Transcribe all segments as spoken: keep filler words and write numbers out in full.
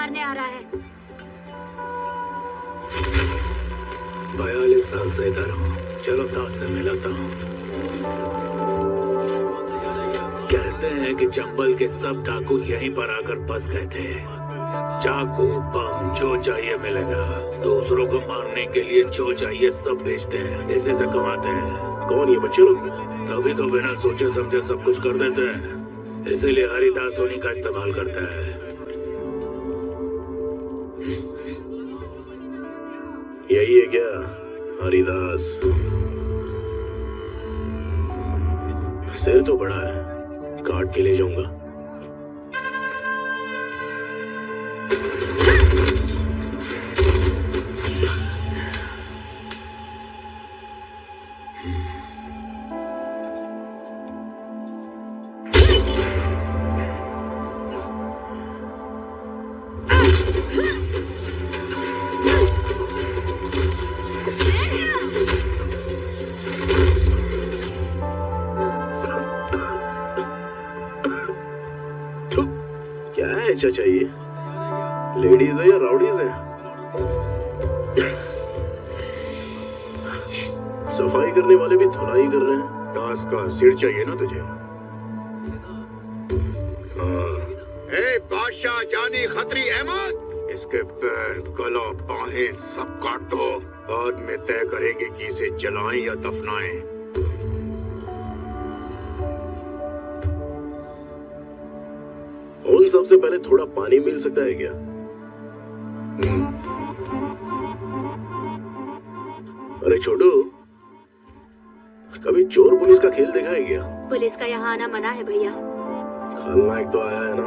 मारने आ रहा है। बयालीस साल से इधर हूँ, चलो दास से मिलाता हूँ। कहते हैं कि चंबल के सब डाकू यहीं पर आकर बस गए थे। चाकू बम जो चाहिए मिलेगा, दूसरों को मारने के लिए जो चाहिए सब बेचते हैं, इसी से कमाते हैं। कौन ये बच्चे लोग? तभी तो बिना सोचे समझे सब कुछ कर देते हैं, इसीलिए हरिदास उन्हीं का इस्तेमाल करता है। यही है क्या हरिदास? सिर तो बड़ा है, काट के ले जाऊंगा। अच्छा चाहिए, लेडीज है या राउडीज है? सफाई करने वाले भी धुलाई कर रहे हैं। दास का सिर चाहिए ना तुझे? हाँ। ए बादशाह जानी खतरी अहमद, इसके पैर, गला, बाहें सब काट दो। बाद में तय करेंगे कि इसे जलाएं या दफनाएं। उन सबसे पहले थोड़ा पानी मिल सकता है क्या? अरे छोटू, कभी चोर पुलिस का खेल देखा है क्या? पुलिस का यहाँ आना मना है भैया। खलनायक तो आया है ना।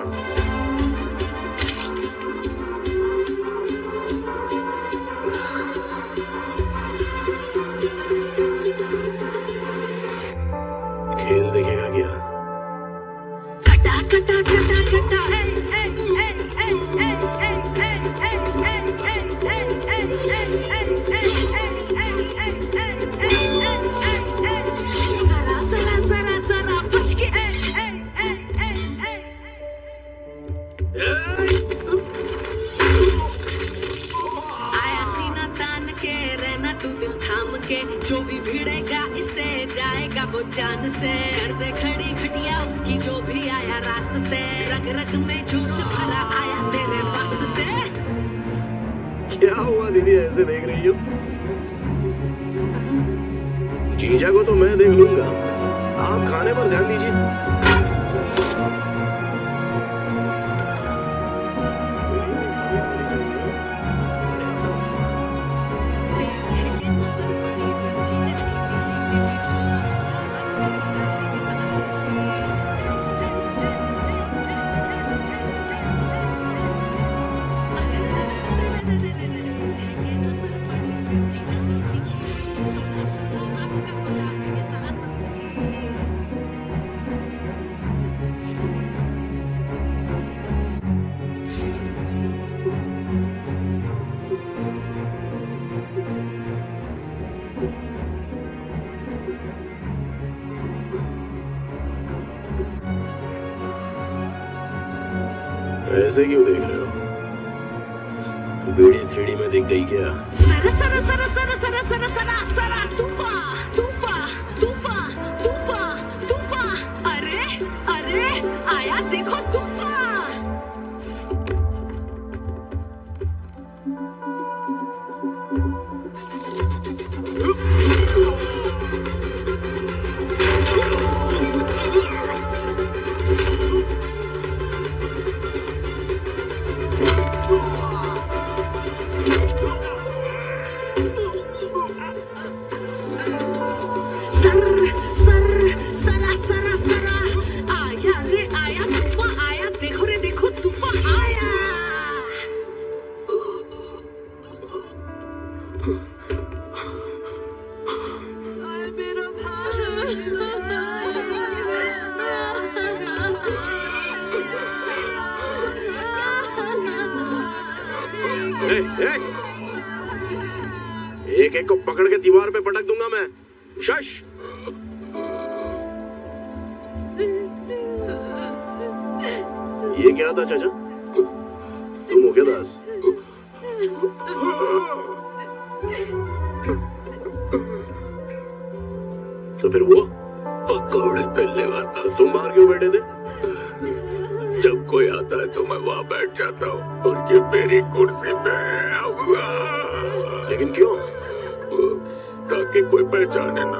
खेल देखेगा क्या? कटा कटा कटा कटा ए ए ए ए ए ए ए ए जरा जरा जरा जरा बच के ए ए ए ए आया सीना तान के रहना तू दिल थाम के, जो भी भिड़ेगा इससे जाएगा वो जान से। कर दे खड़ी खटिया उसकी जो भी आया रास्ते, रग रग में जोश भरा आया तेरे वास्ते। क्या हुआ दीदी, ऐसे देख रही हो? जीजा को तो मैं देख लूंगा, आप खाने पर ध्यान दीजिए। ऐसे क्यों देख रहे हो? वीडियो थ्री डी में दिख गई क्या? सरा सरा सरा सरा सरा सरा सरा सरा तूफा तूफा तूफा तूफा तूफा, अरे अरे आया देखो तूफा। एक एक को पकड़ के दीवार पे पटक दूंगा मैं। शश। ये क्या था चाचा? तुम क्या दास? तो फिर वो पकौड़े तलने वाला तुम बाहर क्यों बैठे थे? जब कोई आता है तो मैं वहां बैठ जाता हूँ और ये मेरी कुर्सी पे है। लेकिन क्यों? ताकि कोई पहचाने ना।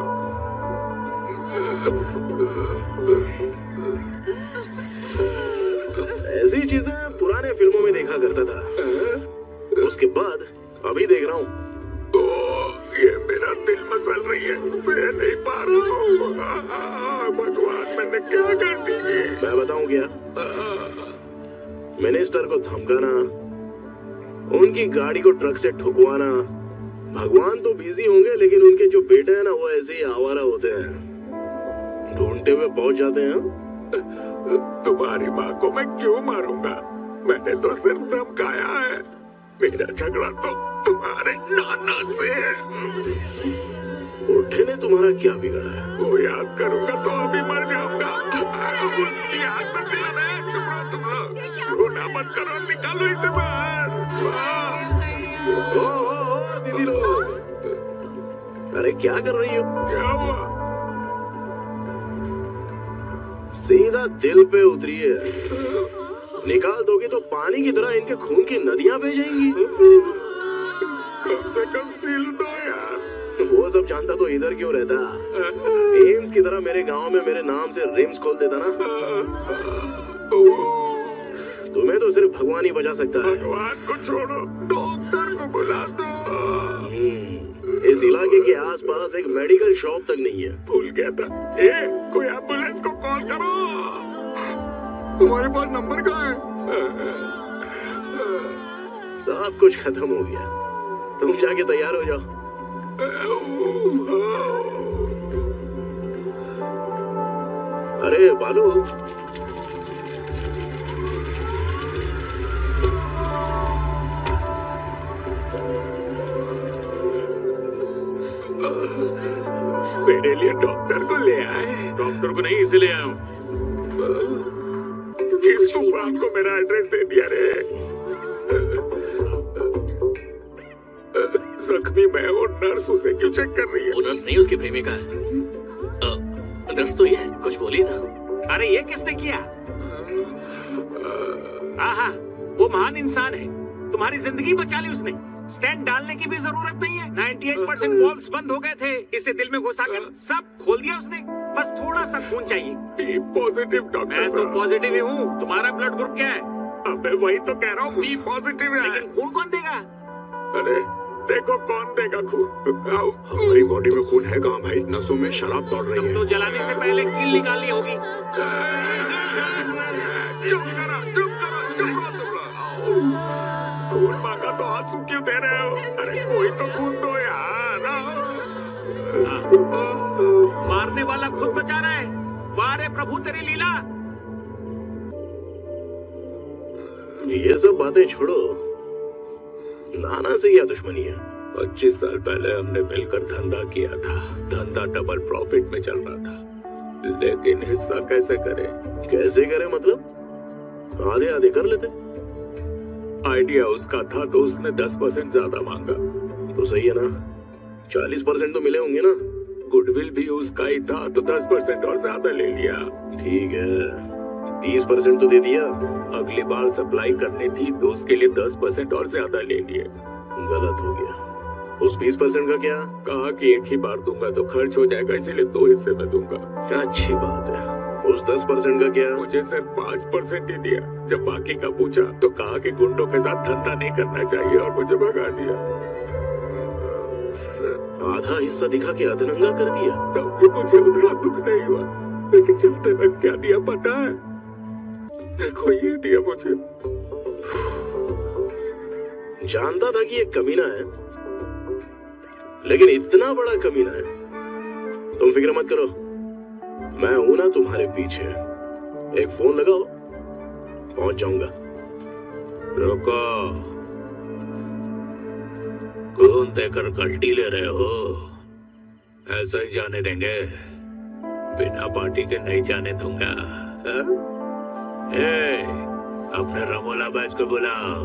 ऐसी चीजें पुराने फिल्मों में देखा करता था, उसके बाद अभी देख रहा हूँ। तो ये मेरा दिल मसल रही है, सह नहीं पा रहा हूँ। भगवान मैंने क्या गलती की? मैं बताऊं क्या? मिनिस्टर को धमकाना, उनकी गाड़ी को ट्रक से ठुकवाना। भगवान तो बिजी होंगे, लेकिन उनके जो बेटे हैं ना, वो ऐसे ही आवारा होते हैं, ढूंढते हुए पहुंच जाते हैं। तुम्हारी माँ को मैं क्यों मारूंगा? मैंने तो सिर्फ धमकाया है। मेरा झगड़ा तो तुम्हारे नाना से है। बुढ़े ने तुम्हारा क्या बिगाड़ा है? वो याद करूंगा तो अभी मर जाऊंगा। उसकी याद मत दिलाना। चुप रहो तुम लोग, रोना मत करो, निकालो इसे बाहर। ओ, ओ, ओ, दीदी लोग, अरे क्या कर रही हो? क्या हुआ? सीधा दिल पे उतरी है। निकाल दोगे तो पानी की तरह इनके खून की नदियां बह जाएंगी। कम से कम सील दो यार। वो सब जानता तो इधर क्यों रहता? एम्स की तरह मेरे गांव में मेरे नाम से रिम्स खोल देता ना। तुम्हें तो सिर्फ भगवान ही बचा सकता है। भगवान को छोड़ो, डॉक्टर को बुला दो। इस इलाके के आसपास एक मेडिकल शॉप तक नहीं है। भूल गया था। ए, कोई एम्बुलेंस को कॉल करो। तुम्हारे पास नंबर कहाँ है? सब कुछ खत्म हो गया, तुम जाके तैयार हो जाओ। अरे बालू, मेरे लिए डॉक्टर को ले आए। डॉक्टर को नहीं, इसे ले आया हूँ। किस तूफान को मेरा एड्रेस दे दिया रे? जख्मी मैं और नर्स उसे क्यों चेक कर रही है? वो नर्स नहीं, उसकी प्रेमिका है। अ, नर्स तो ये है, कुछ बोली ना। अरे ये किसने किया? आहा, वो महान इंसान है, तुम्हारी जिंदगी बचा ली उसने। स्टेंट डालने की भी जरूरत नहीं है। अट्ठानवे परसेंट वॉल्व्स बंद हो गए थे, इसे दिल में घुसाकर सब खोल दिया उसने। बस थोड़ा सा खून चाहिए। B positive doctor. मैं तो पॉजिटिव ही हूँ। तुम्हारा ब्लड ग्रुप क्या है? अबे वही तो कह रहा हूँ, बी पॉजिटिव है। लेकिन खून कौन देगा? अरे देखो कौन देगा खून। आओ। हमारी बॉडी में खून है कहाँ भाई? नसों में शराब दौड़ रही तुम है। तो जलाने से पहले कील निकाली होगी। चुप करो, चुप करो, चुप करो तुम लोग। खून मांगा तो आंसू क्यों दे रहे हो? अरे कोई तो खून दो यार। मारने वाला खुद बचा रहा है। वाह रे प्रभु तेरी लीला। ये सब बातें छोड़ो, नाना से क्या दुश्मनी है? पच्चीस साल पहले हमने मिलकर धंधा किया था। धंधा डबल प्रॉफिट में चल रहा था, लेकिन हिस्सा कैसे करें? कैसे करे मतलब? आधे आधे कर लेते। आइडिया उसका था तो उसने दस परसेंट ज्यादा मांगा। तो सही है ना, चालीस परसेंट तो मिले होंगे ना। गुडविल भी उसका ही था तो दस परसेंट और ज्यादा ले लिया। ठीक है, तीस परसेंट तो दे दिया। अगली बार सप्लाई करनी थी तो उसके लिए दस परसेंट और ज्यादा ले लिए। गलत हो गया। उस बीस परसेंट का क्या? कहा कि एक ही बार दूंगा तो खर्च हो जाएगा, इसीलिए दो हिस्से में दूंगा। अच्छी बात है। उस दस परसेंट का क्या? मुझे सिर्फ पाँच परसेंट ही दिया। जब बाकी का पूछा तो कहा कि गुंडों के साथ धंधा नहीं करना चाहिए और मुझे भगा दिया। आधा हिस्सा दिखा के अधनंगा कर दिया। तब भी मुझे उतना दुख नहीं हुआ, लेकिन चलते वक्त क्या दिया पता है? देखो ये दिया मुझे। जानता था कि ये कमीना है, लेकिन इतना बड़ा कमीना है। तुम फिक्र मत करो, मैं हूं ना तुम्हारे पीछे। एक फोन लगाओ, पहुंच जाऊंगा। रुको, कौन देकर कल्टी ले रहे हो? ऐसा ही जाने देंगे? बिना पार्टी के नहीं जाने दूंगा। है? ए, अपने रमोला बैच को बुलाओ।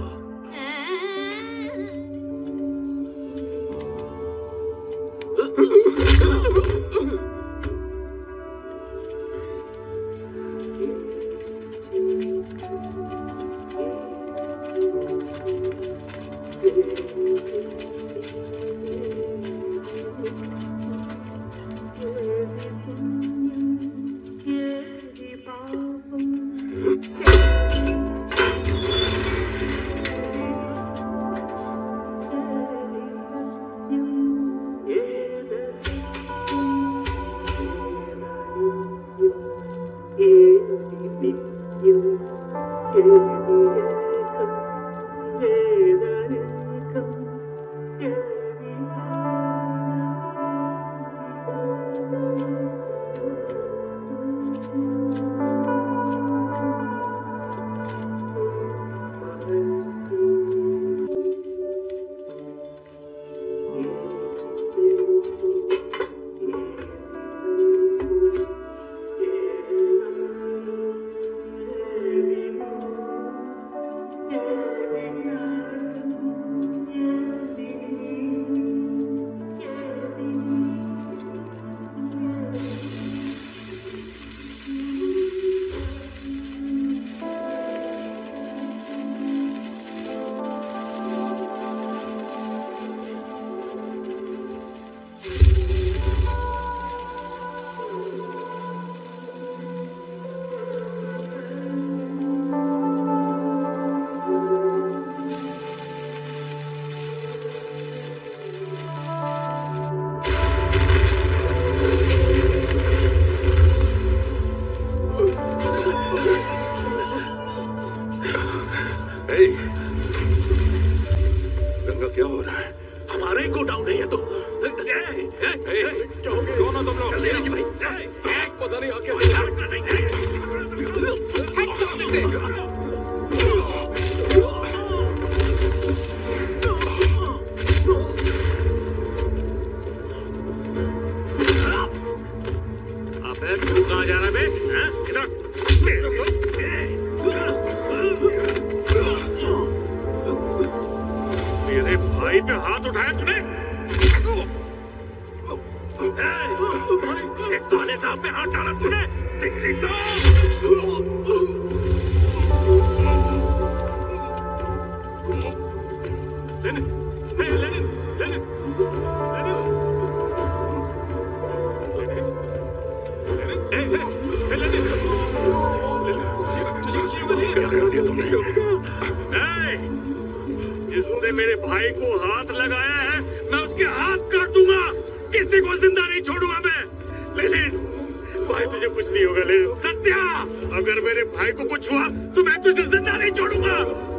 जिसने मेरे भाई को हाथ लगाया है मैं उसके हाथ काट दूंगा, किसी को जिंदा नहीं छोड़ूंगा मैं। लेनिन, भाई तुझे कुछ नहीं होगा लेनिन। सत्या, अगर मेरे भाई को कुछ हुआ तो मैं तुझे जिंदा नहीं छोड़ूंगा।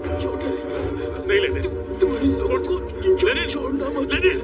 नहीं लेनिन, लेनिन छोड़ना मत। लेनिन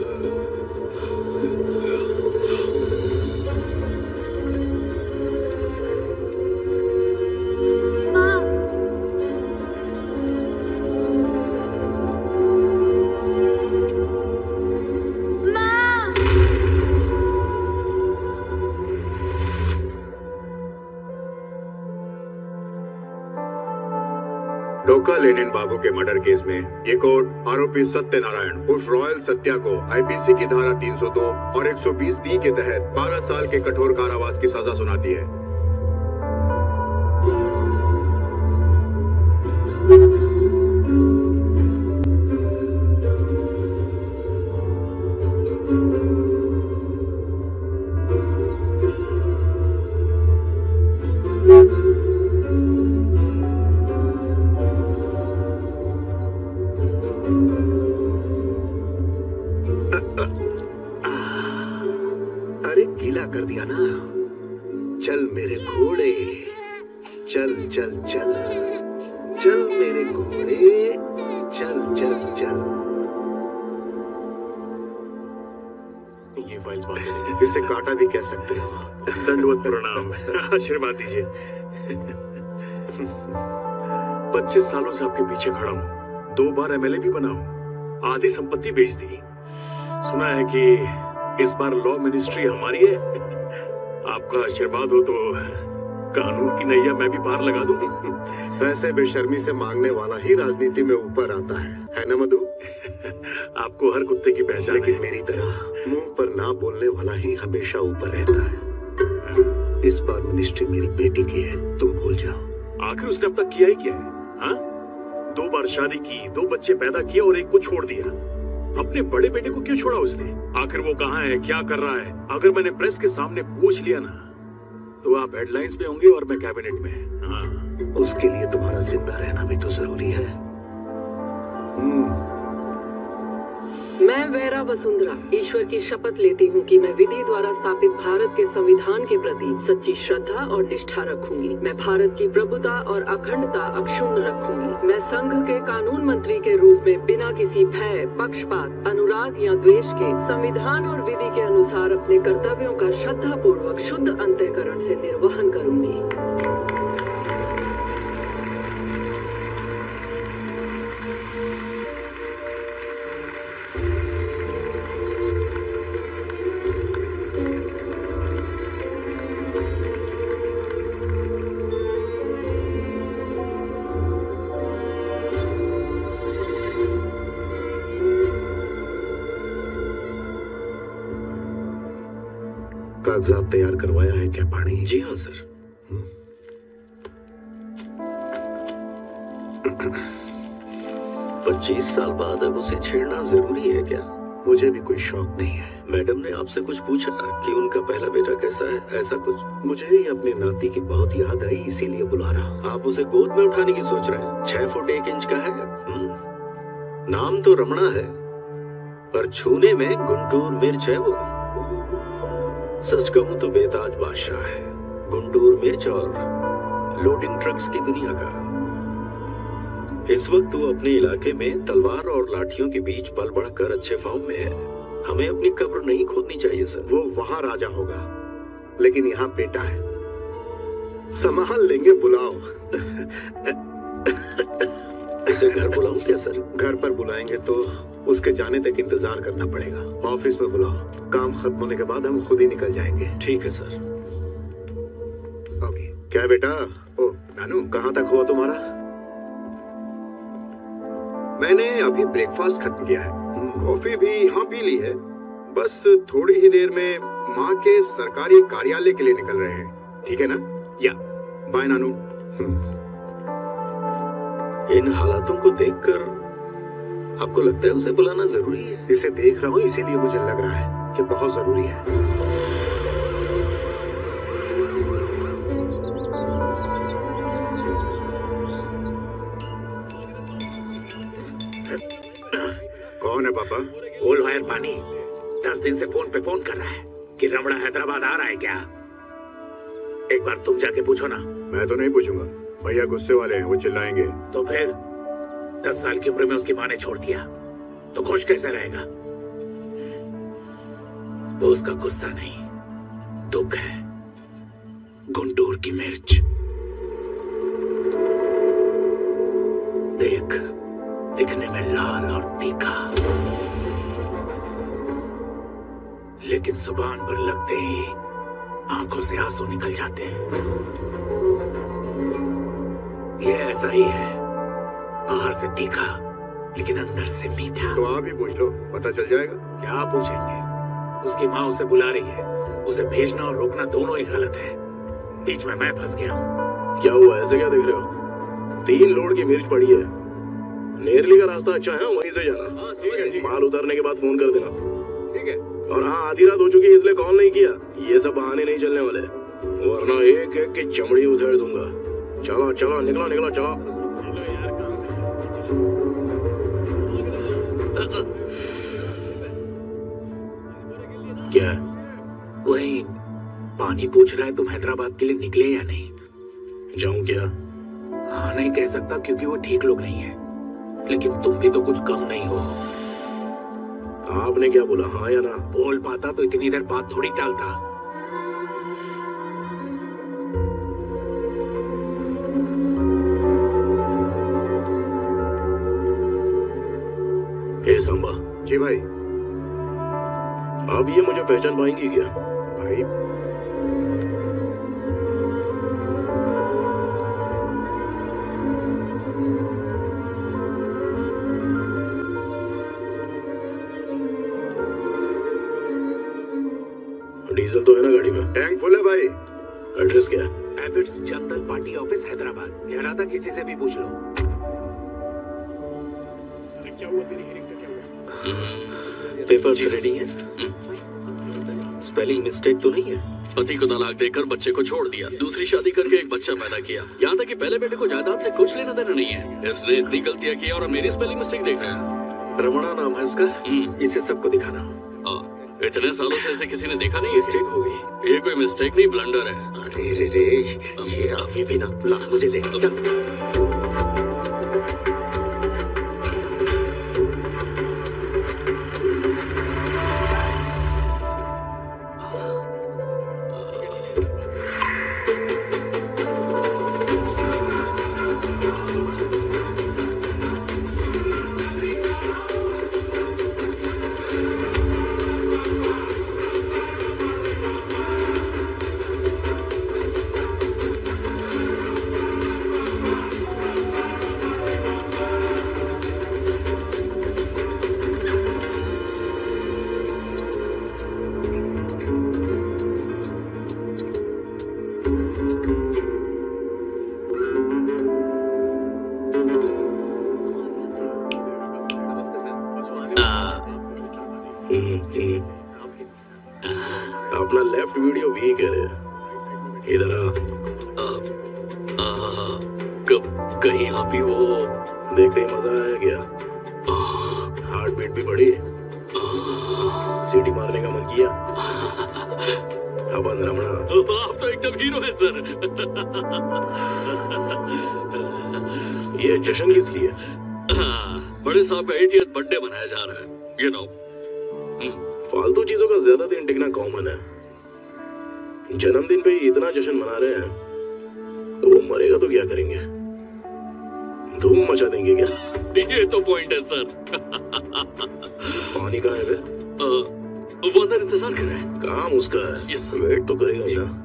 डोका लेनिन बाबू के मर्डर केस में ये कोर्ट आरोपी सत्यनारायण उर्फ रॉयल सत्या को आईपीसी की धारा तीन सौ दो और एक सौ बीस बी के तहत बारह साल के कठोर कारावास की सजा सुनाती है। अरे गीला कर दिया ना। चल मेरे घोड़े, चल चल चल चल मेरे घोड़े, चल चल चल। ये फाइल्स बांध इसे काटा भी कह सकते हो। दंडवत प्रणाम, आशीर्वाद दीजिए। पच्चीस सालों से आपके पीछे खड़ा हूँ, दो बार एमएलए भी बना हूँ, आधी संपत्ति बेच दी। सुना है कि इस बार लॉ मिनिस्ट्री हमारी है। आपका आशीर्वाद हो तो कानून की नैया मैं भी पार लगा दूंगी। ऐसे बेशर्मी से मांगने वाला ही राजनीति में ऊपर आता है, है ना मधु? आपको हर कुत्ते की पहचान है। लेकिन मेरी तरह मुंह पर ना बोलने वाला ही हमेशा ऊपर रहता है। इस बार मिनिस्ट्री मेरी बेटी की है, तुम भूल जाओ। आखिर उसने अब तक किया ही क्या है? हाँ? दो बार शादी की, दो बच्चे पैदा किए और एक को छोड़ दिया। अपने बड़े बेटे को क्यों छोड़ा उसने? आखिर वो कहाँ है, क्या कर रहा है? अगर मैंने प्रेस के सामने पूछ लिया ना, तो आप हेडलाइंस पे होंगे और मैं कैबिनेट में। हाँ। उसके लिए तुम्हारा जिंदा रहना भी तो जरूरी है। हम्म। मैं वेरा वसुंधरा ईश्वर की शपथ लेती हूँ कि मैं विधि द्वारा स्थापित भारत के संविधान के प्रति सच्ची श्रद्धा और निष्ठा रखूंगी। मैं भारत की प्रभुता और अखंडता अक्षुण्ण रखूंगी। मैं संघ के कानून मंत्री के रूप में बिना किसी भय, पक्षपात, अनुराग या द्वेष के संविधान और विधि के अनुसार अपने कर्तव्यों का श्रद्धा पूर्वक शुद्ध अंतःकरण से निर्वहन करूंगी। कागजात तैयार करवाया है क्या पानी? जी हाँ सर। पच्चीस साल बाद अब उसे छेड़ना जरूरी है क्या? मुझे भी कोई शौक नहीं है। मैडम ने आपसे कुछ पूछा कि उनका पहला बेटा कैसा है, ऐसा कुछ? मुझे ही अपनी नाती की बहुत याद आई, इसीलिए बुला रहा हूँ। आप उसे गोद में उठाने की सोच रहे हैं? छह फुट एक इंच का है। नाम तो रमणा है, पर छूने में गुंटूर मिर्च है वो। सच कहूं तो बेताज बादशाह है, गुंटूर मिर्च और लोडिंग ट्रक्स की दुनिया का। इस वक्त वो अपने इलाके में तलवार और लाठियों के बीच बल बढ़कर अच्छे फॉर्म में है। हमें अपनी कब्र नहीं खोदनी चाहिए सर। वो वहाँ राजा होगा, लेकिन यहाँ बेटा है। संभाल लेंगे, बुलाओ। उसे घर बुलाऊं क्या सर? घर पर बुलाएंगे तो उसके जाने तक इंतजार करना पड़ेगा। ऑफिस में बुलाओ, काम खत्म होने के बाद हम खुद ही निकल जाएंगे। ठीक है सर। ओके। क्या बेटा? ओ नानू, कहाँ तक हुआ तुम्हारा? मैंने अभी ब्रेकफास्ट खत्म किया है, कॉफी भी यहाँ पी ली है। बस थोड़ी ही देर में माँ के सरकारी कार्यालय के लिए निकल रहे हैं, ठीक है ना? या बाय नानू। इन हालातों को देखकर आपको लगता है उसे बुलाना जरूरी है? इसे देख रहा हूँ, इसीलिए मुझे लग रहा है कि बहुत जरूरी है। कौन है पापा? गोल वायर पानी दस दिन से फोन पे फोन कर रहा है कि रमणा हैदराबाद आ रहा है क्या। एक बार तुम जाके पूछो ना। मैं तो नहीं पूछूंगा, भैया गुस्से वाले हैं, वो चिल्लाएंगे। तो फिर दस साल की उम्र में उसकी माँ ने छोड़ दिया तो खुश कैसे रहेगा? वो उसका गुस्सा नहीं, दुख है। गुंटूर की मिर्च देख, दिखने में लाल और तीखा, लेकिन जुबान पर लगते ही आंखों से आंसू निकल जाते हैं। ये ऐसा ही है, बाहर से तीखा लेकिन अंदर से मीठा। तो आप ही पूछ लो, पता चल जाएगा। क्या पूछेंगे? उसकी माँ उसे बुला रही है। उसे भेजना और रोकना दोनों ही गलत है। बीच में मैं फंस गया हूँ। क्या हुआ, ऐसे क्या देख रहे हो? तीन लोड की मिर्च पड़ी है, नेरली का रास्ता अच्छा है, वहीं से जाना। हाँ, ठीक है, ठीक है। माल उतारने के बाद फोन कर देना। ठीक है। और हाँ, आधी रात हो चुकी है इसलिए कॉल नहीं किया। ये सब बहाने नहीं चलने वाले, वरना एक एक की चमड़ी उधेड़ दूंगा। चलो चलो, निकलो निकलो, चलो चलो यार, काम क्या वही पानी पूछ रहा है तुम हैदराबाद के लिए निकले या नहीं? जाऊं क्या? हाँ नहीं कह सकता क्योंकि वो ठीक लोग नहीं है, लेकिन तुम भी तो कुछ कम नहीं हो। आपने क्या बोला, हाँ या ना? बोल पाता तो इतनी देर बात थोड़ी टालता। ए सांबा। जी भाई। अब ये मुझे पहचान पाएंगी क्या? भाई डीजल तो है ना गाड़ी में? टैंक फुल है भाई। एड्रेस क्या है? एबिट्स जंतल पार्टी ऑफिस हैदराबाद। कह रहा था किसी से भी पूछ लो। क्या हुआ तेरी हेयरिंग का क्या हुआ? पेपर्स रेडी हैं? स्पेलिंग मिस्टेक तो नहीं है? पति को तलाक देकर बच्चे को छोड़ दिया, दूसरी शादी करके एक बच्चा पैदा किया, यहाँ तक कि पहले बेटे को जायदाद से कुछ लेना देना नहीं है। इसने इतनी गलतियां की और मेरी स्पेलिंग मिस्टेक देख रहा है। रमणा नाम है उसका, इसे सबको दिखाना। आ, इतने सालों से इसे किसी ने देखा नहीं। मिस्टेक हो गई। ये कोई मिस्टेक नहीं, ब्लंडर है। अरे रे रे, ये अभी भी ना, ला मुझे ले चल। अपना लेफ्ट वीडियो भी कह रहे। इधर आ। आ, आ, कब कहीं आप ही वो देखते ही मजा आया क्या? हार्ट बीट भी बढ़ी, सीटी मारने का मन किया। अपन रमणा, आप तो एकदम हीरो है सर। ये जश्न किस लिए? बड़े साहब का एटिएथ बर्थडे मनाया जा रहा है, यू नो। फालतू चीजों का ज्यादा दिन टिकना कॉमन है। जन्मदिन पे ही इतना जश्न मना रहे हैं, तो वो मरेगा तो क्या करेंगे? धूम मचा देंगे क्या? ये तो पॉइंट है सर। पानी कहाँ है बे? वो अंदर इंतजार कर रहे हैं। काम उसका है, yes, वेट तो करेगा ही ना।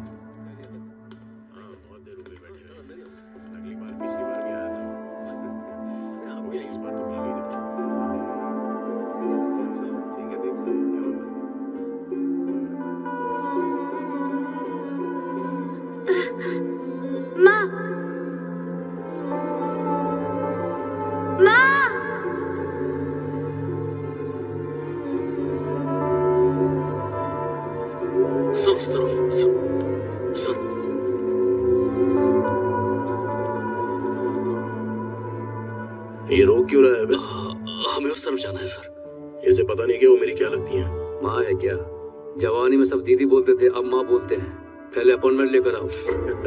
ये रोक क्यों रहा है बे? हमें उस तरफ जाना है सर। इसे पता नहीं कि वो मेरी क्या लगती है। माँ है क्या? जवानी में सब दीदी बोलते थे, अब माँ बोलते हैं। पहले अपॉइंटमेंट लेकर आओ।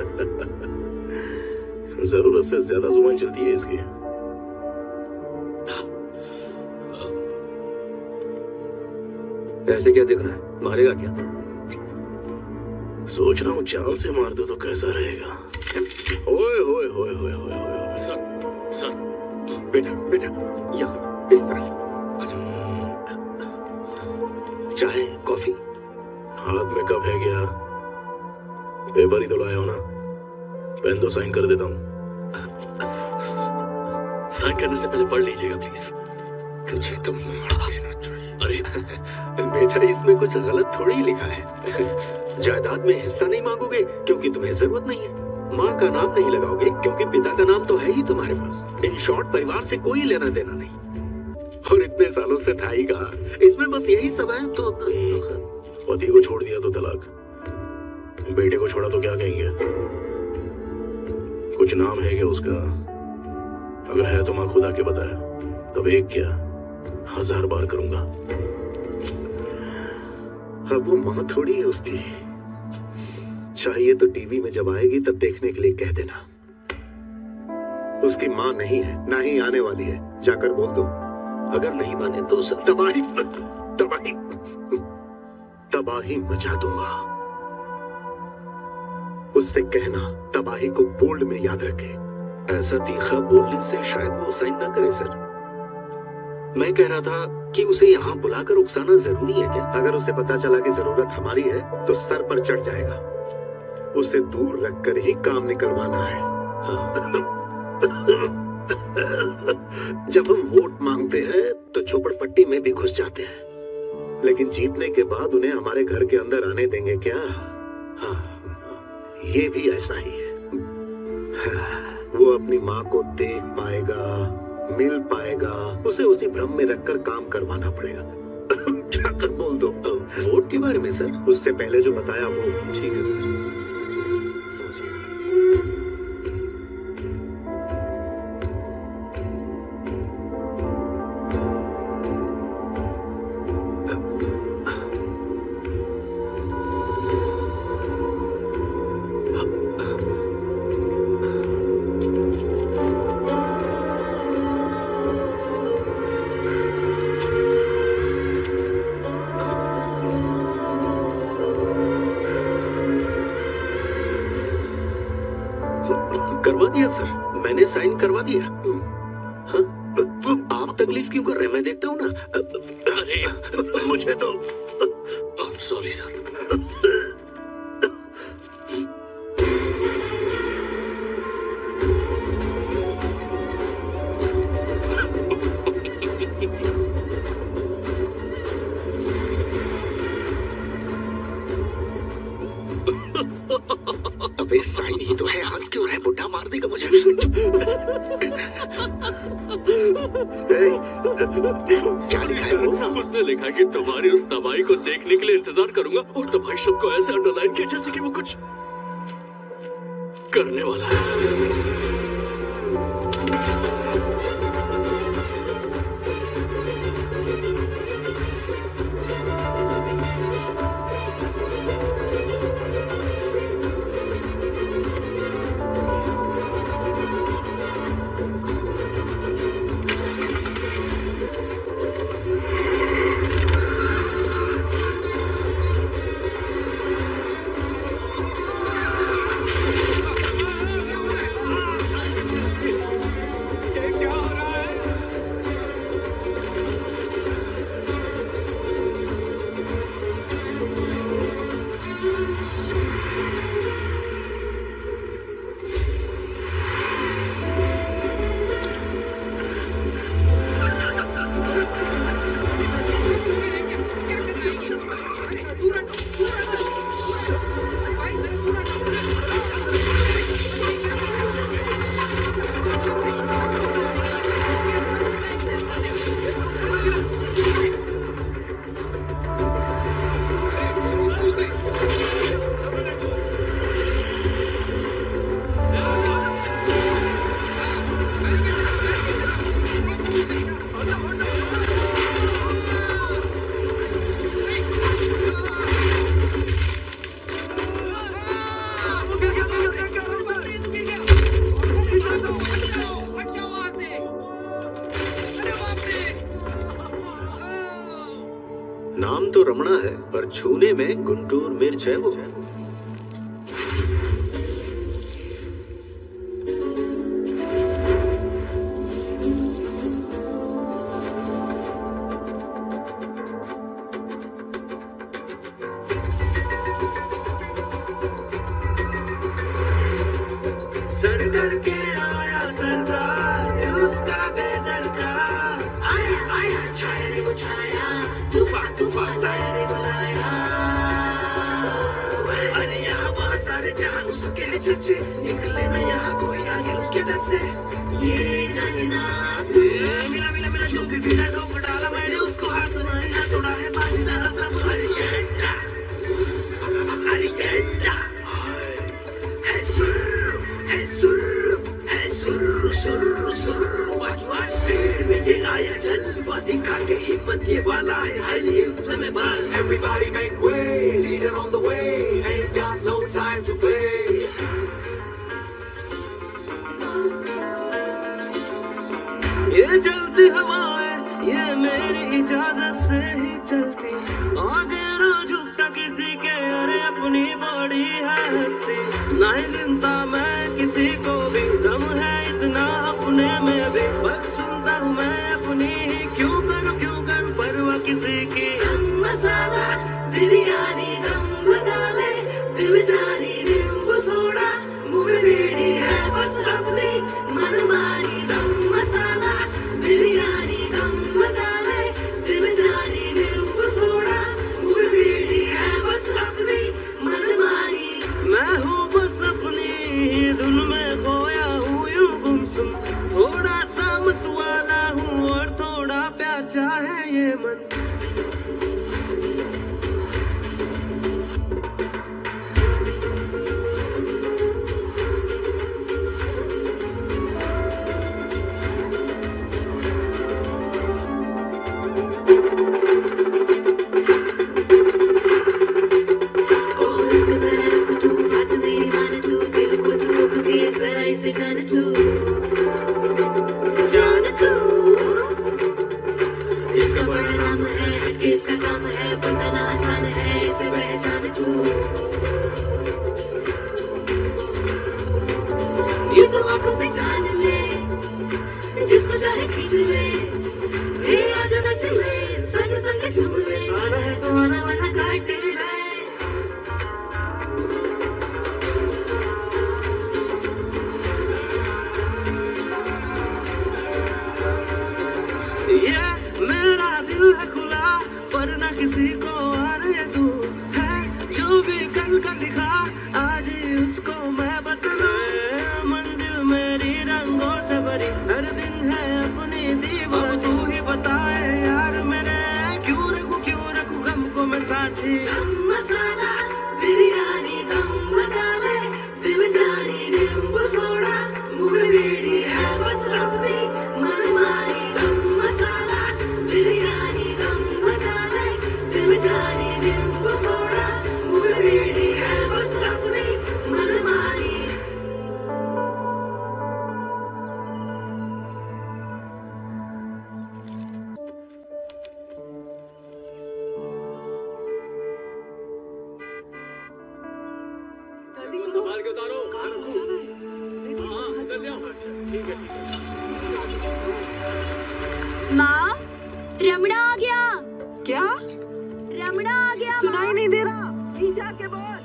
जरूरत से ज्यादा जुबान चलती है इसकी। ऐसे क्या दिख रहा है? मारेगा क्या? सोच रहा हूँ जान से मार दो तो कैसा रहेगा। ओए होए होए होए होए होए। सर सर बेटा बेटा, यहाँ इस तरफ। चाय कॉफी? हाथ में कप है क्या? पेपर ही तो लाया हो ना, पेन दो, साइन कर देता हूँ। साइन करने से पहले पढ़ लीजिएगा प्लीज। तुझे तो मार देना चाहिए। अरे बेटा, इसमें कुछ गलत थोड़ी लिखा है। जायदाद में हिस्सा नहीं मांगोगे क्योंकि तुम्हें जरूरत नहीं है। माँ का नाम नहीं लगाओगे क्योंकि पिता का नाम तो है ही तुम्हारे पास। इन शॉर्ट, परिवार से कोई लेना देना नहीं, और इतने सालों से था ही कहा। इसमें बस यही सब है। तो पति को छोड़ दिया तो तलाक, बेटे को छोड़ा तो क्या कहेंगे? कुछ नाम है क्या उसका? अगर है तो माँ खुद आके बताया, तब एक क्या हजार बार करूंगा। अब वो माँ थोड़ी है उसकी। चाहिए तो टीवी में जब आएगी तब देखने के लिए कह देना। उसकी माँ नहीं है, ना ही आने वाली है। जाकर बोल दो। अगर नहीं माने तो सर तबाही तबाही तबाही मचा दूंगा। उससे कहना तबाही को बोल्ड में याद रखे। ऐसा तीखा बोलने से शायद वो साइन ना करे सर। मैं कह रहा था कि उसे यहाँ बुलाकर उकसाना जरूरी है क्या? अगर उसे पता चला कि जरूरत हमारी है तो सर पर चढ़ जाएगा। उसे दूर रखकर ही काम निकलवाना है। जब हम वोट मांगते हैं तो झोपड़पट्टी में भी घुस जाते हैं। लेकिन जीतने के बाद उन्हें हमारे घर के अंदर आने देंगे क्या? हाँ, ये भी ऐसा ही है। हाँ, वो अपनी माँ को देख पाएगा, मिल पाएगा, उसे उसी भ्रम में रखकर काम करवाना पड़ेगा। जाकर बोल दो। वोट के बारे में सर? उससे पहले जो बताया वो। ठीक है सर। करवा दिया सर, मैंने साइन करवा दिया। हाँ? आप तकलीफ क्यों कर रहे हैं? मैं देखता हूँ ना। अरे मुझे तो सॉरी सर। अबे साइन ही तो है, हंस क्यों रहा है? बुढ़ा मार देगा मुझे। क्या लिखा है बोलना? उसने लिखा कि तुम्हारी उस तबाही को देखने के लिए इंतजार करूंगा, और तबाही शब्द को ऐसे अंडरलाइन किया जैसे कि वो कुछ करने वाला है। नाम तो रमणा है, पर छूने में गुंटूर मिर्च है वो। सर करके आया सरदार उसका बेदरका, आया आया छाया रे वो छाया, तूफान तूफान लाया रे बुलाया। अरे यहाँ वहाँ सारे जहाँ उसके चर्चे, निकले न यहाँ कोई आगे उसके डर से। ये जाने ना मिला मिला मिला जो भी भिड़ा ठोक डाला मैंने उसको, हाथ नहीं हाथ उड़ा है बाकी सारा सब। अरे ये अरे ये है सुर है सुर है सुर सुर सुर वाच वाच स्पीड में ये आया जलवा दिखा के, हिम्मत ये वाला है highly inflammable. Everybody make way, leader on the way, ain't got no time to play। ये चलती हवाएं ये मेरी इजाजत से ही चलती, आगे ना झुकता किसी के, अरे अपनी बॉडी है हस्ती, ना ही गिनता मैं किसी को भी, दम है इतना अपने में भी, बस सुनता हूँ मैं अपनी ही, क्यों करूँ क्यों करूँ परवाह किसी की। दम मसाला बिरयानी दम लगा ले, दिल जानी नींबू सोडा, मुँह बेड़ी है बस अपनी मनमानी। दम मसाला बिरयानी दम लगा ले, दिल जानी नींबू सोडा, जान तू। इसका बड़ा नाम है, हटके इसका काम है, बनना आसान है, इसे पहचान तू। ये तो आंखों से जान ले, जिसको चाहे खींच ले, हे आजा नच ले, संग संग झूम ले, आना है तो आना वरना काट ले। ये मेरा दिल है खुला, पर ना किसी को आने तू है, जो भी कल का लिखा आज ही उसको मैं बतला। मंजिल मेरी रंगों से भरी, हर दिन है अपनी दीवार, तू ही बताए यार मेरे, क्यों रखूं क्यों रखूं गम को मैं साथी। दम मसाला बिरयानी दम लगा ले, दिल जानी नींबू सोडा, मुंह बेड़ी है बस अपनी मनमानी। दम मसाला बिरयानी दम लगा ले, दिल जानी नींबू सोडा, मुंह बेड़ी है बस अपनी मनमानी। संभाल के उतारो। हाँ, चल जाओ। ठीक है, ठीक है। माँ, रमणा आ गया। क्या? रमणा आ गया। सुनाई नहीं दे रहा, नीचा के बोल।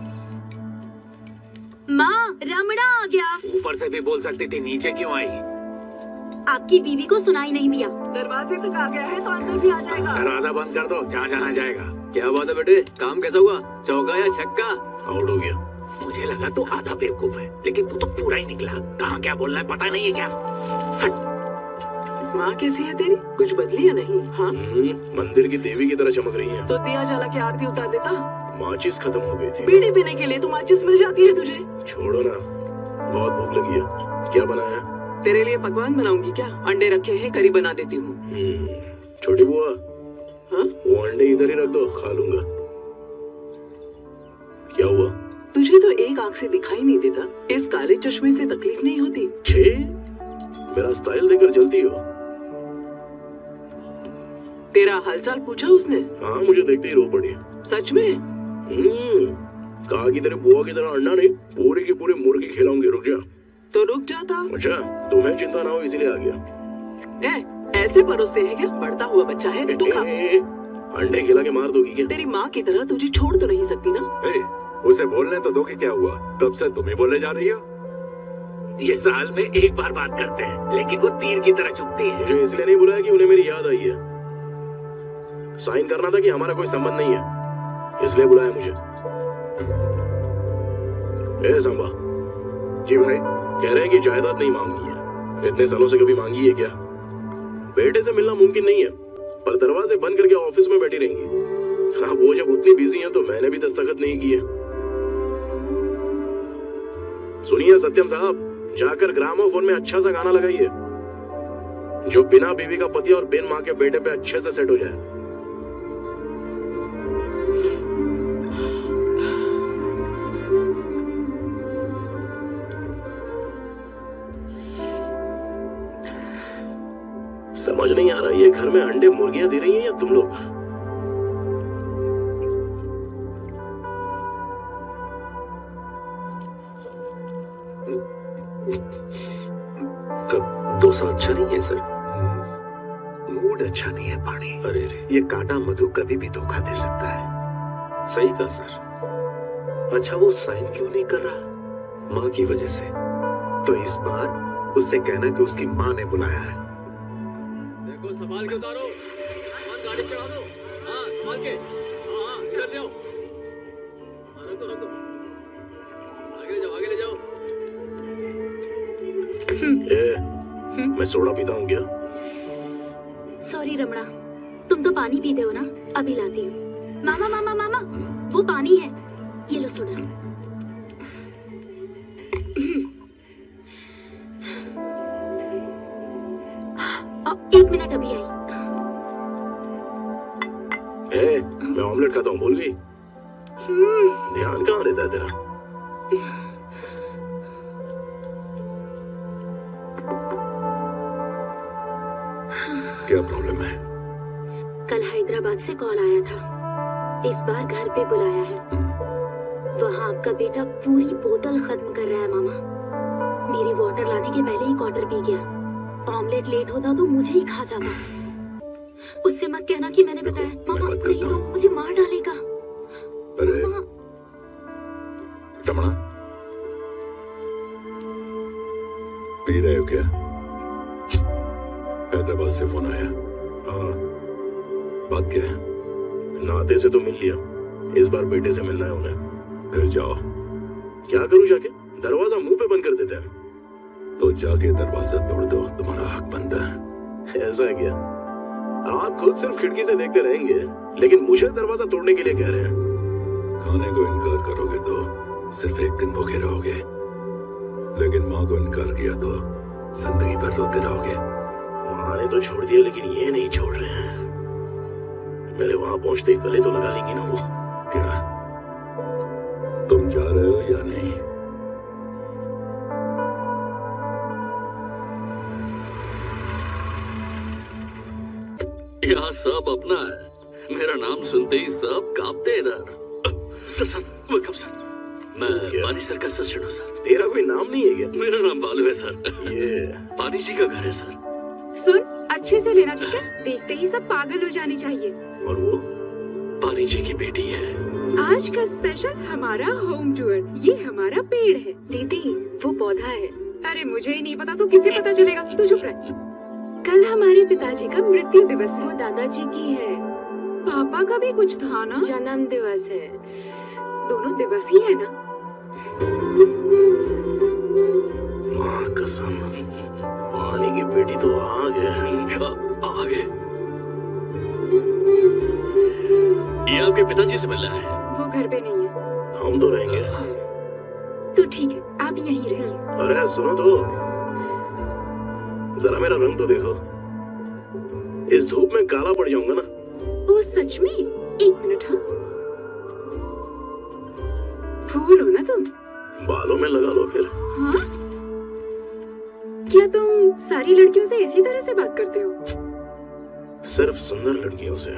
माँ, रमणा आ गया। ऊपर से भी बोल सकती थी, नीचे क्यों आई? आपकी बीवी को सुनाई नहीं दिया। दरवाजे तक आ गया है तो अंदर भी आ जाएगा। दरवाजा बंद कर दो, जहाँ जहाँ जाएगा। क्या बात है बेटे, काम कैसा हुआ? चौका या छक्का? आउट हो गया। मुझे लगा तू आधा बेवकूफ है, लेकिन तू तो पूरा ही निकला। कहाँ क्या बोलना है पता नहीं है क्या? हट। माँ कैसी है तेरी? कुछ बदली है नहीं? हाँ, मंदिर की देवी की तरह चमक रही है। तो दिया जला के आरती उतार देता। माचिस खत्म हो गई थी। बीड़ी पीने के लिए तो माचिस मिल जाती है तुझे। छोड़ो ना, बहुत भूख लगी है। क्या बनाया? तेरे लिए पकवान बनाऊंगी क्या? अंडे रखे हैं, करी बना देती हूँ। छोटी बुआ, हाँ? वो अंडे इधर ही रख दो, खा लूंगा। क्या हुआ? तुझे तो एक आंख से दिखाई नहीं देता, इस काले चश्मे से तकलीफ नहीं होती? छे, मेरा स्टाइल देखकर जलती हो? तेरा हालचाल पूछा उसने? हाँ, मुझे देखते ही रो पड़ी। सच में? हम्म, कहा कि तेरे बुआ की तरह अंडा नहीं, पूरी की पूरी मुर्गी खिलाऊंगी। रुक जा। तो रुक जाता। अच्छा, तुम्हें चिंता ना हो इसीलिए आ गया। ए, ऐसे परोसते है क्या? बढ़ता हुआ बच्चा है, तू खा। अंडे खिला के मार दोगी क्या? तेरी माँ की तरह तुझे छोड़ तो नहीं सकती ना। ए, उसे बोलने तो दो कि क्या हुआ, तब से तुम ही बोले जा रही हो। ये साल में एक बार बात करते हैं, लेकिन वो तीर की तरह चुभती है। मुझे इसलिए नहीं बुलाया कि उन्हें मेरी याद आई है। साइन करना था कि हमारा कोई संबंध नहीं है, इसलिए बुलाया मुझे। ए संबा। जी भाई। कह रहे हैं कि जायदाद नहीं मांगनी है। इतने सालों से कभी मांगी है क्या? बेटे से मिलना मुमकिन नहीं है, पर दरवाजे बंद करके ऑफिस में बैठी रहेंगी। हाँ, वो जब उतनी बिजी है तो मैंने भी दस्तखत नहीं किए। सुनिए सत्यम साहब, जाकर ग्रामोफोन में अच्छा सा गाना लगाइए, जो बिना बीवी का पति और बिन माँ के बेटे पे अच्छे से सेट हो जाए। समझ नहीं आ रहा, ये घर में अंडे मुर्गियां दे रही हैं या तुम लोग? डोसा अच्छा नहीं है सर। मूड अच्छा नहीं है पानी। अरे रे, ये काटा मधु कभी भी धोखा दे सकता है। सही कहा सर। अच्छा, वो साइन क्यों नहीं कर रहा? माँ की वजह से। तो इस बार उससे कहना कि उसकी माँ ने बुलाया है। देखो, संभाल के उतारो, सामान गाड़ी चढ़ा दो। हाँ, संभाल के। हाँ हाँ, इधर ले आओ। हाँ, रख दो, रख दो। आगे ले जाओ, आगे ले जाओ। ए, मैं सोडा पीता हूँ क्या? सॉरी रमणा, तुम तो पानी पीते हो ना, अभी लाती हूँ। मामा मामा मामा, वो पानी है, ये लो सोडा। एक मिनट, अभी आई। ए, मैं ऑमलेट खाता हूँ, भूल गई? ध्यान कहाँ रहता है तेरा? क्या प्रॉब्लम है? कल हैदराबाद से कॉल आया था, इस बार घर पे बुलाया है। वहाँ आपका बेटा पूरी बोतल खत्म कर रहा है मामा। मेरी वाटर लाने के पहले ही क्वार्टर पी गया। ऑमलेट लेट होता तो मुझे ही खा जाता। उससे मत कहना कि मैंने बताया मामा, नहीं तो मुझे मार डालेगा। अरे रमणा, पी रहे हो क्या? हैदराबाद से फोन आया। हाँ, बात क्या है? नाते से तो मिल लिया, इस बार बेटे से मिलना है उन्हें। फिर जाओ। क्या करूं जाके? दरवाजा मुंह पे बंद कर देते हैं। तो जाके दरवाजा तोड़ दो, तुम्हारा हक बनता है। ऐसा है क्या? आप खुद सिर्फ खिड़की से देखते रहेंगे, लेकिन मुझे दरवाजा तोड़ने के लिए कह रहे हैं। खाने को इनकार करोगे तो सिर्फ एक दिन भूखे रहोगे, लेकिन माँ को इनकार किया तो जिंदगी भर रोते रहोगे। माँ ने तो छोड़ दिया, लेकिन ये नहीं छोड़ रहे हैं। मेरे वहां पहुंचते ही गले तो लगा लेंगी ना वो। क्या तुम जा रहे हो या नहीं? यहाँ सब अपना है। मेरा नाम सुनते ही सब कांपते इधर। Sir sir welcome sir. मैं पानी सर का असिस्टेंट हूँ सर। तेरा कोई नाम नहीं है क्या? मेरा नाम बालू है सर। ये पानी जी का घर है सर। सुन, अच्छे से लेना, ठीक है? देखते ही सब पागल हो जाने चाहिए। और वो पानी जी की बेटी है। आज का स्पेशल हमारा होम टूर। ये हमारा पेड़ है। दीदी, वो पौधा है। अरे मुझे ही नहीं पता तो किसे पता चलेगा? तू चुप रह। कल हमारे पिताजी का मृत्यु दिवस है। वो दादाजी की है। पापा का भी कुछ था ना? जन्म दिवस है। दोनों दिवस ही है ना? माँ कसम, पानी की बेटी तो आ गए। आ गए। ये आपके पिताजी से मिलना है। वो घर पे नहीं है। हम तो रहेंगे। तो ठीक है, आप यहीं रहिए। अरे सुनो तो, जरा मेरा रंग तो देखो। इस धूप में काला पड़ जाऊंगा ना। ओ सच में? एक मिनट। हाँ, फूल हो ना तुम। बालों में लगा लो फिर। हाँ? क्या तुम सारी लड़कियों से इसी तरह से बात करते हो? सिर्फ सुंदर लड़कियों से।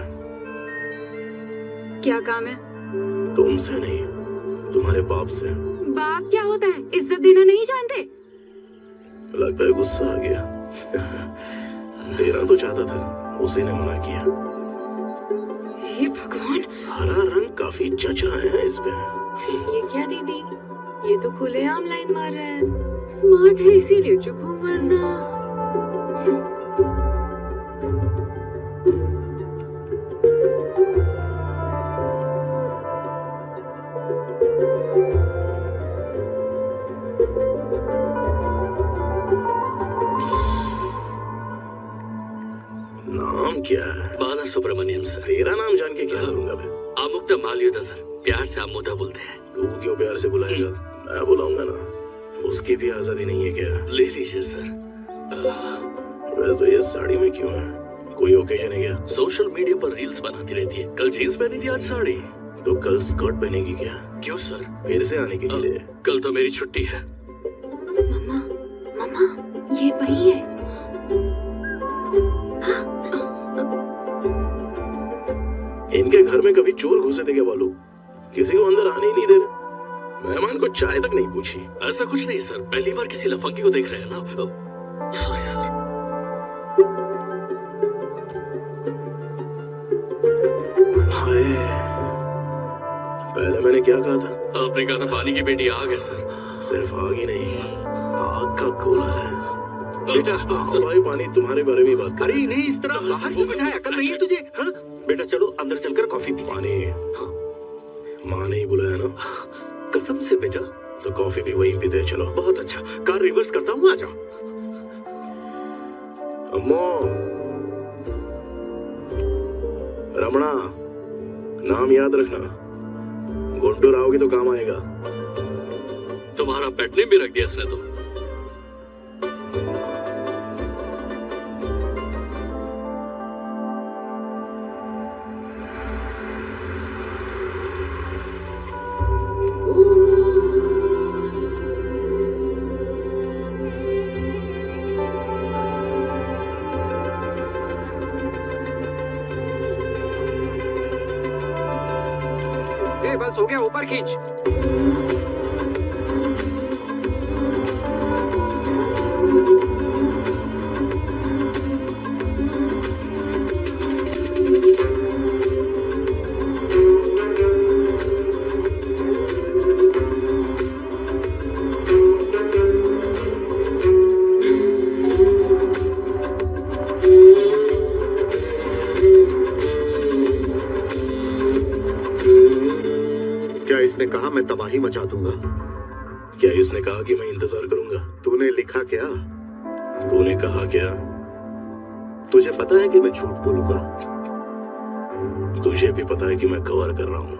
क्या काम है? तुमसे नहीं, तुम्हारे बाप से। बाप क्या होता है? इज्जत देना नहीं जानते? लगता है गुस्सा आ गया। देना तो चाहता था, उसी ने मना किया। हे भगवान, हरा रंग काफी जच रहा है इस पे। ये क्या दीदी, ये तो खुलेआम लाइन मार रहा है। स्मार्ट है इसीलिए चुप हूँ, वरना नाम क्या है? बाला सुब्रमण्यम सर। तेरा नाम जान के क्या करूंगा मैं? Amuktamalyada sir. प्यार से आमोदा बोलते हैं। तू क्यों प्यार से बुलाएगा? मैं बुलाऊंगा ना। उसकी भी आजादी नहीं है क्या? ले लीजिए सर। वैसे ये साड़ी में क्यों है? कोई ओकेजन है क्या? सोशल मीडिया पर रील्स बनाती रहती है। कल जीन्स पहनी थी, आज साड़ी। तो कल स्कर्ट पहनेगी क्या? क्यों सर? फिर से आने के लिए? कल तो मेरी छुट्टी है। मम्मा, मम्मा, ये वही है। इनके घर में कभी चोर घुसे थे क्या बालू? किसी को अंदर आने ही नहीं दे रहे। मेहमान को चाय तक नहीं पूछी। ऐसा कुछ नहीं सर, पहली बार किसी लफंगी को देख रहे हैं ना। Sorry sir. हाय, पहले मैंने क्या कहा था? आपने कहा था पानी की बेटी आ गए सर। सिर्फ आग ही नहीं, आग का गोला है। बेटा, भाई पानी तुम्हारे बारे में बात कर। अरे नहीं, इस तरह बाहर क्यों बैठा है? अकल नहीं है तुझे? हाँ? बेटा चलो अंदर चलकर कॉफी पी। पानी, हाँ। माँ ने ही बुलाया ना? कसम से बेटा। तो कॉफी भी वहीं पीते। चलो। बहुत अच्छा, कार रिवर्स करता हूँ, आ जाओ। अम्मो, रमणा, नाम याद रखना। गुंटूर आओगी तो काम आएगा। तुम्हारा पेट ने भी रख दिया इसने तो। ए, बस हो गया, ऊपर खींच। इसने कहा मैं तबाही मचा दूंगा। क्या इसने कहा कि मैं इंतजार करूंगा? तूने लिखा क्या? तूने कहा क्या? तुझे पता है कि मैं झूठ बोलूंगा। तुझे भी पता है कि मैं कवर कर रहा हूं।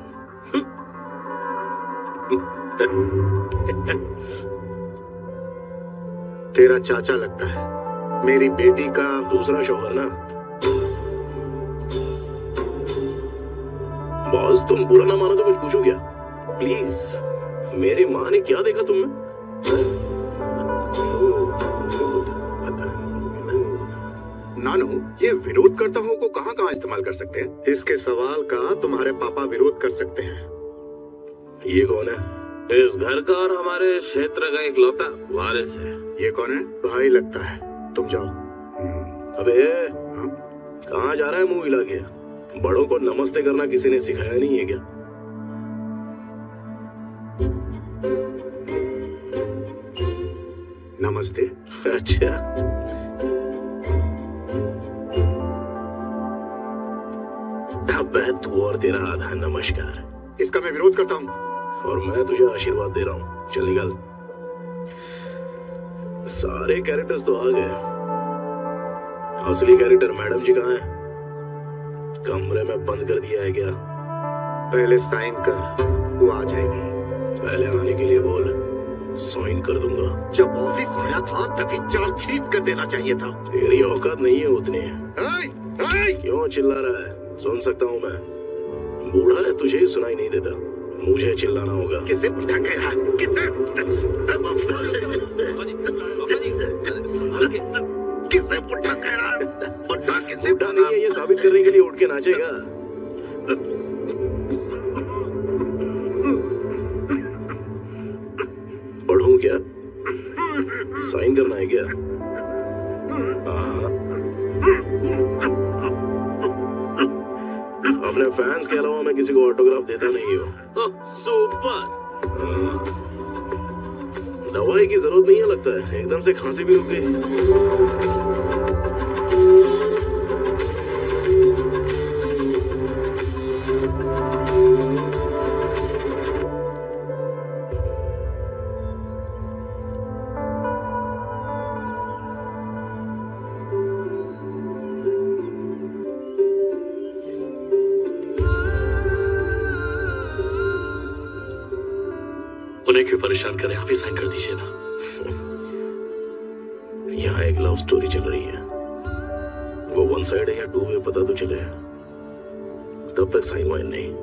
तेरा चाचा लगता है, मेरी बेटी का दूसरा शौहर ना। बॉस तुम बुरा ना मानो तो कुछ पूछो क्या प्लीज? मेरी माँ ने क्या देखा तुम में? नानू, ये विरोध करता हूँ को कहाँ कहाँ इस्तेमाल कर सकते हैं? इसके सवाल का तुम्हारे पापा विरोध कर सकते हैं। ये कौन है? इस घर का और हमारे क्षेत्र का इकलौता वारिस है। ये कौन है? भाई लगता है। तुम जाओ। अबे कहाँ जा रहा है मुंह हिला के? बड़ों को नमस्ते करना किसी ने सिखाया नहीं है क्या? नमस्ते। अच्छा, अबे तू और तेरा आधा नमस्कार। इसका मैं विरोध करता हूँ। और मैं तुझे आशीर्वाद दे रहा हूँ। चल निकल। सारे कैरेक्टर्स तो आ गए, असली कैरेक्टर मैडम जी कहाँ है? कमरे में बंद कर दिया है क्या? पहले साइन कर, वो आ जाएगी। पहले आने के लिए बोल, साइन कर दूंगा। जब ऑफिस आया था तभी चार खींच कर देना चाहिए था। तेरी औकात नहीं है उतनी। आई, आई। क्यों चिल्ला रहा है? सुन सकता हूँ मैं। बूढ़ा है, तुझे ही सुनाई नहीं देता, मुझे चिल्लाना होगा। किसे बुढ़ा कह रहा है? किसे किसे बुढ़ा कह रहा है? बुढ़ा किसे? बुढ़ा नहीं है, ये साबित करने के लिए उठ के नाचेगा। पढ़ूं क्या? साइन करना है क्या? अपने फैंस के अलावा मैं किसी को ऑटोग्राफ देता नहीं हूँ। सुपर। दवाई की जरूरत नहीं है लगता है, एकदम से खांसी भी रुक गई। उन्हें क्यों परेशान करें? आप ही साइन कर दीजिए ना। यहाँ एक लव स्टोरी चल रही है, वो वन साइड है या टू वे पता तो चले, तब तक साइन वाइन नहीं।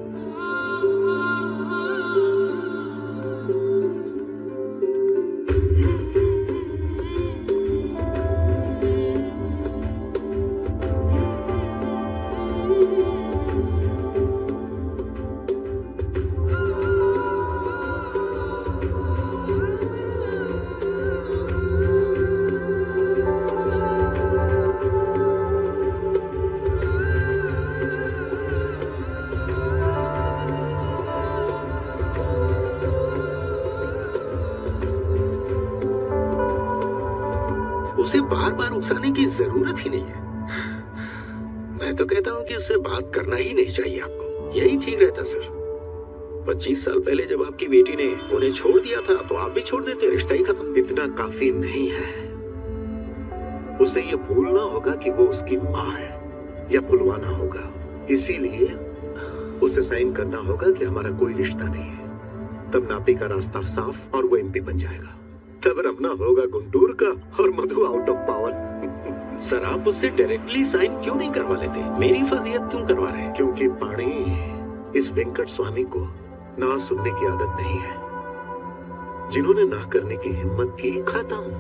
उसे बार बार उकसाने की जरूरत ही नहीं है। मैं तो कहता हूँ कि उससे बात करना ही नहीं चाहिए आपको, यही ठीक रहता सर। पच्चीस साल पहले जब आपकी बेटी ने उन्हें छोड़ दिया था तो आप भी छोड़ देते, रिश्ता ही खत्म। इतना काफी नहीं है, उसे ये भूलना होगा कि वो उसकी माँ है, या भुलवाना होगा। इसीलिए उसे साइन करना होगा कि हमारा कोई रिश्ता नहीं है। तब नाती का रास्ता साफ और वो एमपी बन जाएगा। तब रमना होगा गुंटूर का और Madhu out of power. Sir आप उससे डायरेक्टली साइन क्यों नहीं करवा लेते? मेरी फजीयत क्यों करवा रहे हैं? क्योंकि पाणी इस वेंकट स्वामी को ना सुनने की आदत नहीं है। जिन्होंने ना करने की हिम्मत की, खाता हूं।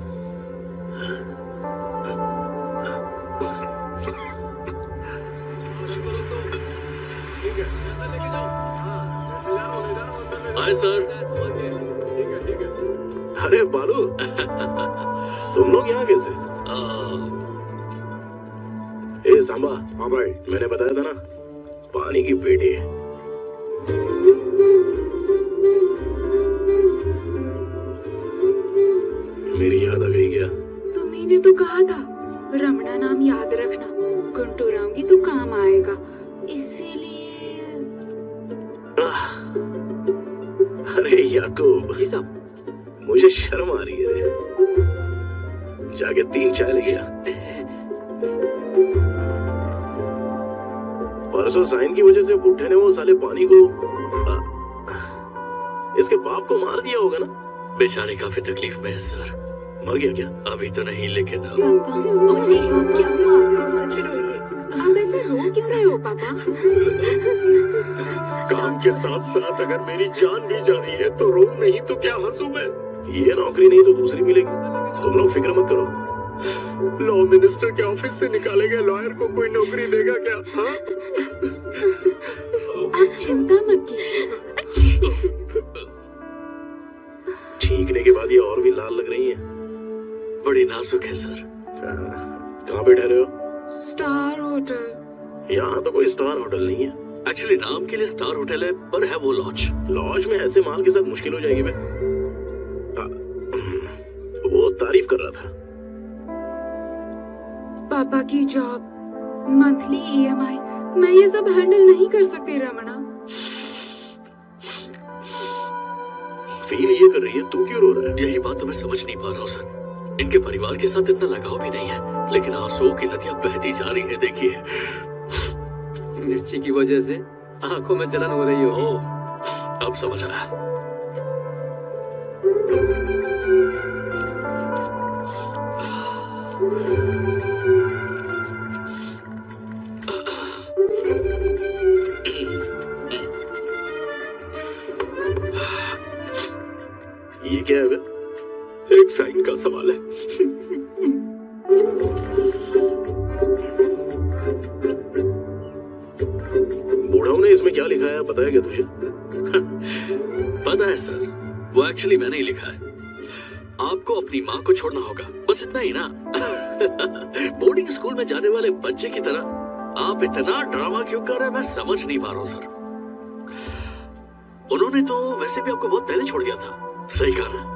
लेके जाओ। हाँ, सर। अरे बालू, तुम लोग यहाँ कैसे? ए सांबा। हाँ भाई। मैंने बताया था ना, पानी की पेटी है। मेरी याद आ गई क्या? तुम्ही ने तो कहा था रमणा नाम याद रखना, गुंटूर आऊंगी तो काम आएगा, इसीलिए। अरे याकूब जी साहब, मुझे शर्म आ रही है। जाके तीन चाय ले गया। परसों साइन की वजह से बुढ़े ने वो साले पानी को आ, इसके बाप को मार दिया होगा ना? बेचारे काफी तकलीफ में है सर। मर गया क्या? अभी तो नहीं, लेकिन अब क्या हुआ? आप ऐसे रो क्यों रहे हो पापा? काम के साथ साथ अगर मेरी जान भी जा रही है तो रो नहीं तो क्या हंसू मैं? ये नौकरी नहीं तो दूसरी मिलेगी, तुम लोग फिक्र मत करो। लॉ मिनिस्टर के ऑफिस से निकाले गए लॉयर को कोई नौकरी देगा क्या? हाँ? आप चिंता मत कीजिए। छींकने के बाद ये और भी लाल लग रही है। बड़ी नाजुक है सर। कहाँ पे ठहरे हो? Star hotel. यहाँ तो कोई स्टार होटल नहीं है। एक्चुअली नाम के लिए स्टार होटल है, पर है वो लॉज। लॉज में ऐसे माल के साथ मुश्किल हो जाएगी। मैं वो तारीफ कर रहा था। पापा की जॉब, मंथली ईएमआई, मैं ये सब हैंडल नहीं कर सकती रमणा। फील ये कर रही है, तू क्यों रो रहा है? यही बात तो मैं समझ नहीं पा रहा हूँ सर। इनके परिवार के साथ इतना लगाव भी नहीं है, लेकिन आंसुओं की नदियां बहती जा रही है। देखिए, मिर्ची की वजह से आंखों में जलन हो रही हो। अब समझ आया। ये क्या है? एक साइन का सवाल है। बूढ़ाओं ने इसमें क्या लिखा है पता है क्या तुझे? पता है सर, वो एक्चुअली मैंने ही लिखा है। आपको अपनी माँ को छोड़ना होगा, बस इतना ही ना। बोर्डिंग स्कूल में जाने वाले बच्चे की तरह आप इतना ड्रामा क्यों कर रहे हैं, मैं समझ नहीं पा रहा हूँ सर। उन्होंने तो वैसे भी आपको बहुत पहले छोड़ दिया था। सही कहा ना?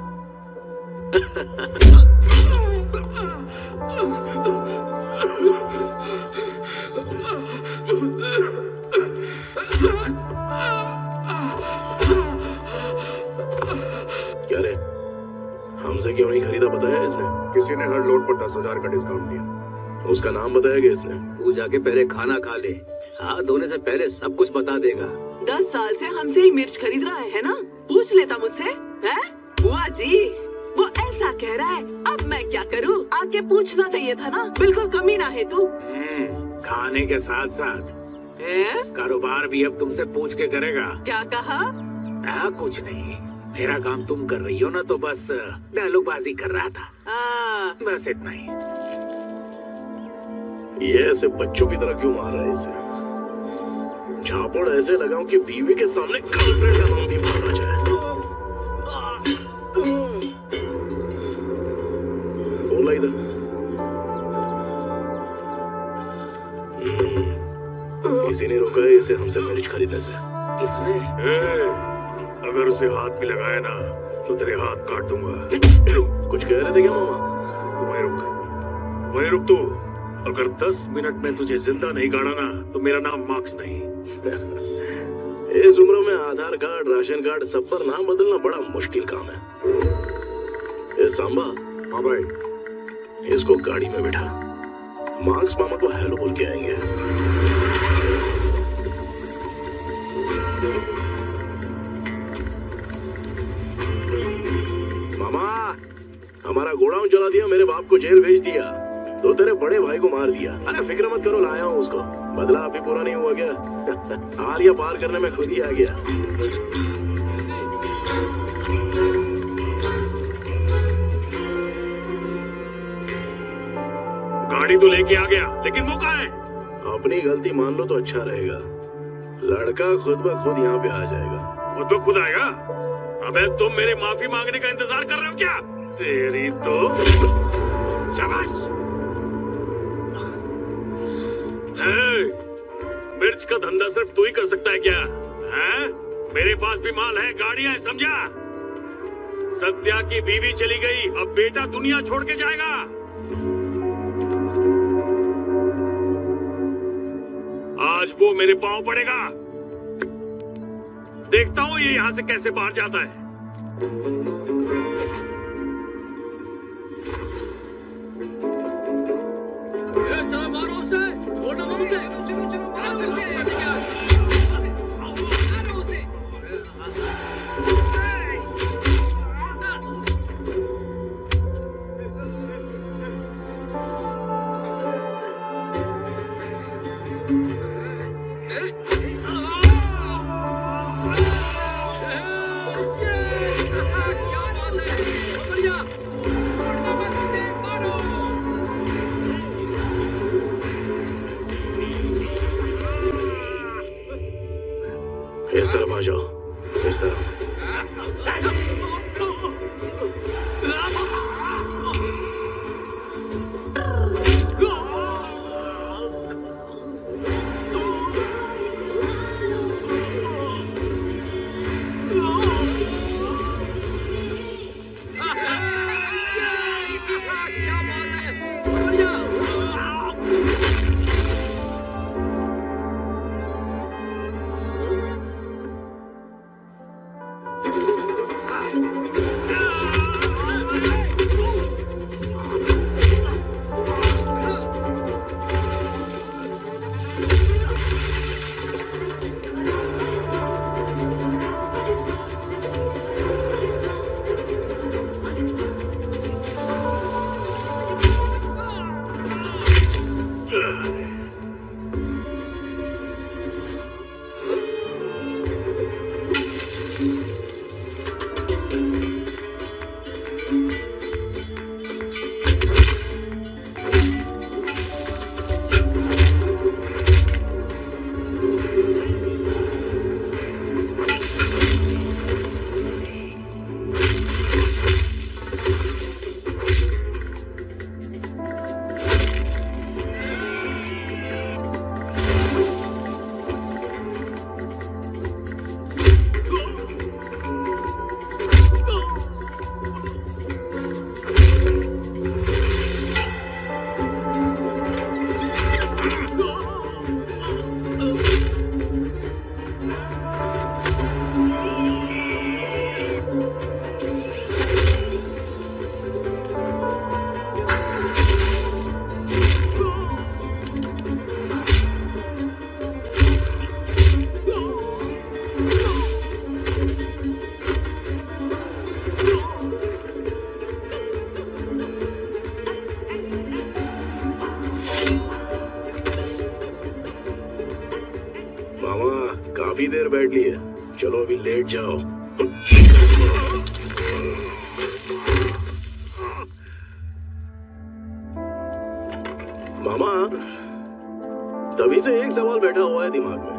क्या रे, हमसे क्यों नहीं खरीदा बताया इसने? किसी ने हर लोड पर दस हजार का डिस्काउंट दिया। उसका नाम बताया क्या इसने? तू जाके पहले खाना खा ले, हाथ धोने से पहले सब कुछ बता देगा। दस साल से हमसे ही मिर्च खरीद रहा है ना, पूछ लेता मुझसे। है बुआ जी, वो ऐसा कह रहा है, अब मैं क्या करूं? आके पूछना चाहिए था ना, बिल्कुल कमी ना है तू। खाने के साथ साथ कारोबार भी अब तुमसे पूछ के करेगा। क्या कहा? आ, कुछ नहीं, मेरा काम तुम कर रही हो ना, तो बस डायलॉगबाजी कर रहा था। आ, बस इतना ही। ये ऐसे बच्चों की तरह क्यों मार रहा है इसे? झापड़ ऐसे लगाऊं कि बीवी के सामने गर्लफ्रेंड का नाम भी मारना चाहे। फोन ला इधर। किसी ने रोका है इसे हमसे मिर्च खरीदने से। किसने? ए, अगर उसे हाथ भी लगाया ना तो तेरे हाथ काट दूंगा। कुछ कह रहे थे क्या मामा? वहीं रुक, वहीं रुक तू। अगर दस मिनट में तुझे जिंदा नहीं गाड़ा ना तो मेरा नाम मार्क्स नहीं। इस उम्र में आधार कार्ड, राशन कार्ड सब पर नाम बदलना बड़ा मुश्किल काम है। ए सांबा। हाँ भाई। इसको गाड़ी में बैठा, मार्क्स मामा को हेलो बोल के आएंगे। मामा, हमारा गोडाउन जला दिया, मेरे बाप को जेल भेज दिया, तो तेरे बड़े भाई को मार दिया। अरे फिक्र मत करो, लाया हूँ उसको। बदला अभी पूरा नहीं हुआ क्या? आलिया पार करने में खुद ही आ गया। गाड़ी तो लेके आ गया, लेकिन वो कहाँ है? अपनी गलती मान लो तो अच्छा रहेगा। लड़का खुद ब खुद यहाँ पे आ जाएगा। खुद ब खुद आएगा? अबे तुम मेरे माफी मांगने का इंतजार कर रहे हो क्या? तेरी तो शाबाश। मिर्च का धंधा सिर्फ तू ही कर सकता है क्या? है? मेरे पास भी माल है, गाड़ियां है, समझा? सत्या की बीवी चली गई, अब बेटा दुनिया छोड़ के जाएगा। आज वो मेरे पांव पड़ेगा। देखता हूं ये यहां से कैसे बाहर जाता है। चलो मारो उसे, छोड़ो मारो उसे। चलो चलो मारो उसे। इस तरफ आ जाओ, इस तरफ। काफी देर बैठ ली है, चलो अभी लेट जाओ। मामा, तभी से एक सवाल बैठा हुआ है दिमाग में,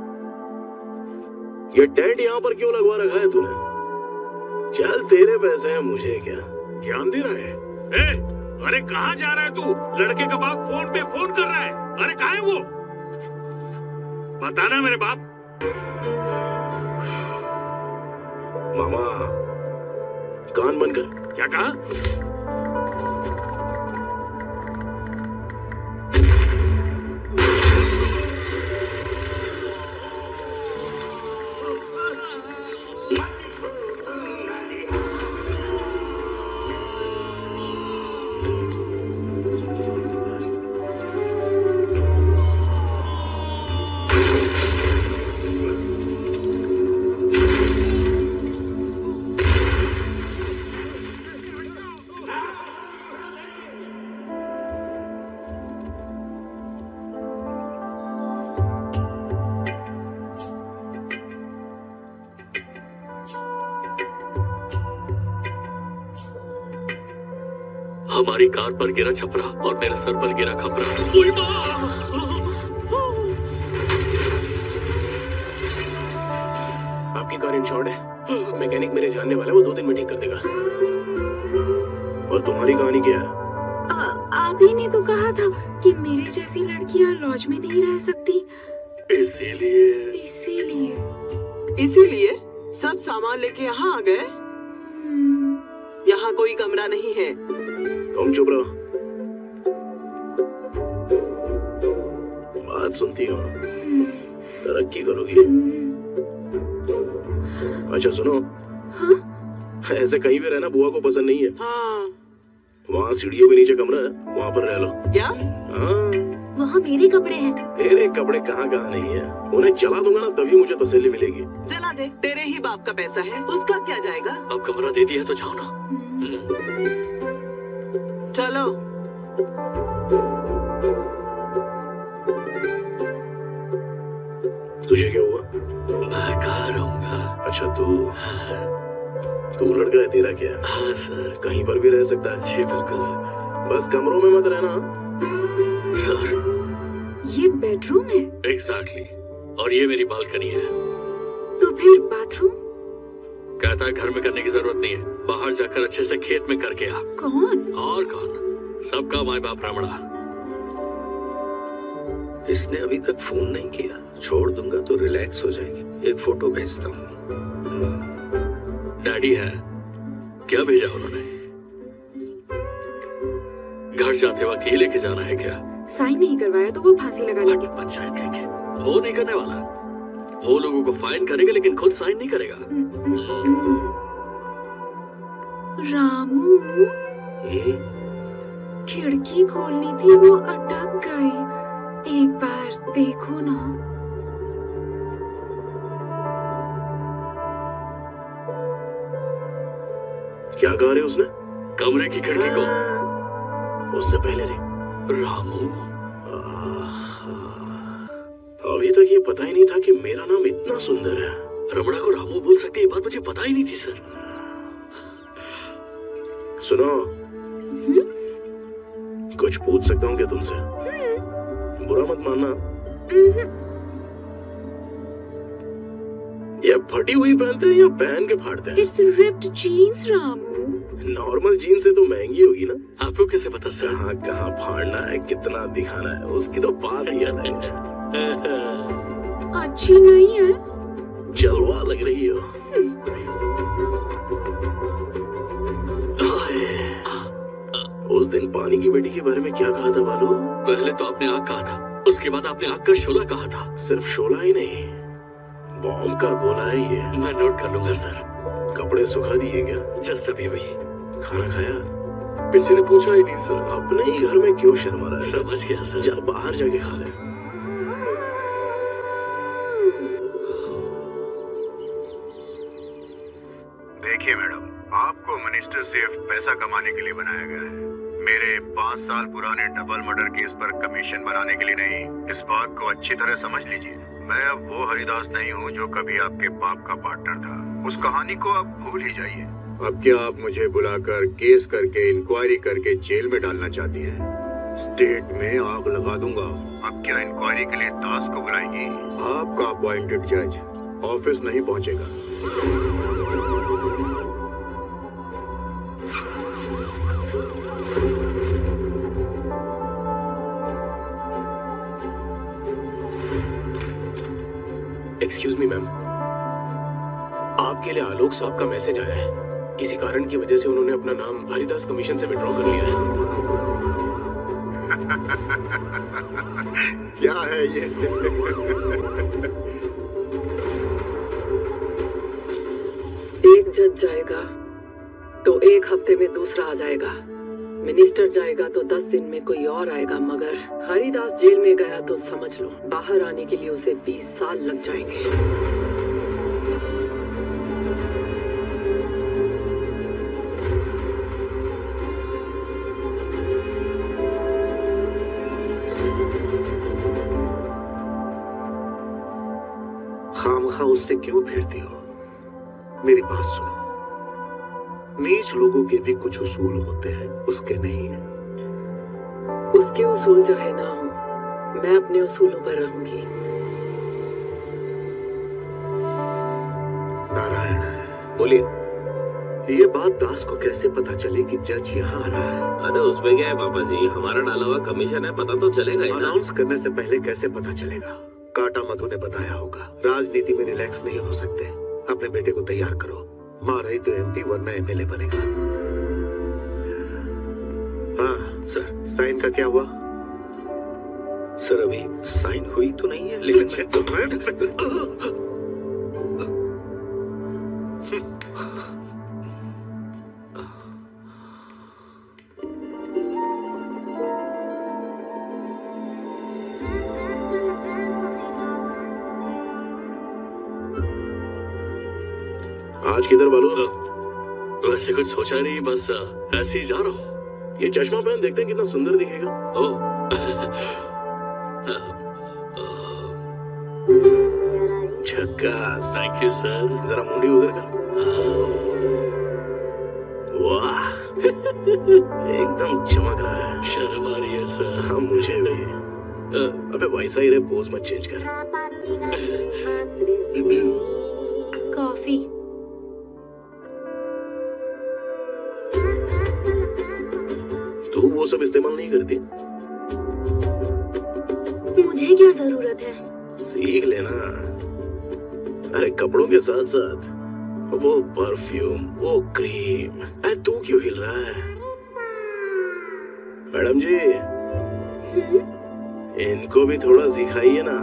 ये टेंट यहाँ पर क्यों लगवा रखा है तूने? चल तेरे पैसे हैं, मुझे क्या। ज्ञान दे रहा है। ए, अरे कहाँ जा रहा है तू? लड़के का बाप फोन पे फोन कर रहा है। अरे कहाँ है वो? बताना मेरे बाप। मामा, कान बंद कर। क्या कहा? हमारी कार पर गिरा छपरा और मेरे सर पर गिरा खपरा। आपकी कार इंश्योर्ड है? मैकेनिक मेरे जानने वाला है, वो दो दिन में ठीक कर देगा। और तुम्हारी कहानी क्या है? आप ही ने तो कहा था कि मेरे जैसी लड़कियां लॉज में नहीं रह सकती। इसीलिए इसीलिए इसीलिए सब सामान लेके यहाँ आ गए। यहाँ कोई कमरा नहीं है। तुम चुप रहो, बात सुनती हो, तरक्की करोगी। अच्छा सुनो, हाँ? ऐसे कहीं भी रहना बुआ को पसंद नहीं है। हाँ। वहाँ सीढ़ियों के नीचे कमरा है, वहाँ पर रह लो। क्या? हाँ। वहाँ मेरे कपड़े हैं। तेरे कपड़े कहाँ कहाँ नहीं है, उन्हें जला दूंगा ना तभी मुझे तसल्ली मिलेगी। जला दे, तेरे ही बाप का पैसा है, उसका क्या जाएगा? अब कमरा दे दिया तो जाओ ना। चलो। तुझे क्या हुआ? मैं कहाँ रहूंगा। अच्छा तू तू लड़का है, तेरा क्या? हाँ सर। कहीं पर भी रह सकता है। जी बिल्कुल। बस कमरों में मत रहना। सर ये बेडरूम है? एग्जैक्टली, और ये मेरी बालकनी है। तो फिर बाथरूम? कहता है घर में करने की जरूरत नहीं है, बाहर जाकर अच्छे से खेत में करके आ। कौन? और कौन, सबका माँ बाप रमणा। इसने अभी तक फोन नहीं किया, छोड़ दूंगा तो रिलैक्स हो जाएगी। एक फोटो भेजता हूँ। डैडी है क्या भेजा उन्होंने? घर जाते वक्त ये लेके जाना है क्या? साइन नहीं करवाया तो वो फांसी लगा लेंगे। पंचायत कहेंगे, वो नहीं करने वाला। वो लोगों को फाइन करेगा लेकिन खुद साइन नहीं करेगा। रामू, खिड़की खोलनी थी, वो अटक गई। एक बार देखो ना। क्या कहा रे उसने? कमरे की खिड़की को। उससे पहले रे रामू, अभी तक ये पता ही नहीं था कि मेरा नाम इतना सुंदर है। रमणा को रामू बोल सकते, ये बात मुझे पता ही नहीं थी सर। सुनो, कुछ पूछ सकता हूँ क्या तुमसे? बुरा मत मानना। ये फटी हुई पहनते हैं या पहन के फाड़ते हैं? It's ripped jeans, Ramu. Normal jeans से तो महंगी होगी ना? आपको कैसे पता सर? कहाँ कहाँ फाड़ना है, कितना दिखाना है, उसकी तो बात ही अलग है। अच्छी नहीं है? जलवा लग रही हो। उस दिन पानी की बेटी के बारे में क्या कहा था बालू? पहले तो आपने आग कहा था, उसके बाद आपने आग का शोला कहा था। सिर्फ शोला ही नहीं, बॉम्ब का गोला है ये। मैं नोट कर लूंगा सर। कपड़े सुखा दिए क्या? जस्ट अभी वही। खाना खाया? किसी ने पूछा ही नहीं सर। अपने ही घर में क्यों शर्मा रहा है? समझ गया सर। जा बाहर जाके खा ले। देखिए मैडम, आपको मिनिस्टर सिर्फ पैसा कमाने के लिए बनाया गया है, मेरे पाँच साल पुराने डबल मर्डर केस पर कमीशन बनाने के लिए नहीं। इस बात को अच्छी तरह समझ लीजिए, मैं अब वो हरिदास नहीं हूँ जो कभी आपके बाप का पार्टनर था। उस कहानी को आप भूल ही जाइए। अब क्या आप मुझे बुलाकर केस करके इंक्वायरी करके जेल में डालना चाहती हैं? स्टेट में आग लगा दूंगा। अब क्या इंक्वायरी के लिए दास को बुलाएंगी? आपका अपॉइंटेड जज ऑफिस नहीं पहुंचेगा। एक्सक्यूज मी मैम, आपके लिए आलोक साहब का मैसेज आया है। किसी कारण की वजह से उन्होंने अपना नाम हरिदास कमीशन से विड्रॉ कर लिया है। क्या है ये? एक जज जाएगा तो एक हफ्ते में दूसरा आ जाएगा। मिनिस्टर जाएगा तो दस दिन में कोई और आएगा, मगर हरिदास जेल में गया तो समझ लो बाहर आने के लिए उसे बीस साल लग जाएंगे। खामखा उससे क्यों फिरती हो? मेरी बात सुनो, नीच लोगों के भी कुछ उसूल होते हैं, उसके नहीं है। उसके उसूल चाहे ना हो, मैं अपने उसूलों पर रहूंगी। नारायण, बोलिए। ये बात दास को कैसे पता चली कि जज यहाँ आ रहा है? अरे उसमें क्या है पापा जी, हमारा डाला हुआ कमीशन है, पता तो चलेगा ही ना। अनाउंस करने से पहले कैसे पता चलेगा? काटा मधु ने बताया होगा। राजनीति में रिलैक्स नहीं हो सकते। अपने बेटे को तैयार करो, माँ रही तो एमपी वरना एमएलए बनेगा। हाँ सर, साइन का क्या हुआ? सर अभी साइन हुई तो नहीं है, लेकिन आज किधर बालू? वैसे कुछ सोचा नहीं, बस ऐसे ही जा रहा हूँ। ये चश्मा पहन देखते हैं कितना सुंदर दिखेगा। ओह झक्कास। Thank you sir. जरा मुंडी उधर कर। वाह एकदम चमक रहा है। शर्म आ रही है सर। हाँ मुझे भी। अबे वैसा ही रे, पोज मत चेंज कर। कॉफी। तू वो सब इस्तेमाल नहीं करती? मुझे क्या जरूरत है? सीख लेना। अरे कपड़ों के साथ साथ वो परफ्यूम, वो क्रीम। अरे तू क्यों हिल रहा है? मैडम जी, इनको भी थोड़ा सिखाइए ना।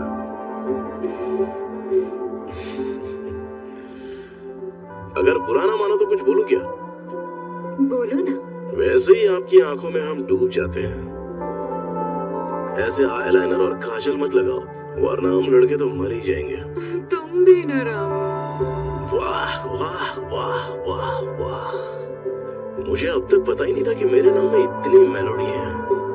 अगर बुरा ना मानो तो कुछ बोलूं क्या? बोलो ना। वैसे ही आपकी आंखों में हम डूब जाते हैं। ऐसे आईलाइनर और काजल मत लगाओ, वरना हम लड़के तो मर ही जाएंगे। तुम भी न राम। वाह वाह वाह वाह वाह, मुझे अब तक पता ही नहीं था कि मेरे नाम में इतनी मेलोडी है।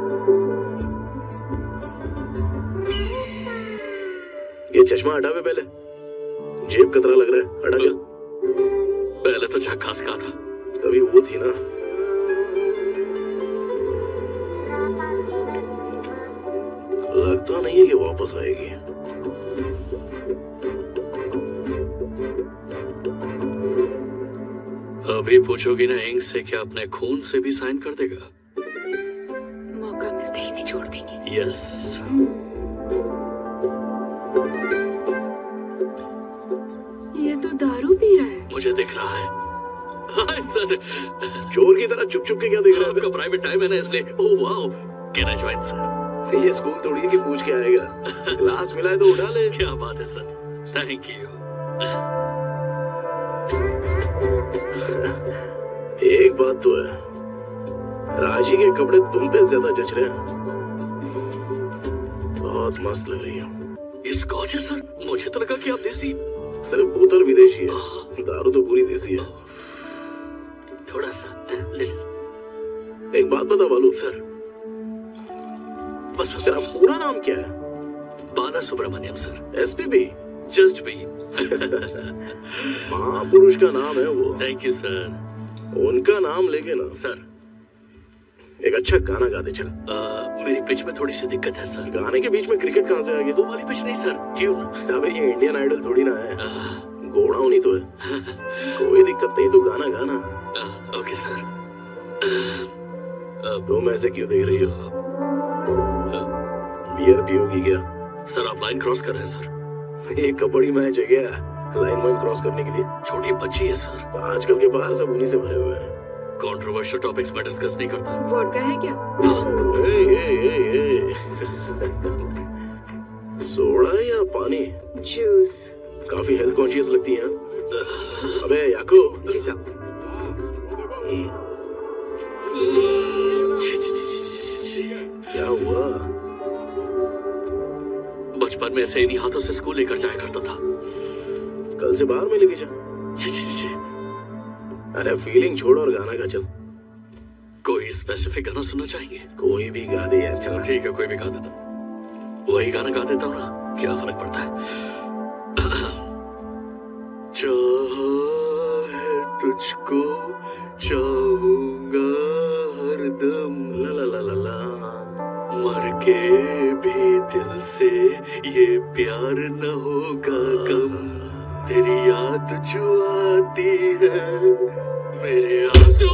ये चश्मा हटा बे पहले, जेब कतरा लग रहा है। हटा चल। पहले तो झक्कास का था। तभी वो थी ना। लगता नहीं है कि वापस आएगी। अभी पूछोगी ना इंक से क्या अपने खून से भी साइन कर देगा? मौका मिलते ही निचोड़ देंगे। यस। ये तो दारू पी रहा है। मुझे दिख रहा है। Hi sir. चोर की तरह चुप चुप के क्या देख रहा है? आपका प्राइवेट टाइम है ना, इसलिए। Oh wow, can I join sir? ये स्कूल थोड़ी है कि पूछ के आएगा। क्लास मिला है तो उठा ले। क्या बात है सर, थैंक यू। एक बात तो है, राजी के कपड़े तुम पे ज्यादा जच रहे हैं। बहुत मस्त लग रही हो। ये स्कॉच है सर? मुझे तो लगा कि आप देसी। सर बोतल विदेशी है, दारू तो पूरी देसी है। थोड़ा सा। एक बात बता बालू सर। बस तेरा पूरा नाम क्या है? Bala Subramanyam sir. SPB? Just B. महापुरुष का नाम है वो। Thank you sir. उनका नाम लेके ना सर एक अच्छा गाना गा दे चल। आ, मेरी पिच में थोड़ी सी दिक्कत है सर। गाने के बीच में क्रिकेट कहाँ से आ गया? वो वाली पिच नहीं सर, ट्यून। अबे ये इंडियन आइडल थोड़ी ना है, घोड़ा नहीं तो है। कोई दिक्कत नहीं, तो गाना गाना। Okay sir. तुम ऐसे क्यों देख रही हो? बियर पियोगी क्या? सर आप लाइन क्रॉस कर रहे हैं सर। एक कबड्डी मैच है क्या लाइन वाइन क्रॉस करने के लिए? छोटी बच्ची है सर। आजकल के बाहर सब उन्हीं से भरे हुए हैं। कंट्रोवर्शियल टॉपिक्स में डिस्कस नहीं करता। वोडका है क्या? ए, ए, ए, ए। सोडा या पानी? जूस। काफी हेल्थ कॉन्शियस लगती हैं। अबे याकूब। जी साहब। क्या हुआ? बचपन में ऐसे इन्हीं हाथों से स्कूल लेकर जाया करता था। कल से बाहर में लेके जा। जी जी जी। अरे फीलिंग छोड़ और गाना गा चल। कोई स्पेसिफिक गाना सुनना चाहेंगे? कोई भी गा दे यार, चल। ठीक है, कोई भी गा देता। वही गाना गा देता हूँ ना, क्या फर्क पड़ता है। चाहा है तुझको चाहूंगा हरदम, ला ला ला ला ला। मर के भी दिल से ये प्यार न होगा कम। तेरी याद जो आती है मेरे आंसू।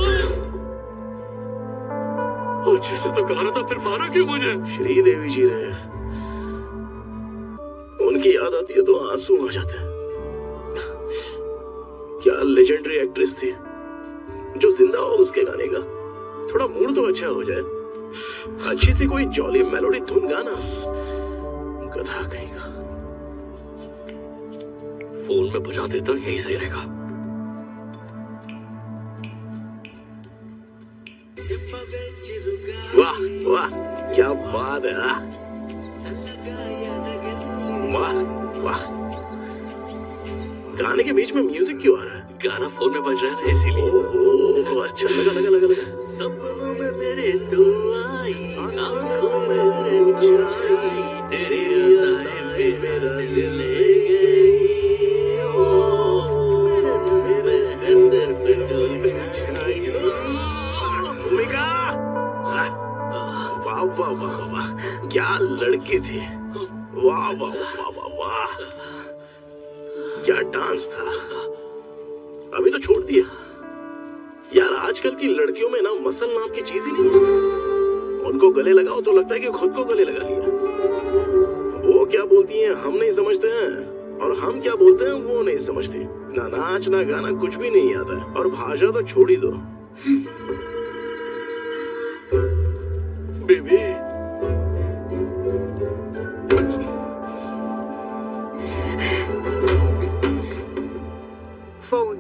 अच्छे से तो गा रहा था, फिर मारा क्यों मुझे? श्रीदेवी जी ने, उनकी याद आती है तो आंसू आ जाते हैं। क्या लेजेंडरी एक्ट्रेस थी, जो जिंदा हो उसके गाने का थोड़ा मूड तो अच्छा हो जाए। अच्छी सी कोई जॉली मेलोडी धुन गाना। गधा कहीं का। फोन में बजा देता हूँ, यही सही रहेगा। वाह वाह, क्या बात है। वाह वाह, गाने के बीच में म्यूजिक क्यों आ रहा है? गाना फोन में बज रहा है ना, इसीलिए। ओहो, अच्छा लगा लगा लगा लगा। सपनों में मेरे तू आई, आंखों में तेरी छाई, तेरी अदाएं पे मेरा दिल ले गई। ओ मेरे दिल में ऐसे ऐसे डोल छाई। भूमिका, वाह वाह वाह वाह, क्या लड़की थी। वाह वाह वाह वाह वाह, क्या डांस था। अभी तो छोड़ दिया यार। आजकल की लड़कियों में ना मसल नाम की चीज ही नहीं है। उनको गले लगाओ तो लगता है कि खुद को गले लगा लिया। वो क्या बोलती हैं हम नहीं समझते हैं, और हम क्या बोलते हैं वो नहीं समझती। ना नाच ना गाना कुछ भी नहीं आता है, और भाषा तो छोड़ ही दो। Baby phone.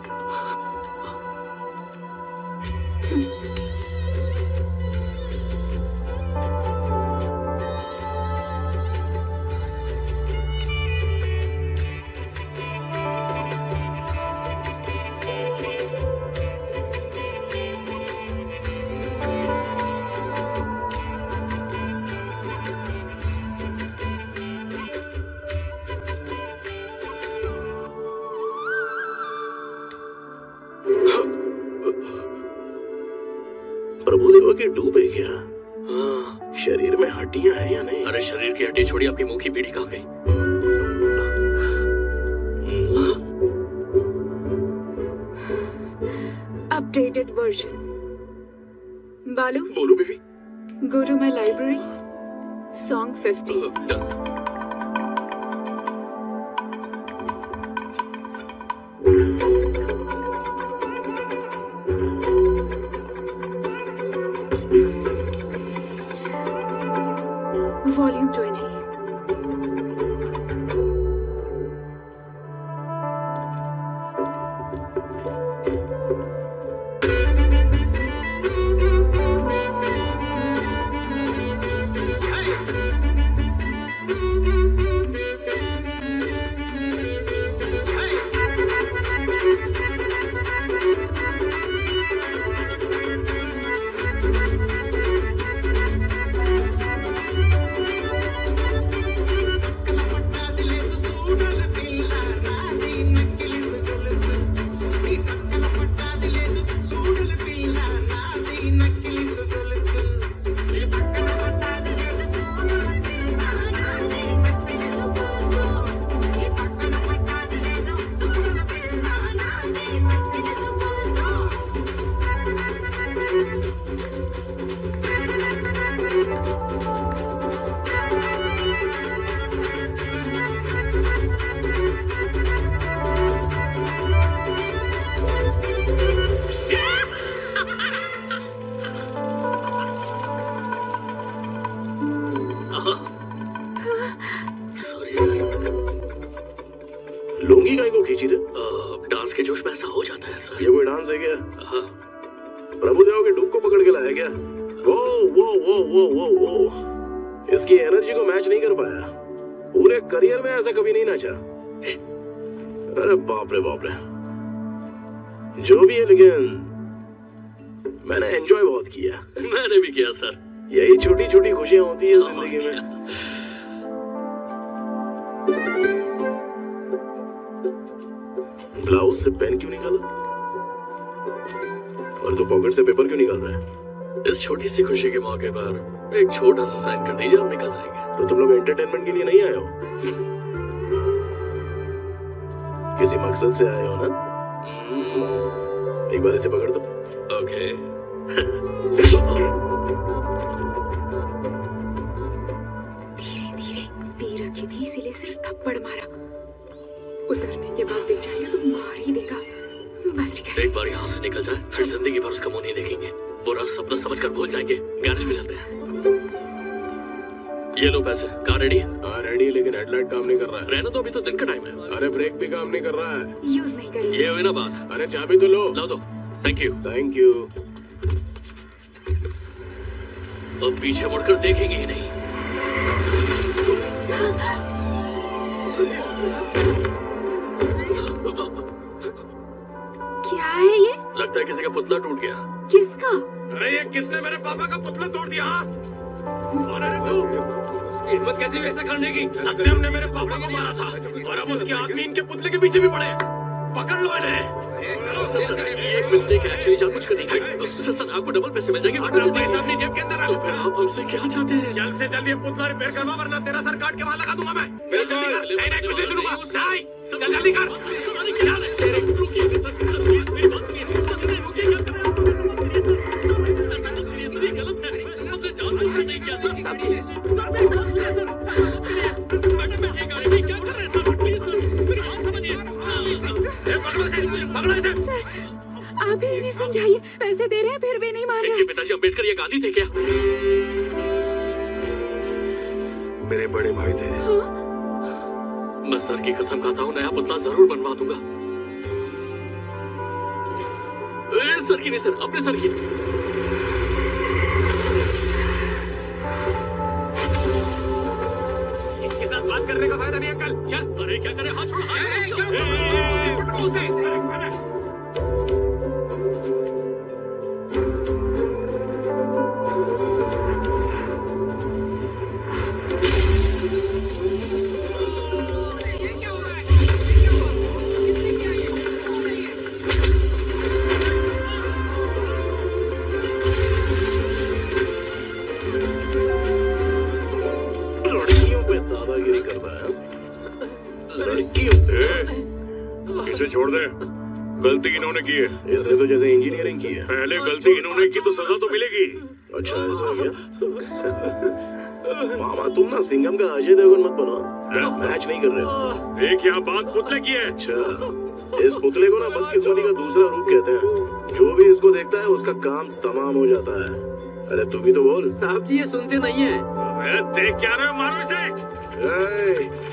प्रभुदेवा की डूब है क्या? हाँ। शरीर में हड्डियां हैं या नहीं? अरे शरीर की हड्डी छोड़ी, आपकी मुंह की बीड़ी कहाँ गई? Updated version. बालू, बोलो baby. Go to my library, song fifty. Volume twenty. लुंगी काहे को खींची रे? डांस के जोश में ऐसा हो जाता है सर। ये कोई डांस है क्या? हाँ। प्रभुदेवा के डूब को पकड़ के लाया क्या? वो वो वो वो वो वो इसकी एनर्जी को मैच नहीं कर पाया। पूरे करियर में ऐसा कभी नहीं नाचा। अरे बाप रे बाप रे, जो भी है, लेकिन मैंने एंजॉय बहुत किया। मैंने भी किया सर। यही छोटी छोटी खुशियां होती है जिंदगी में। ब्लाउज से पेन क्यों निकाला? और तो पॉकेट से पेपर क्यों निकाल रहा है? इस छोटी सी खुशी के मौके पर एक छोटा सा साइन कर दीजिए, हम निकल जाएंगे। तो तुम लोग एंटरटेनमेंट के लिए नहीं आए हो? किसी मकसद से आए हो ना? एक बार इसे पकड़ दो। ओके। धीरे धीरे पी रखी थी इसीलिए सिर्फ थप्पड़ मारा। उतरने के बाद देख जाएगा तो मार ही देगा। बच गए। एक बार यहाँ से निकल जाए फिर जिंदगी भर उसका मुंह नहीं देखेंगे। बुरा सपना समझकर भूल जाएंगे। गैरेज पे चलते हैं। ये लो पैसे। कार रेडी है? हाँ रेडी है, लेकिन हेडलाइट काम नहीं कर रहा है। रहना तो अभी तो दिन का टाइम है। अरे ब्रेक भी काम नहीं कर रहा है। यूज नहीं करेंगे। ये हुई ना बात। अरे चाबी तो लो। लो दो। Thank you. Thank you. अब पीछे मुड़कर देखेंगे ही नहीं। क्या है ये? लगता है किसी का पुतला टूट गया। किसका? अरे ये किसने मेरे पापा का पुतला तोड़ दिया? कौन है तू? हिम्मत कैसी हुई ऐसा करने की? सत्यम ने मेरे पापा को मारा था और अब उसके आदमी इनके पुतले के पीछे भी पड़े। पकड़ लो इन्हें। सर सर ये एक मिस्टेक है एक्चुअली, जानबूझ कर नहीं की। सर सर आपको डबल पैसे मिल जाएंगे। पैसा अपनी जेब के अंदर। तो फिर आप हमसे क्या चाहते हैं? जल्द से जल्द ये पुतला रिपेयर करवा वरना तेरा सर काट के वहां लगा दूंगा मैं। चल जल्दी कर। नहीं नहीं कुछ नहीं सुनूंगा। चल जल्दी कर। चल तेरे रुकिए सर प्लीज मेरी बात सुनिए। सर नहीं रुकिए क्या कर रहे हो? ये गलत है। आपने जानबूझ कर नहीं किया सर। मैडम बैठिए गाड़ी में। क्या कर रहे हैं सर? प्लीज सर मेरी बात समझिए। सर आप ही इन्हें समझाइए। पैसे दे रहे हैं फिर भी नहीं मान रहे। इनके पिताजी अम्बेडकर ये गांधी थे क्या? मेरे बड़े भाई थे। हाँ? मैं सर की कसम खाता हूँ नया पुतला जरूर बनवा दूंगा। ए, सर की नहीं सर, अपने सर की। इसके साथ बात करने का फायदा नहीं अंकल। चल। अरे क्या करे? हाथ छोड़ो। पकड़ो उसे। इसे छोड़ दे। गलती इन्होंने की है। इसने तो जैसे इंजीनियरिंग की है। पहले गलती इन्होंने की तो सजा तो मिलेगी। अच्छा ऐसा हो गया। मामा तुम ना सिंघम का अजय देवगन मत बनो। मैच नहीं कर रहे। देख यहाँ बात पुतले की है। अच्छा इस पुतले को ना बदकिस्मती का दूसरा रूप कहते हैं। जो भी इसको देखता है उसका काम तमाम हो जाता है। अरे तू भी तो बोल। साहब जी ये सुनते नहीं है। अरे देख क्या रहे हो? मारो इसे।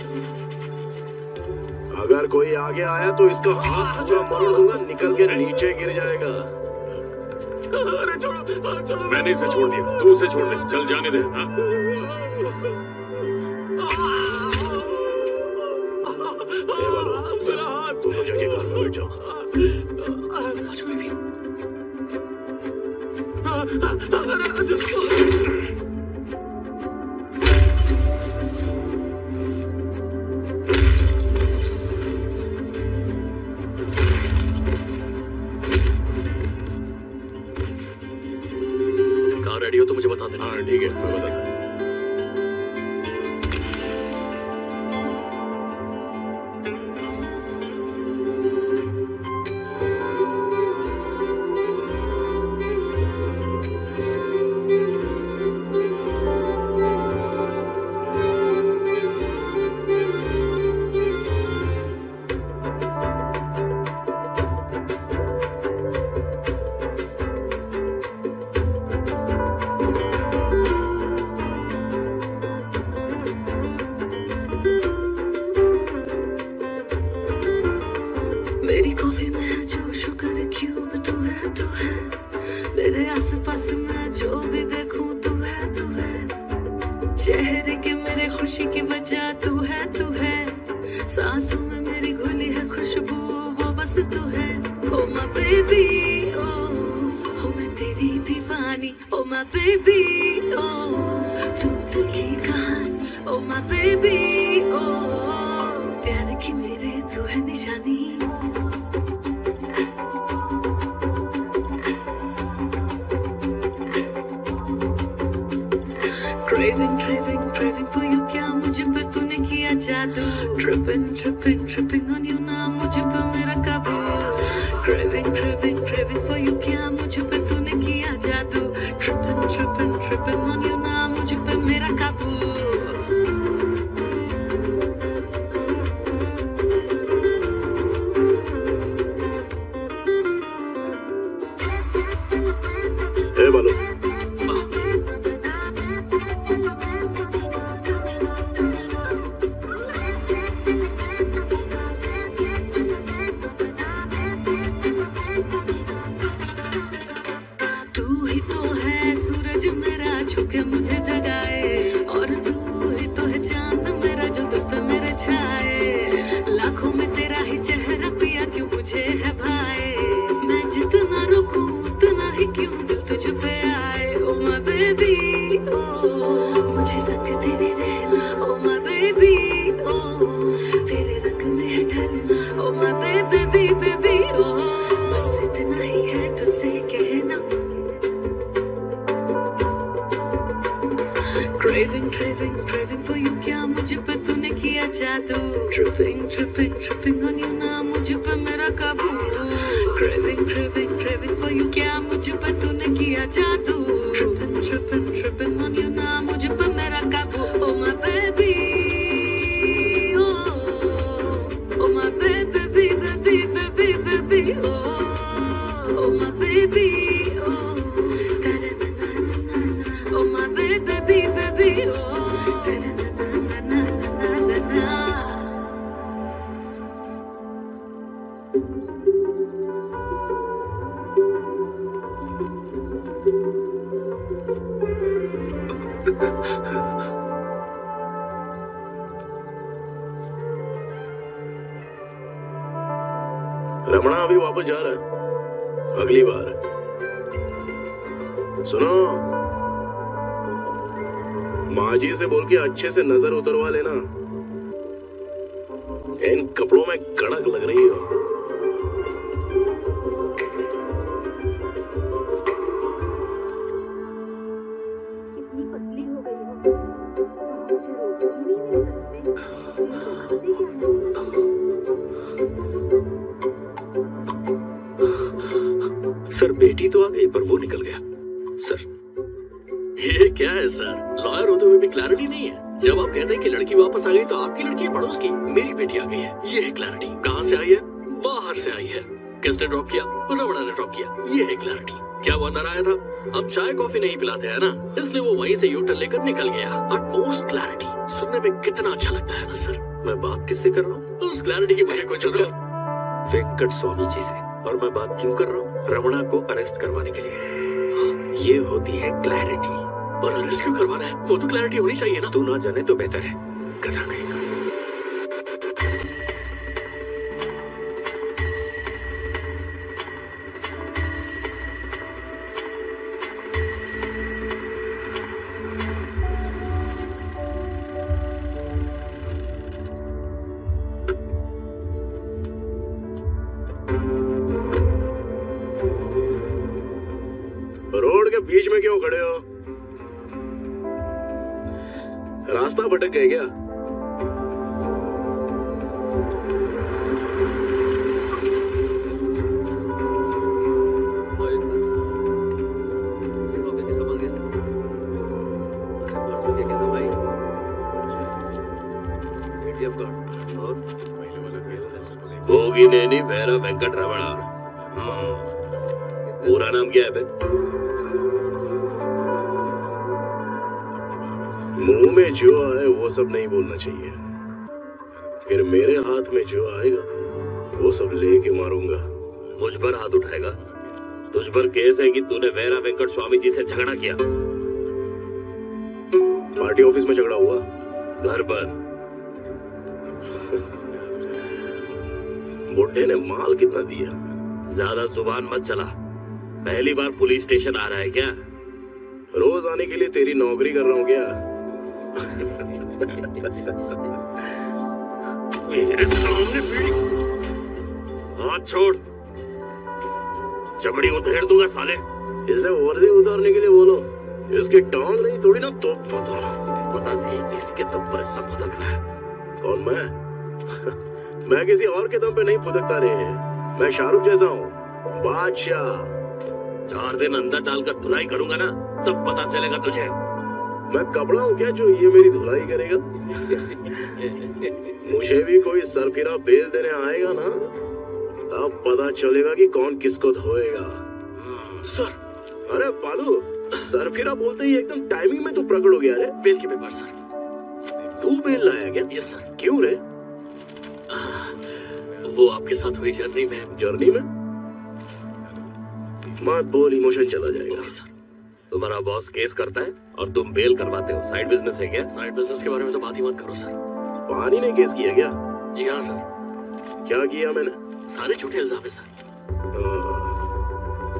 अगर कोई आगे आया तो इसका हाथ जो मोड़ दूंगा निकल के नीचे गिर जाएगा। अरे छोड़ो छोड़ो। मैंने इसे छोड़ दिया, तू उसे छोड़ दे। चल जाने दे। हाँ? तुम लोग जाके कार में बैठ जाओ। कार रेडी हो तो मुझे बता देना। हाँ ठीक है मैं बता। मेरी कॉफी में है जो शुगर क्यूब तू है तू है। मेरे आस पास में जो भी देखूं तू है तू है। चेहरे के मेरे खुशी की वजह तू है तू है। सांसों में मेरी घुली है खुशबू वो बस तू है। ओ माय बेबी ओ हो मैं तेरी दीवानी। ओ माय बेबी ओ तू दिल की कहानी। ओ माय बेबी ओ प्यार की मेरे तू है निशानी। Craving, craving, craving for you क्या मुझ पे तूने किया जादू। Tripping, tripping, tripping on you ना मुझ खिसक तेरे रहना, ओ माय बेबी, ओ तेरे रंग में है ढलना, oh my baby baby, oh बस इतना ही है तुझसे कहना। Craving, craving, craving for you, क्या मुझ पे तूने किया जादू? Tripping, tripping, tripping on you ना, मुझ पे मेरा काबू। Craving, craving, craving for you, क्या मुझ पे तूने किया जादू? Tripping, tripping, tripping on you ना, मुझ पे मेरा काबू। Oh my baby, oh, oh my baby, baby, baby, baby, baby, oh, oh my baby, oh, da-da-na-na-na-na-na, oh my baby, baby, baby, oh, da-da-na-na-na-na-na-na. Ramana अभी वापस जा रहा है, अगली बार। सुनो, माँ जी से बोल के अच्छे से नजर उतरवा लेना। इन कपड़ों में कड़क लग रही हो। कितनी पतली हो गई हो, मुझे रोटी ही नहीं मिली सच में। खाते क्या है? सर बेटी तो आ गई पर वो निकल गया। सर ये क्या है सर, लॉयर होते हुए भी क्लैरिटी नहीं है। जब आप कहते हैं कि लड़की वापस आ गई तो आपकी लड़की है पड़ोस की, मेरी बेटी आ गई है, ये है क्लैरिटी। कहाँ से आई है? बाहर से आई है। किसने ड्रॉप किया? रमणा ने ड्रॉप किया, ये है क्लैरिटी। क्या वो अंदर आया था? हम चाय कॉफी नहीं पिलाते हैं ना, इसलिए वो वहीं से यू टर्न लेकर निकल गया। अटमोस्ट क्लैरिटी सुनने में कितना अच्छा लगता है ना सर। मैं बात किससे कर रहा हूँ? उस क्लैरिटी की मुझे कुछ जरूरत। वेंकट स्वामी जी से। और मैं बात क्यों कर रहा हूँ? रमणा को अरेस्ट करवाने के लिए। ये होती है क्लैरिटी। पर अरेस्ट क्यों करवाना है? वो तो क्लैरिटी होनी चाहिए ना। तू ना जाने तो बेहतर है। गधा कहेगा। रोड के बीच में क्यों खड़े हो? रास्ता भटक गए क्या? भोगी नैनी भैरव वेंकट रमणा। पूरा नाम क्या है बे? मुंह में जो आए वो सब नहीं बोलना चाहिए, फिर मेरे हाथ में जो आएगा वो सब लेके मारूंगा। मुझ पर हाथ उठाएगा? तुझ पर केस है कि तूने वेरा वेंकट स्वामी जी से झगड़ा किया। पार्टी ऑफिस में झगड़ा हुआ? घर पर। बुड्ढे ने माल कितना दिया? ज्यादा जुबान मत चला। पहली बार पुलिस स्टेशन आ रहा है क्या? रोज आने के लिए तेरी नौकरी कर रहा हूँ क्या? मेरे सामने पीड़ी। हाथ छोड़, जबड़ी उधेड़ दूंगा साले। इसे वर्दी उतारने के लिए बोलो, इसकी टांग नहीं तोड़ी ना तो पता पता नहीं किसके दम पर इतना फुदक रहा है। कौन मैं? मैं किसी और के दम पे नहीं फुदकता रे। मैं शाहरुख जैसा हूँ, बादशाह। चार दिन अंदर डालकर धुलाई करूंगा ना, तब पता चलेगा तुझे। मैं कपड़ा हूँ क्या जो ये मेरी धुलाई करेगा? मुझे भी कोई सरफिरा बेल देने आएगा ना, तब पता चलेगा कि कौन किसको धोएगा। सर, अरे पालू, सरफिरा बोलते ही एकदम टाइमिंग में तू प्रकट हो गया रे। बेल के पेपर सर। तू बेल लाया क्या? Yes sir. क्यों रे? वो आपके साथ हुई जर्नी में। जर्नी में? मत बोल, इमोशन चला जाएगा। सर, तुम्हारा बॉस केस करता है और तुम बेल करवाते हो। साइड बिजनेस है क्या? साइड बिजनेस के बारे में तो बात ही मत करो सर। पानी ने केस किया क्या? जी हाँ सर। क्या किया मैंने? सारे झूठे इल्जाम है सर।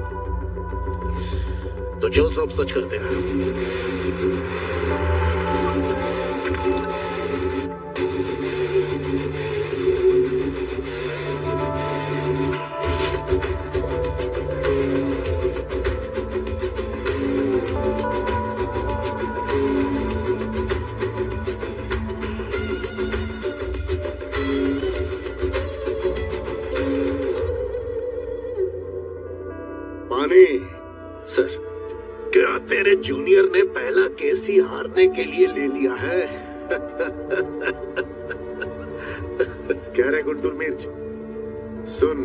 तो चल सब सच करते हैं। मारने के लिए ले लिया है। क्या रे गुंटूर मिर्च, सुन,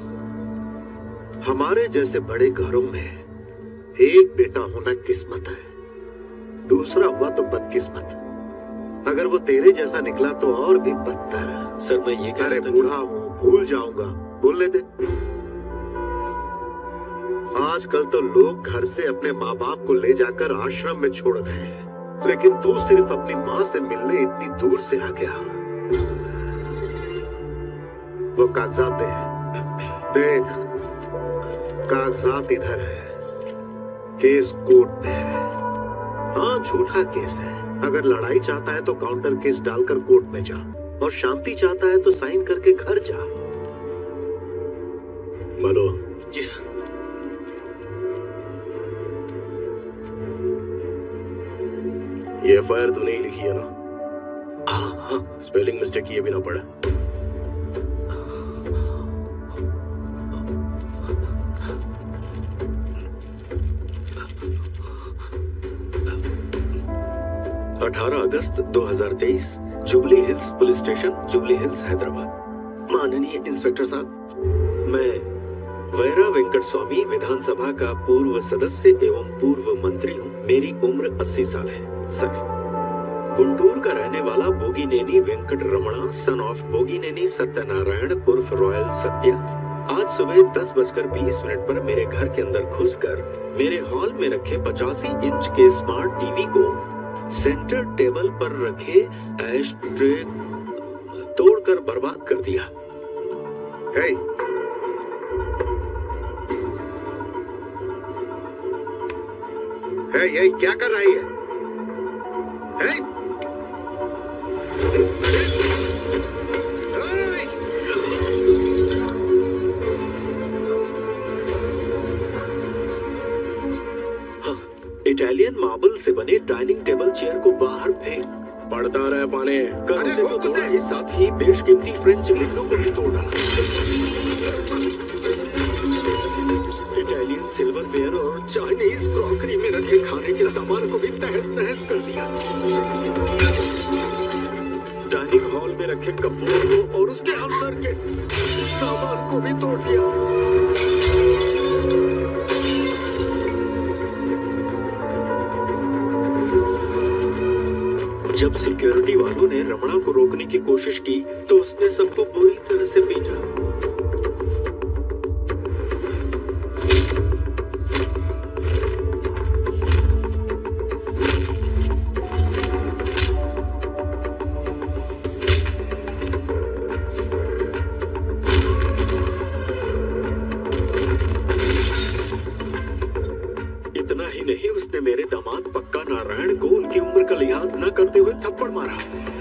हमारे जैसे बड़े घरों में एक बेटा होना किस्मत है, दूसरा हुआ तो बदकिस्मत। अगर वो तेरे जैसा निकला तो और भी बदतर। सर मैं ये कह अरे रहा था बूढ़ा हूं, भूल जाऊंगा, बोलने दे। आजकल तो लोग घर से अपने माँ बाप को ले जाकर आश्रम में छोड़ रहे हैं, लेकिन तू सिर्फ अपनी माँ से मिलने इतनी दूर से आ गया। वो कागजात दे, देख कागजात इधर है, केस कोर्ट में है। हाँ झूठा केस है, अगर लड़ाई चाहता है तो काउंटर केस डालकर कोर्ट में जा, और शांति चाहता है तो साइन करके घर जा। मनो। जी सर। ये एफ आई आर तूने ही लिखी है ना? हाँ हाँ। स्पेलिंग मिस्टेक किए बिना पढ़ा। अठारह अगस्त दो हज़ार तेईस, जुबली हिल्स पुलिस स्टेशन, जुबली हिल्स, हैदराबाद। माननीय इंस्पेक्टर साहब, मैं वैरा वेंकट स्वामी विधानसभा का पूर्व सदस्य एवं पूर्व मंत्री हूँ। मेरी उम्र अस्सी साल है। सर, गुंटूर का रहने वाला बोगीनेनी वेंकट रमणा, सन ऑफ बोगीनेनी सत्यनारायण उर्फ रॉयल सत्या, आज सुबह दस बजकर बीस मिनट पर मेरे घर के अंदर घुसकर मेरे हॉल में रखे पचासी इंच के स्मार्ट टीवी को सेंटर टेबल पर रखे एश ट्रे तोड़कर बर्बाद कर दिया। hey. hey, hey, क्या कर रही है? hey. इटालियन मार्बल से बने डाइनिंग टेबल चेयर को बाहर फेंक पड़ता रहे पाने कर उसे तो तोड़ा ही, साथ ही बेशकीमती फ्रेंच विंडो को भी तोड़ा। इटालियन सिल्वरवेयर और चाइनीज क्रॉकरी में रखे खाने के सामान को भी तहस नहस कर दिया। डाइनिंग हॉल में रखे कपड़ों को और उसके अंदर के सामान को भी तोड़ दिया। जब सिक्योरिटी वालों ने रमणा को रोकने की कोशिश की तो उसने सबको बुरी तरह से पीटा। इतना ही नहीं, उसने मेरे दामाद पक्का नारायण को उनकी उम्र का लिहाज न करते हुए थप्पड़ मारा।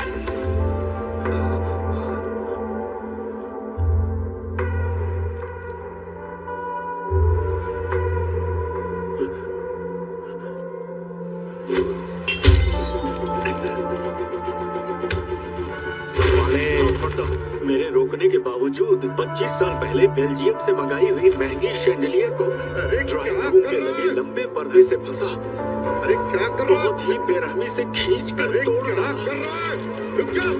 मेरे रोकने के बावजूद पच्चीस साल पहले बेल्जियम से मंगाई हुई महंगी शैंडलियर को ड्राइंग रूम में लगे लंबे पर्दे से फंसा अरे क्या कर रहा है? बहुत ही बेरहमी से खींच कर तोड़ रहा कर रहा है? रुक जा।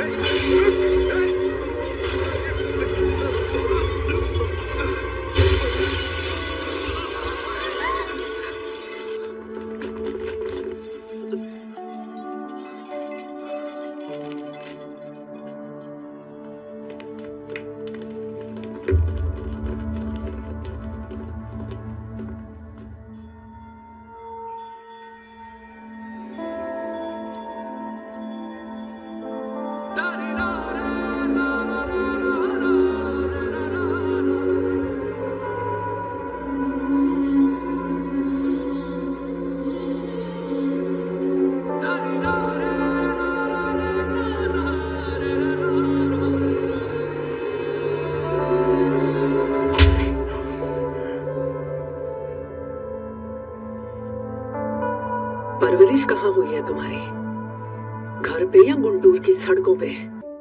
परवरिश कहाँ हुई है तुम्हारी? घर पे या गुंटूर की सड़कों पे?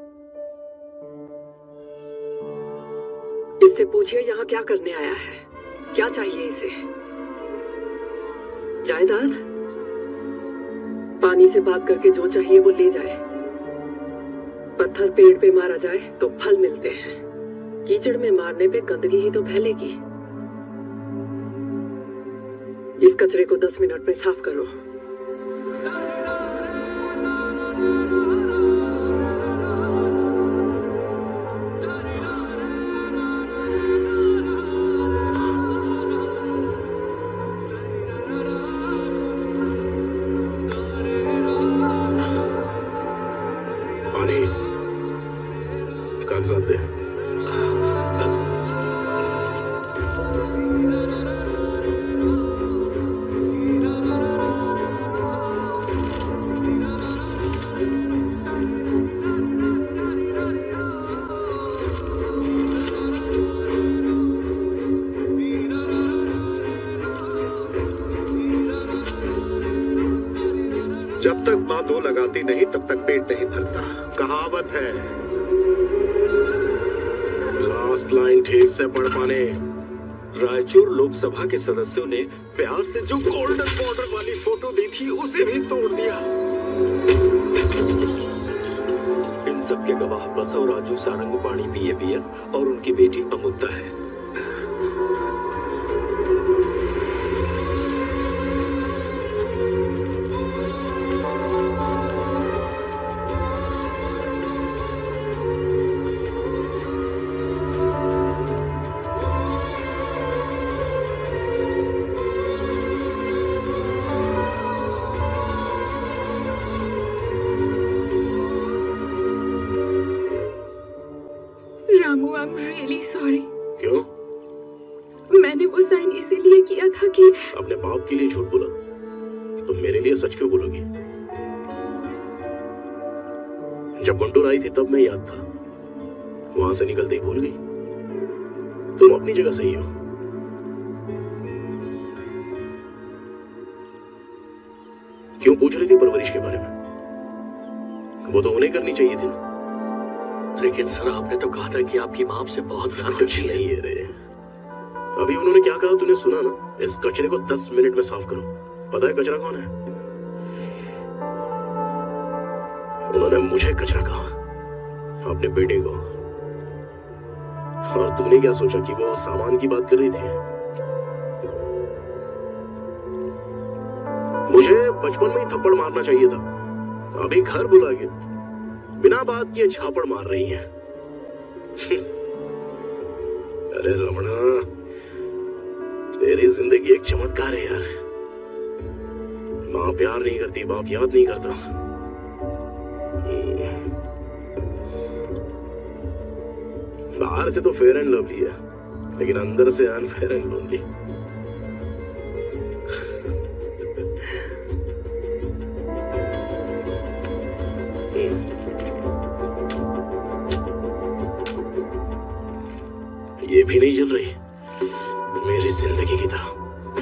इससे पूछिए यहाँ क्या करने आया है, क्या चाहिए इसे? जायदाद? पानी से बात करके जो चाहिए वो ले जाए। पत्थर पेड़ पे मारा जाए तो फल मिलते हैं, कीचड़ में मारने पे गंदगी ही तो फैलेगी। इस कचरे को दस मिनट में साफ करो। पानी, कागजात दे। जब तक माँ दो लगाती नहीं तब तक पेट नहीं भरता, कहावत है। लास्ट लाइन ठीक से पढ़ पाने। रायचूर लोकसभा के सदस्यों ने प्यार से जो गोल्डन बॉर्डर वाली फोटो दी थी उसे भी तोड़ दिया। इन सब के गवाह Basava Raju Sarangapani B A B L और उनकी बेटी अमुद्दा है। Ramu, I am really sorry. क्यों? मैंने वो साइन इसीलिए किया था कि अपने बाप के लिए झूठ बोला, तो मेरे लिए सच क्यों बोलोगी? जब गुंटूर आई थी तब मैं याद था, वहां से निकलते ही भूल गई। तुम अपनी जगह सही हो। क्यों पूछ रही थी परवरिश के बारे में? वो तो उन्हें करनी चाहिए थी ना। लेकिन सर, आपने तो कहा था कि आपकी माँ आपसे बहुत प्यार कुछ नहीं है रे। अभी उन्होंने क्या कहा तूने सुना ना? इस कचरे को दस मिनट में साफ करो। पता है कचरा कौन है? उन्होंने मुझे कचरा कहा, अपने बेटे को। और तूने क्या सोचा कि वो सामान की बात कर रही थी? मुझे बचपन में ही थप्पड़ मारना चाहिए था। अभी घर बुला के बिना बात किए झापड़ मार रही हैं। अरे रमणा, तेरी जिंदगी एक चमत्कार है यार। माँ प्यार नहीं करती, बाप याद नहीं करता। बाहर से तो फेयर एंड लवली है, लेकिन अंदर से अनफेयर एंड लोनली। ये भी नहीं जल रही मेरी जिंदगी की तरह।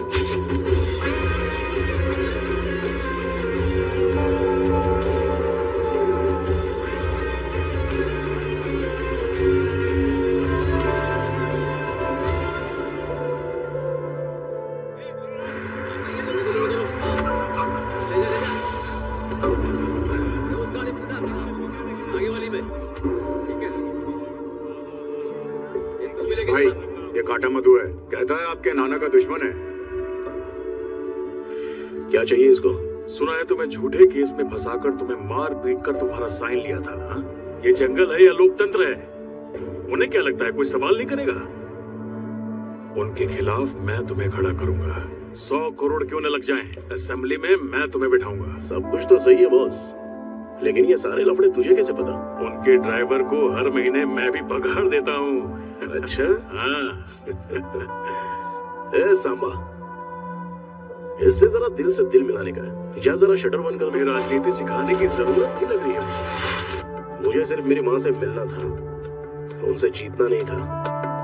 भाई, ये काटा मधु है, कहता है आपके नाना का दुश्मन है। क्या चाहिए इसको? सुना है तुम्हें झूठे केस में फंसाकर तुम्हें मार पीट कर तुम्हारा साइन लिया था हा? ये जंगल है या लोकतंत्र है? उन्हें क्या लगता है कोई सवाल नहीं करेगा? उनके खिलाफ मैं तुम्हें खड़ा करूंगा। सौ करोड़ क्यों न लग जाएं, असेंबली में मैं तुम्हें बिठाऊंगा। सब कुछ तो सही है बॉस, लेकिन ये सारे लफड़े तुझे कैसे पता? उनके ड्राइवर को हर महीने मैं भी पगार देता हूँ। अच्छा? हाँ। ए सांबा, इससे जरा दिल से दिल मिलाने का है। जा जरा शटर बंद कर। मुझे राजनीति सिखाने की जरूरत नहीं लग रही है। मुझे सिर्फ मेरी माँ से मिलना था, उनसे जीतना नहीं था।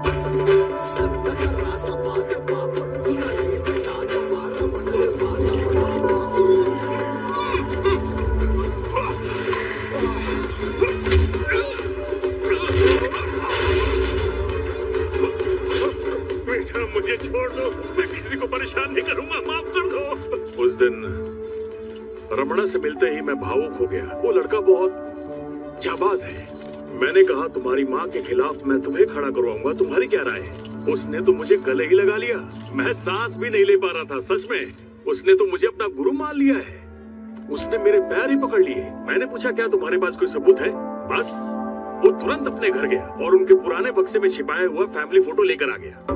मुझे छोड़ दो, मैं किसी को परेशान नहीं करूंगा, माफ कर दो। उस दिन रमणा से मिल सुनते ही मैं भावुक हो गया। वो लड़का बहुत जाबाज है। मैंने कहा तुम्हारी माँ के खिलाफ मैं तुम्हें खड़ा करवाऊंगा, तुम्हारी क्या राय है? उसने तो मुझे गले ही लगा लिया। मैं सांस भी नहीं ले पा रहा था। सच में उसने तो मुझे अपना गुरु मान लिया है। उसने मेरे पैर ही पकड़ लिए। मैंने पूछा क्या तुम्हारे पास कोई सबूत है? बस वो तुरंत अपने घर गया और उनके पुराने बक्से में छिपाया हुआ फैमिली फोटो लेकर आ गया।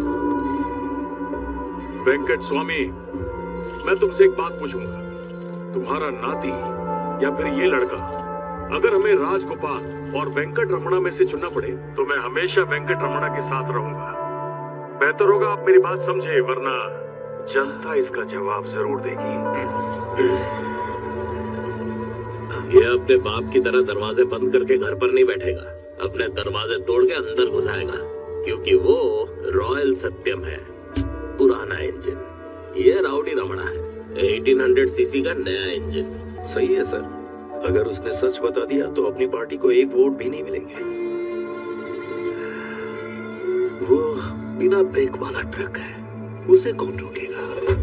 वेंकट स्वामी, मैं तुमसे एक बात पूछूंगा। तुम्हारा नाती या फिर ये लड़का, अगर हमें राजगोपाल और वेंकट रमणा में से चुनना पड़े तो मैं हमेशा वेंकट रमणा के साथ रहूंगा। बेहतर होगा आप मेरी बात समझे, वरना जनता इसका जवाब जरूर देगी। ये अपने बाप की तरह दरवाजे बंद करके घर पर नहीं बैठेगा, अपने दरवाजे तोड़ के अंदर घुसाएगा, क्योंकि वो रॉयल सत्यम है, पुराना इंजन। ये राउडी रमणा है, अठारह सौ सीसी का नया इंजन। सही है सर, अगर उसने सच बता दिया तो अपनी पार्टी को एक वोट भी नहीं मिलेंगे। वो बिना ब्रेक वाला ट्रक है, उसे कौन रोकेगा?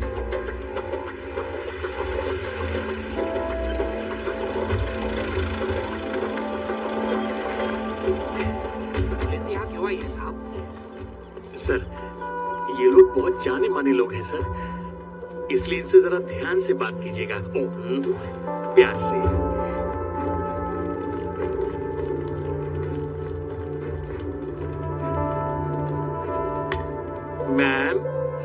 यहाँ क्यों आई है साहब? सर, ये लोग बहुत जाने माने लोग हैं सर, इसलिए इनसे जरा ध्यान से बात कीजिएगा। प्यार से। मैम,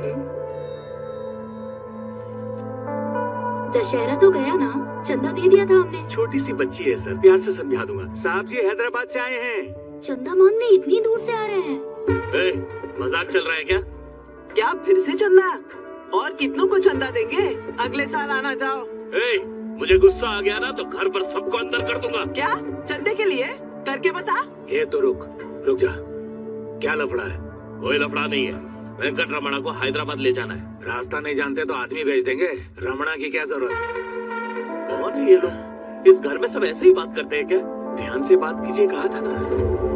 दशहरा तो गया ना, चंदा दे दिया था हमने। छोटी सी बच्ची है सर, प्यार से समझा दूंगा। साहब जी हैदराबाद से आए हैं। चंदा मांगने इतनी दूर से आ रहे हैं। ए, मजाक चल रहा है क्या? क्या फिर से चंदा? और कितनों को चंदा देंगे? अगले साल आना जाओ। ए, मुझे गुस्सा आ गया ना तो घर पर सबको अंदर कर दूंगा। क्या चंदे के लिए? करके बता। ये तो रुक रुक जा, क्या लफड़ा है? कोई लफड़ा नहीं है, वेंकट रमणा को हैदराबाद ले जाना है। रास्ता नहीं जानते तो आदमी भेज देंगे, रमणा की क्या जरूरत? कौन है ये लोग? इस घर में सब ऐसे ही बात करते हैं क्या? ध्यान से बात कीजिए, कहा था ना।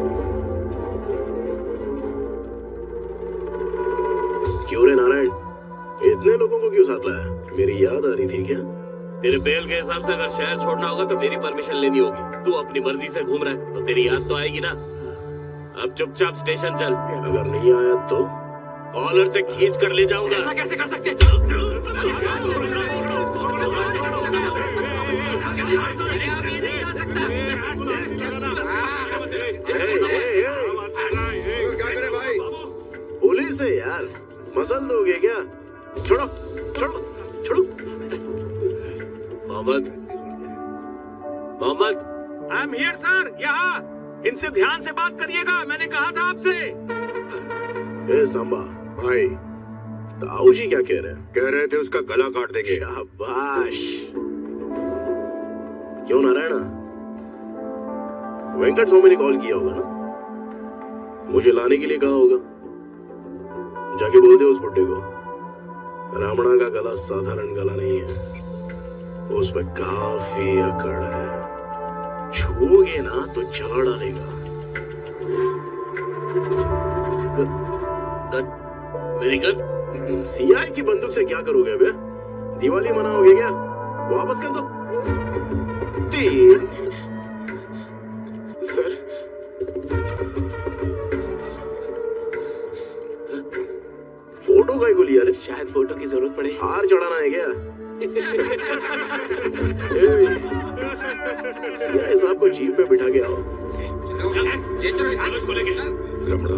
क्यों रे नारायण, इतने लोगों को क्यों साथ लाया? मेरी याद आ रही थी क्या? तेरे बेल के हिसाब से अगर शहर छोड़ना होगा तो मेरी परमिशन लेनी होगी। तू अपनी मर्जी से घूम रहा है तो तेरी याद तो आएगी ना। अब चुपचाप स्टेशन चल। अगर नहीं आया तो कॉलर से खींच कर ले जाऊंगा। ऐसा कैसे कर सकते? क्या करे भाई? पुलिस है यार, मसल दोगे क्या? छोड़ो छोड़ो छोड़ो। Mohammed, Mohammed, I am here sir. यहाँ इनसे ध्यान से बात करिएगा, मैंने कहा था आपसे। ए सांबा भाई, ताऊ जी क्या कह रहे हैं? कह रहे थे उसका गला काट देंगे। शाबाश। क्यों नारायण, वेंकट स्वामी ने कॉल किया होगा ना, मुझे लाने के लिए कहा होगा। जाके बोल दे उस बुड्ढे को, रामणा का गला साधारण गला नहीं है, उसमें काफी अकड़ है। छूओगे ना तो जला डालेगा। गन, मेरी गन। सीआई की बंदूक से क्या करोगे बे? दिवाली मनाओगे क्या? वापस कर दो। तीन। सर, फोटो का ही को लिया रे? शायद फोटो की जरूरत पड़े। हार चढ़ाना है क्या? सीआई साहब को जीप पे बिठा के आओ। रमणा,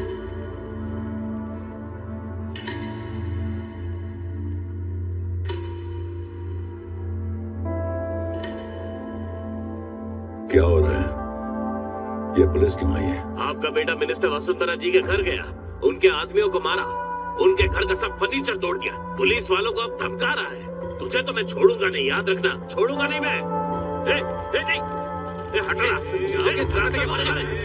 क्या हो रहा है? ये पुलिस क्यों आई है? आपका बेटा मिनिस्टर वसुंधरा जी के घर गया, उनके आदमियों को मारा, उनके घर का सब फर्नीचर तोड़ दिया, पुलिस वालों को अब धमका रहा है। तुझे तो मैं छोड़ूंगा नहीं, याद रखना, छोड़ूंगा नहीं मैं। ए, ए, नहीं, ए, हटो रास्ते से, ए, रास्ते के जा रहे।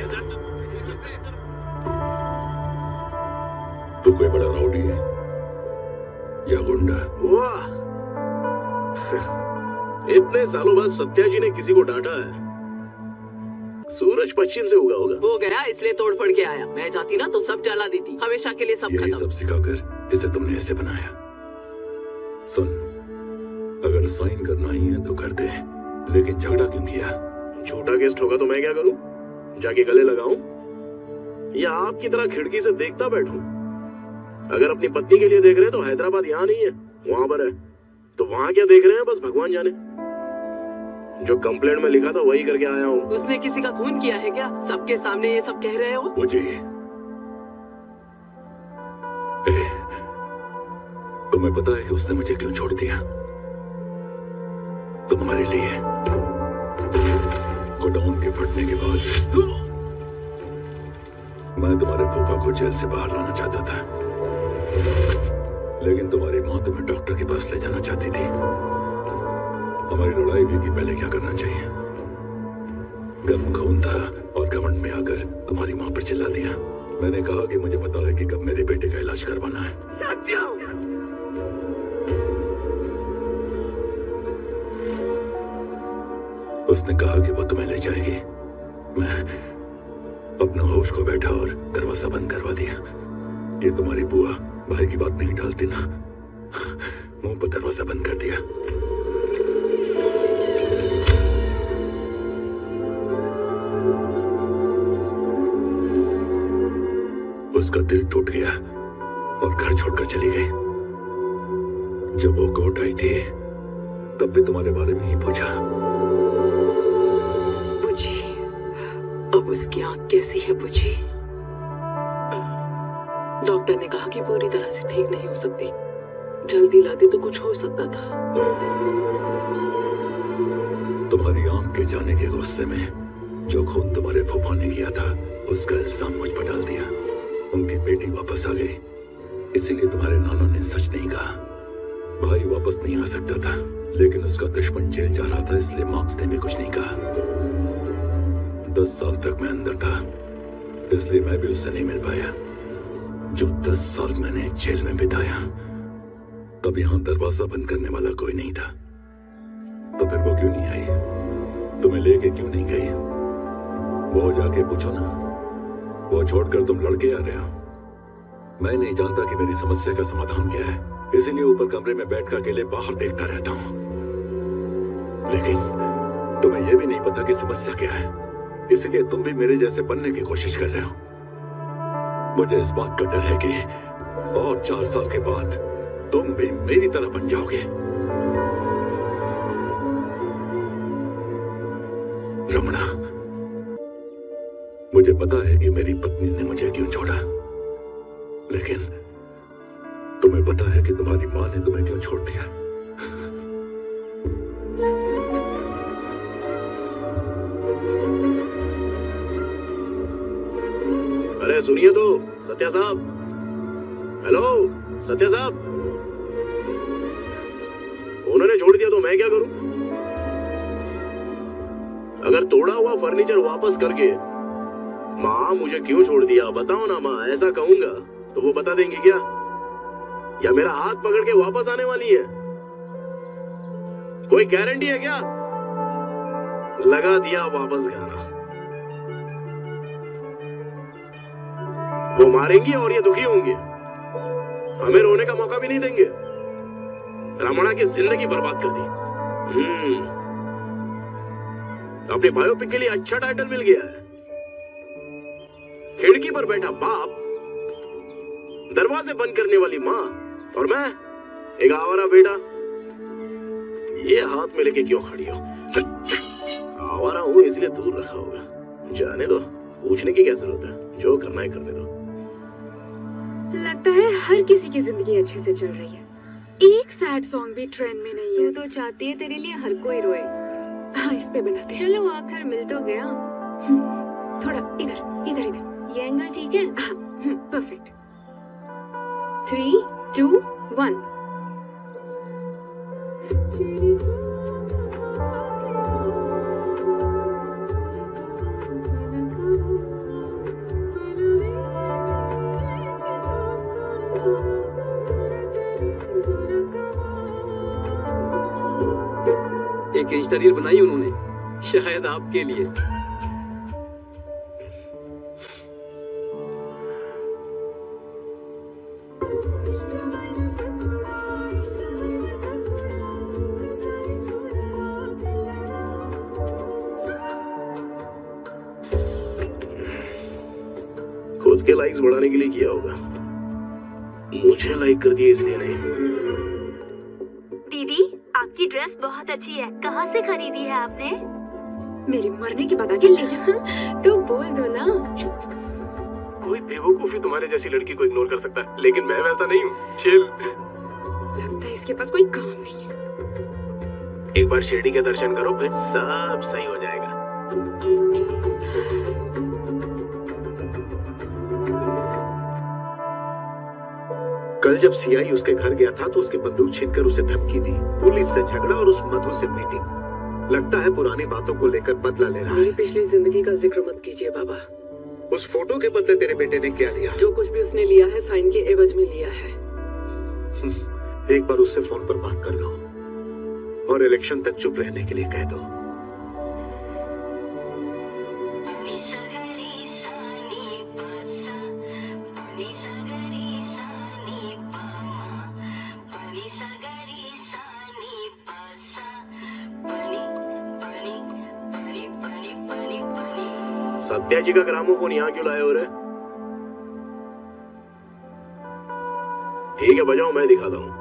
तू कोई बड़ा राउडी है या गुंडा? वाह, इतने सालों बाद सत्या जी ने किसी को डांटा है। सूरज पश्चिम से उगा होगा। हो गया इसलिए तोड़ फोड़ के आया। मैं जाती ना तो सब जला देती, हमेशा के लिए सब यही खत्म। सब सिखाकर इसे तुमने ऐसे बनाया। सुन, अगर साइन करना ही है तो कर दे, लेकिन झगड़ा क्यों किया? झूठा केस ठोका तो मैं क्या करूं? जाके गले लगाऊं या आपकी तरह खिड़की से देखता बैठूं? अगर अपनी पत्नी के लिए देख रहे हैं तो हैदराबाद यहाँ नहीं है, वहां पर है। तो वहां क्या देख रहे हैं बस भगवान जाने। जो कंप्लेंट में लिखा था वही करके आया हूँ। उसने किसी का खून किया है क्या? सबके सामने ये सब कह रहे हो? मुझे ए, तुम्हें पता है कि उसने मुझे क्यों छोड़ दिया? तुम्हारे लिए। गोडाउन के फटने के बाद मैं तुम्हारे फूफा को जेल से बाहर लाना चाहता था, लेकिन तुम्हारी माँ तुम्हें डॉक्टर के पास ले जाना चाहती थी। हमारी लड़ाई हुई कि पहले क्या करना चाहिए। गर्म खून था और घमंड में आकर तुम्हारी माँ पर चिल्ला दिया। मैंने कहा कि मुझे पता है कि कब मेरे बेटे का इलाज करवाना है। उसने कहा कि वो तुम्हें ले जाएगी। मैं अपना होश को बैठा और दरवाजा बंद करवा दिया। ये तुम्हारी बुआ भाई की बात नहीं टालती ना, मुंह पर दरवाजा बंद कर दिया। उसका दिल टूट गया और घर छोड़कर चली गई। जब वो कोर्ट आई थी तब भी तुम्हारे बारे में ही पूछा। बुझी, अब उसकी आंख कैसी है बुझी? डॉक्टर ने कहा कि पूरी तरह से ठीक नहीं हो सकती, जल्दी लाते तो कुछ हो सकता था। तुम्हारी आंख के जाने के गुस्से में जो खून तुम्हारे फूफा ने किया था उसका इल्जाम मुझ पर डाल दिया। उनकी बेटी वापस आ गई, इसीलिए तुम्हारे नाना ने सच नहीं कहा। भाई वापस नहीं आ सकता था, लेकिन उसका दुश्मन जेल जा रहा था, इसलिए मार्क्स ने भी कुछ नहीं कहा। दस साल तक मैं अंदर था, इसलिए मैं भी उससे नहीं मिल पाया। जो दस साल मैंने जेल में बिताया, तब यहाँ दरवाजा बंद करने वाला कोई नहीं था। तो फिर वो क्यों नहीं आई? तुम्हें लेके क्यों नहीं गई? वो जाके पूछो ना। वो छोड़कर तुम लड़के आ रहे हो। मैं नहीं जानता कि मेरी समस्या का समाधान क्या है, इसीलिए ऊपर कमरे में बैठकर अकेले बाहर देखता रहता हूं। लेकिन तुम्हें यह भी नहीं पता कि समस्या क्या है, इसलिए तुम भी मेरे जैसे बनने की कोशिश कर रहे हो। मुझे इस बात का डर है कि और चार साल के बाद तुम भी मेरी तरह बन जाओगे। रमणा, मुझे पता है कि मेरी पत्नी ने मुझे क्यों छोड़ा, लेकिन तुम्हें पता है कि तुम्हारी मां ने तुम्हें क्यों छोड़ दिया? अरे सुनिए तो सत्या साहब। हेलो सत्या साहब, उन्होंने छोड़ दिया तो मैं क्या करूं? अगर तोड़ा हुआ फर्नीचर वापस करके माँ मुझे क्यों छोड़ दिया बताओ ना माँ, ऐसा कहूंगा तो वो बता देंगी क्या? या मेरा हाथ पकड़ के वापस आने वाली है? कोई गारंटी है क्या? लगा दिया वापस गाना। वो मारेंगी और ये दुखी होंगे, हमें रोने का मौका भी नहीं देंगे। रमणा की जिंदगी बर्बाद कर दी। हम्म, अपने बायोपिक के लिए अच्छा टाइटल मिल गया है। खिड़की पर बैठा बाप, दरवाजे बंद करने वाली माँ, और मैं एक आवारा बेटा। ये हाथ में लेके क्यों खड़ी हो? आवारा हूं इसलिए दूर रखा होगा। जाने दो, पूछने की क्या जरूरत है, जो करना है करने दो। लगता है हर किसी की जिंदगी अच्छे से चल रही है, एक सैड सॉन्ग भी ट्रेंड में नहीं है। तू तो चाहती है तेरे लिए हर कोई रोए। हाँ, इस पे बनाते हैं। चलो आखिर मिल तो गया। थोड़ा इधर इधर इधर। ये एंगल ठीक है? हाँ, परफेक्ट। Three two one. एक इंस्टा रील बनाई उन्होंने, शायद आपके लिए। खुद के लाइक्स बढ़ाने के लिए किया होगा। मुझे लाइक कर दिया इसलिए नहीं। दीदी, आपकी ड्रेस बहुत अच्छी है। कहाँ से खरीदी है आपने? मेरे मरने के बाद आके ले जा। तो बोल दो ना। कोई बेवकूफी तुम्हारे जैसी लड़की को इग्नोर कर सकता है, लेकिन मैं वैसा नहीं हूँ। चिल। लगता है इसके पास कोई काम नहीं है। एक बार शिरडी के दर्शन करो, फिर सब सही हो जाएगा। कल जब सीआई उसके घर गया था तो उसकी बंदूक छीनकर उसे धमकी दी, पुलिस से झगड़ा और उस मधु से मीटिंग। लगता है पुरानी बातों को लेकर बदला ले रहा है। मेरी पिछली जिंदगी का जिक्र मत कीजिए बाबा। उस फोटो के बदले तेरे बेटे ने क्या लिया? जो कुछ भी उसने लिया है साइन के एवज में लिया है। एक बार उससे फोन पर बात कर लो और इलेक्शन तक चुप रहने के लिए कह दो। सत्या जी का ग्रामोफोन यहाँ क्यों लाए हो रे? ठीक है, बजाओ, मैं दिखाता हूँ।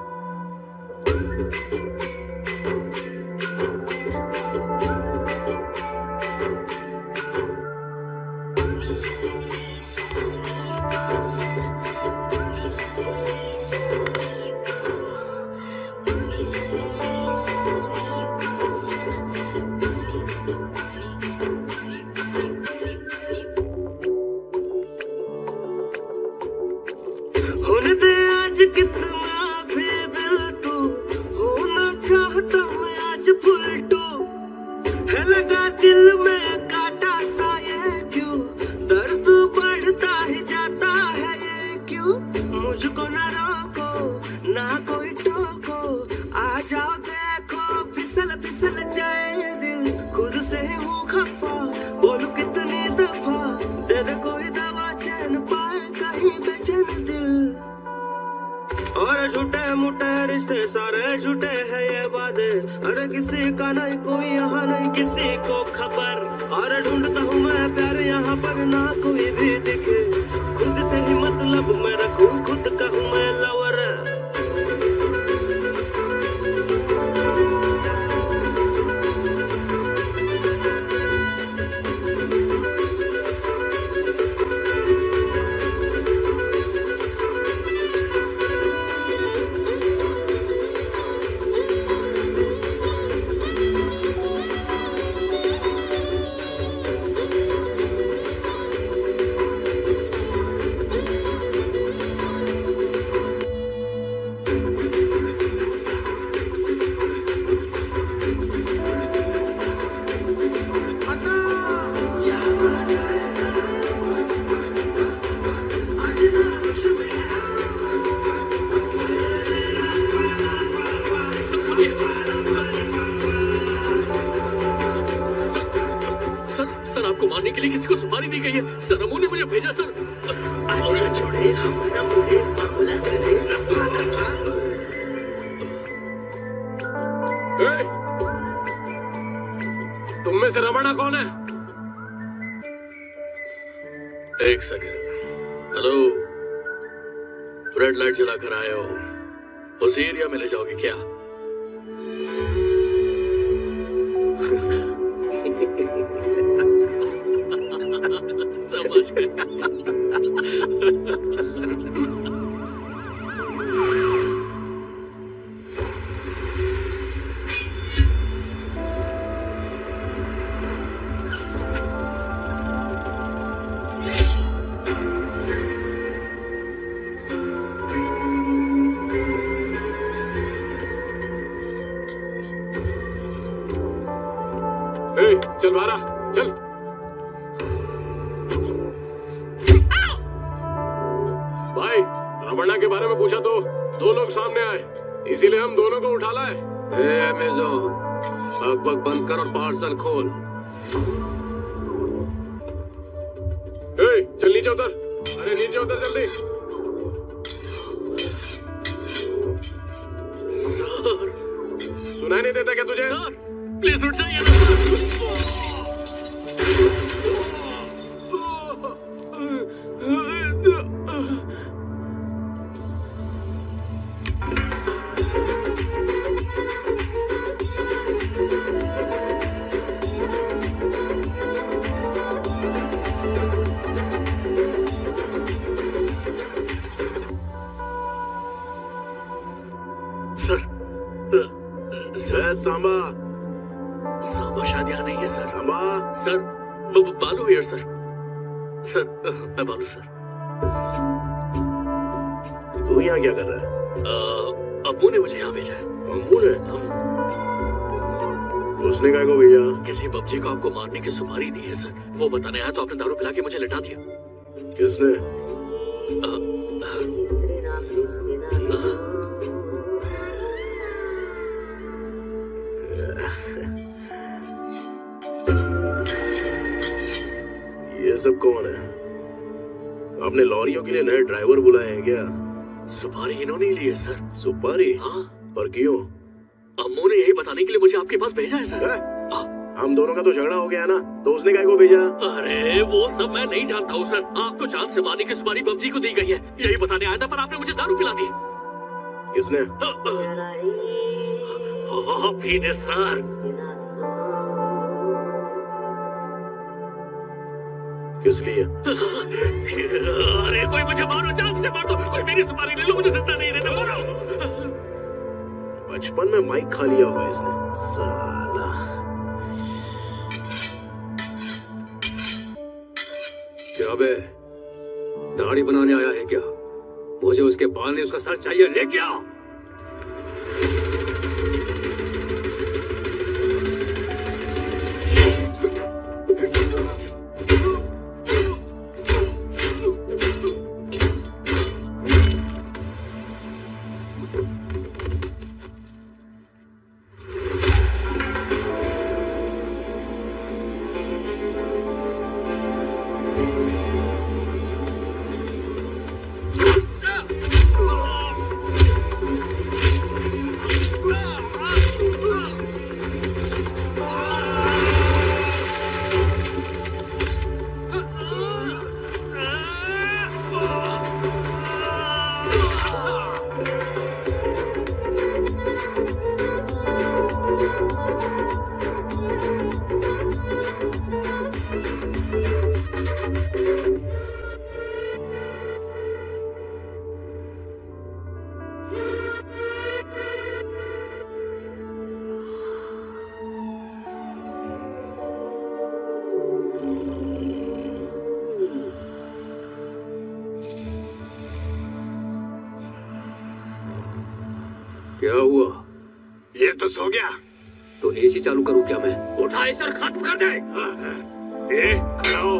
एक सेकंड। हेलो, रेड लाइट जलाकर आए हो, उस एरिया में ले जाओगे क्या? समझ गए। चल बारा, चल। भाई, रमन्ना के बारे में पूछा तो दो लोग सामने आए, इसीलिए हम दोनों को उठा लाए। ए अमेज़न, बक बक बंद कर और पार्सल खोल। ए, चल नीचे उतर। अरे नीचे उतर जल्दी। सर, सुनाई नहीं देता क्या तुझे? सर, प्लीज उठ जाइए ना सर। सांबा। सांबा शायद यहाँ नहीं है सर। सांबा सर, ब- ब- बालू हियर सर। सर, मैं बालू सर। तू यहाँ क्या कर रहा है? अम्मू ने मुझे यहाँ भेजा है। अम्मू ने? उसने क्या को भेजा? किसी बच्चे को आपको मारने की सुपारी दी है सर। वो बताने आया तो आपने दारू पिला के मुझे लिटा दिया। किसने? ये सब कौन है? आपने लॉरियों के लिए नए ड्राइवर बुलाए हैं क्या? सुपारी इन्होंने ही ली है सर। सुपारी? हाँ। पर क्यों? अम्मू ने यही बताने के लिए मुझे आपके पास भेजा है सर। है? हम दोनों का तो झगड़ा हो गया ना, तो उसने काय को भेजा? अरे वो सब मैं नहीं जानता हूँ सर। आपको जान से मारने की सुपारी बब्जी को दी गई है, यही बताने आया था, पर आपने मुझे दारू पिला दी। किसने? पीने सर। किस लिए? अरे कोई मुझे मारो, जान से मार दो, कोई मेरी सुपारी ले लो, मुझे जिंदा नहीं रहना, मारो। बचपन में माइक खा लिया होगा इसने, साला। क्या बे, दाढ़ी बनाने आया है क्या? मुझे उसके बाल नहीं, उसका सर चाहिए, लेके आओ। क्या हुआ? ये तो सो गया। तो एसी चालू करूं क्या मैं? उठा इसे और खत्म कर दे। ए, खड़ा हो।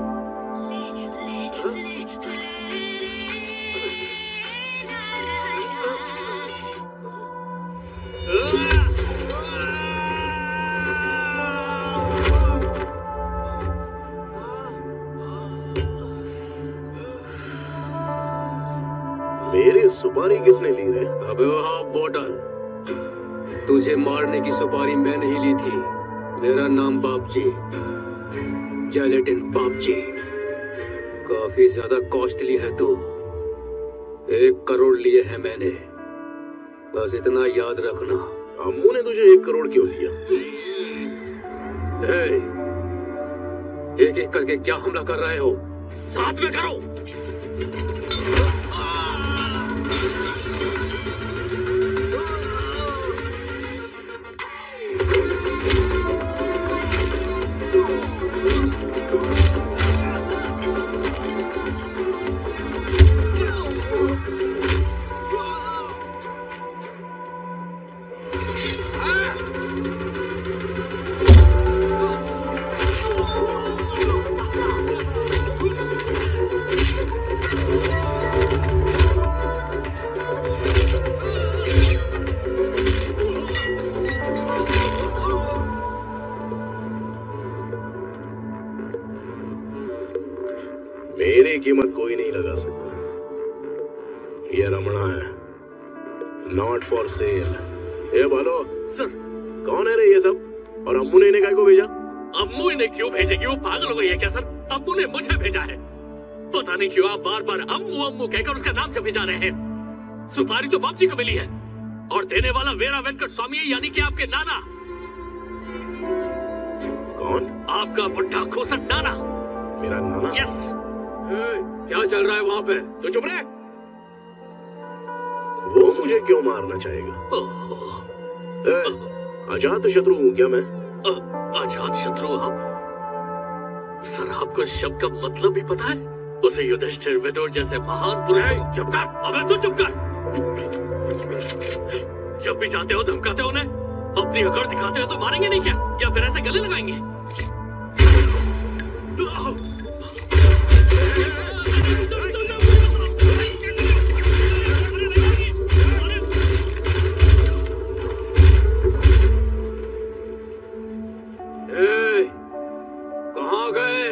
मेरी सुपारी किसने ली रे? अबे हाँ बोतल, तुझे मारने की सुपारी मैं नहीं ली थी। मेरा नाम बापजी, जेलेटिन बापजी। काफी ज्यादा कॉस्टली है तू। एक करोड़ लिए हैं मैंने, बस इतना याद रखना। अम्मू ने तुझे एक करोड़ क्यों दिया? एक एक करके क्या हमला कर रहे हो? साथ में करो। मेरी कीमत कोई नहीं लगा सकता। ये रमणा है, नॉट फॉर सेल। ए बोलो सर, कौन है रे ये सब? और अम्मू ने इन्हें काय को भेजा? अम्मू इन्हें क्यों भेजेगी? वो पागल हो गई है क्या सर? अम्मू ने मुझे भेजा है। पता नहीं क्यों आप बार बार अम्मू अम्मू कहकर उसका नाम जपे जा रहे हैं। सुपारी तो बापजी को मिली है और देने वाला वीरा वेंकट स्वामी है, यानी कि आपके नाना। कौन? आपका बुढ़ा खोसट नाना। मेरा नाना? यस। क्या चल रहा है वहाँ पे? तो चुप रहे। वो मुझे क्यों मारना चाहेगा? ए, अजात शत्रु हूँ क्या मैं? अजात शत्रु आप? सर आपको शब्द का मतलब भी पता है? उसे युधिष्ठिर विदुर जैसे महान पुरुषों। चुप कर। अबे तू चुप कर। जब भी जाते हो धमकाते हो उन्हें, अपनी अकड़ दिखाते हो तो मारेंगे नहीं क्या, या फिर ऐसे गले लगाएंगे? ए, कहाँ गए?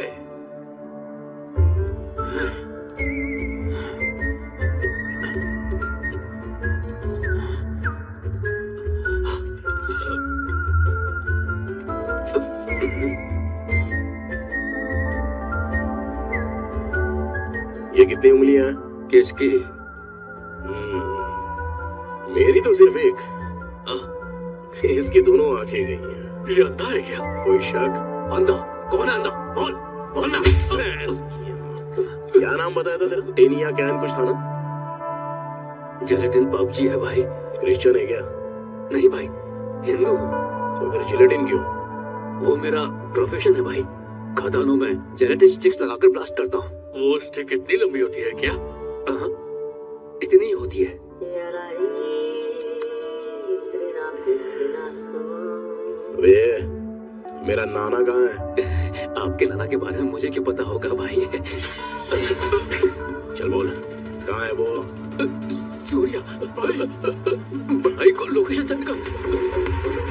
ये कितनी उंगलियां हैं? किसकी? मेरी तो सिर्फ एक। इसकी दोनों आंखें गई हैं। ये अंधा है क्या? कोई शक? अंधा? कौन है अंधा? बोल बोल ना। क्या नाम बताया था तेरा? टेनिया कैन कुछ था ना? जेलेटिन पबजी है भाई। क्रिश्चियन है क्या? नहीं भाई, हिंदू। तो फिर जिलेटिन क्यों? वो मेरा प्रोफेशन है भाई। खदानों में जेलेटिन स्टिक्स लगाकर ब्लास्ट करता हूँ। वो स्टिक इतनी लंबी होती है क्या? हाँ, इतनी होती है। वे मेरा नाना कहाँ है? आपके नाना के बारे में मुझे क्यों पता होगा भाई? चल बोल, कहाँ है वो? सूर्या भाई, भाई को लोकेशन सेंड कर।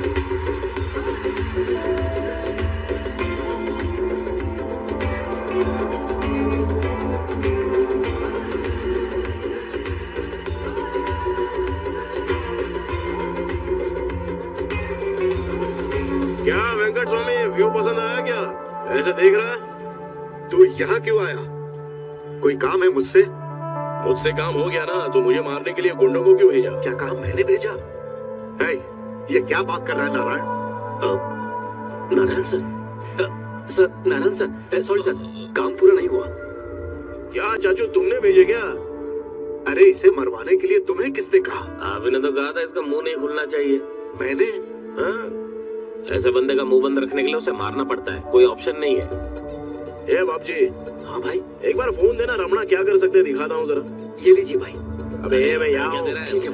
क्या वेंकट स्वामी, व्यू पसंद आया क्या? ऐसे देख रहा है? तू यहाँ क्यों आया? कोई काम है मुझसे? मुझसे काम हो गया ना, तो मुझे मारने के लिए गुंडों को क्यों भेजा? क्या काम मैंने भेजा? है, ये क्या बात कर रहा है Narayan? Narayan sir, sir Narayan sir, sorry sir, काम पूरा नहीं हुआ। क्या चाचू तुमने भेजे क्या? अरे इसे मरवाने के लिए तुम्हें किसने कहा? आपने तो कहा था इसका मुंह नहीं खुलना चाहिए। मैंने? हाँ? ऐसे बंदे का मुंह बंद रखने के लिए उसे मारना पड़ता है, कोई ऑप्शन नहीं है। ए बाप जी। हाँ भाई। एक बार फोन देना, रमणा क्या कर सकते हैं दिखाता हूँ जरा। ये लीजिए भाई। अबे मैं यहाँ हूँ।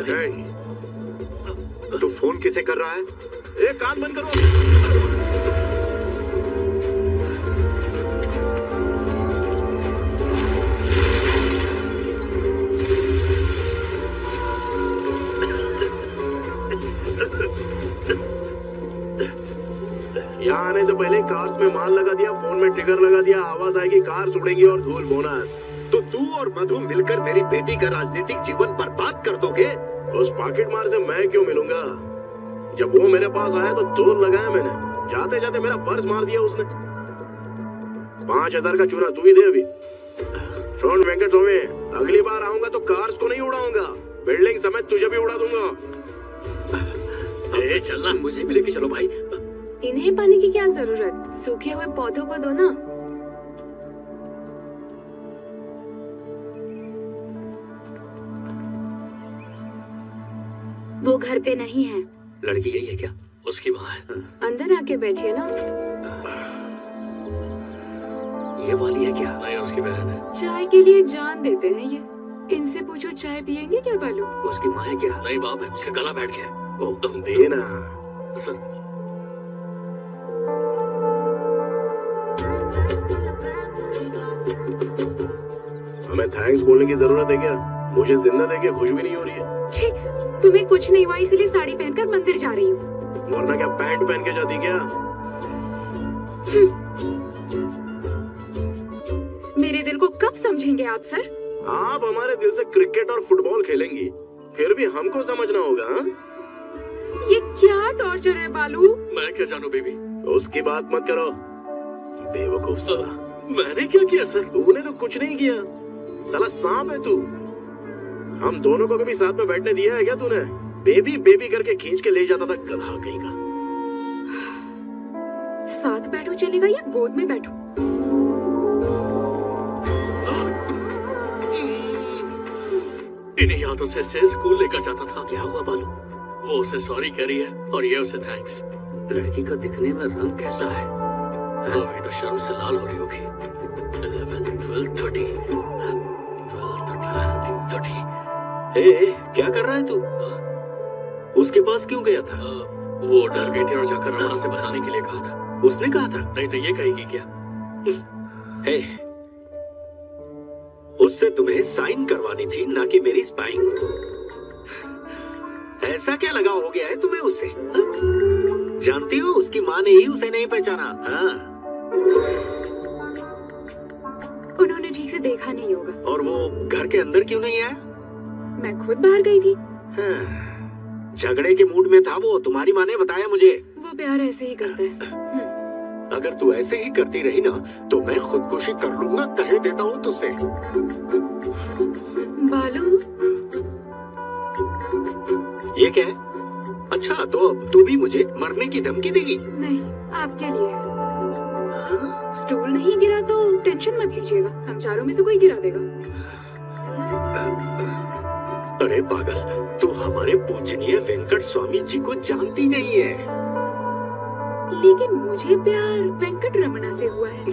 तू फोन किसे कर रहा है? ए कान बंद करो। यहाँ आने से पहले कार्स में माल लगा दिया, फोन में ट्रिगर लगा दिया, आवाज आएगी, कार उड़ेंगी और धूल बोनस। तो तू और मधु मिलकर मेरी बेटी का राजनीतिक जीवन बर्बाद कर दोगे? उस पॉकेट मार से मैं क्यों मिलूंगा? जब वो मेरे पास आया तो तोड़ लगाया मैंने, जाते जाते मेरा पर्स मार दिया उसने। पांच हजार का चूरा तू ही दे अभी। सुन वेंकट स्वामी, अगली बार आऊंगा तो कार्स को नहीं उड़ाऊंगा, बिल्डिंग समेत तुझे भी उड़ा दूंगा। ए, चलना। मुझे भी लेके चलो भाई। इन्हें पानी की क्या जरूरत, सूखे हुए पौधों को दो ना। वो घर पे नहीं है। लड़की यही है क्या? उसकी माँ है। अंदर आके बैठिए ना। ये वाली है क्या? नहीं, उसकी बहन है। चाय के लिए जान देते हैं ये। इनसे पूछो चाय पियेंगे क्या बालू? उसकी माँ है क्या? नहीं बाप है, उसका गला बैठ गया। ओ, दे ना। सर हमें थैंक्स बोलने की जरूरत है क्या? मुझे जिंदा देखे खुश भी नहीं हो रही है। छी, तुम्हें कुछ नहीं हुआ इसलिए साड़ी पहनकर मंदिर जा रही हूँ। वरना क्या पैंट पहन के जाती क्या? मेरे दिल को कब समझेंगे आप सर? आप हमारे दिल से क्रिकेट और फुटबॉल खेलेंगी, फिर भी हमको समझना होगा। हा? ये क्या टॉर्चर है बालू? मैं क्या जानू बेबी। उसकी बात मत करो, बेवकूफ साला। मैंने क्या किया सर? तूने तो कुछ नहीं किया, साला सांप है तू। हम दोनों को कभी साथ में बैठने दिया है क्या तूने? बेबी बेबी करके खींच के ले जाता था, गधा कहीं का। साथ बैठो चलेगा या गोद में बैठो? इन्हीं यादों से से स्कूल लेकर जाता था। क्या हुआ बालू? वो उसे सॉरी कह रही है और ये उसे थैंक्स। लड़की का दिखने में रंग कैसा है? अभी तो शर्म से लाल हो रही होगी। Eleven, twelve, thirty, twelve, thirty, thirty. ए, क्या कर रहा है तू? उसके पास क्यों गया था? वो डर गई थी और जाकर रमणा से बताने के लिए कहा था। उसने कहा था? नहीं तो ये कहेगी क्या? हे, उससे तुम्हें साइन करवानी थी, ना कि मेरी स्पाइंग। ऐसा क्या लगाव हो गया है तुम्हें उससे? जानती हो उसकी माँ ने ही उसे नहीं पहचाना। हाँ। उन्होंने ठीक से देखा नहीं होगा। और वो घर के अंदर क्यों नहीं आया? मैं खुद बाहर गई थी। हाँ। झगड़े के मूड में था वो, तुम्हारी माँ ने बताया मुझे। वो प्यार ऐसे ही करता है। अगर तू ऐसे ही करती रही ना तो मैं खुदकुशी कर लूंगा, कह देता हूँ तुझसे। बालू, ये क्या है? अच्छा, तो अब तू भी मुझे मरने की धमकी देगी? नहीं, आपके लिए। स्टूल नहीं गिरा तो टेंशन मत लीजिएगा, हम चारों में से कोई गिरा देगा। अरे पागल, तू हमारे पूजनीय वेंकट स्वामी जी को जानती नहीं है। लेकिन मुझे प्यार वेंकट रमणा से हुआ है।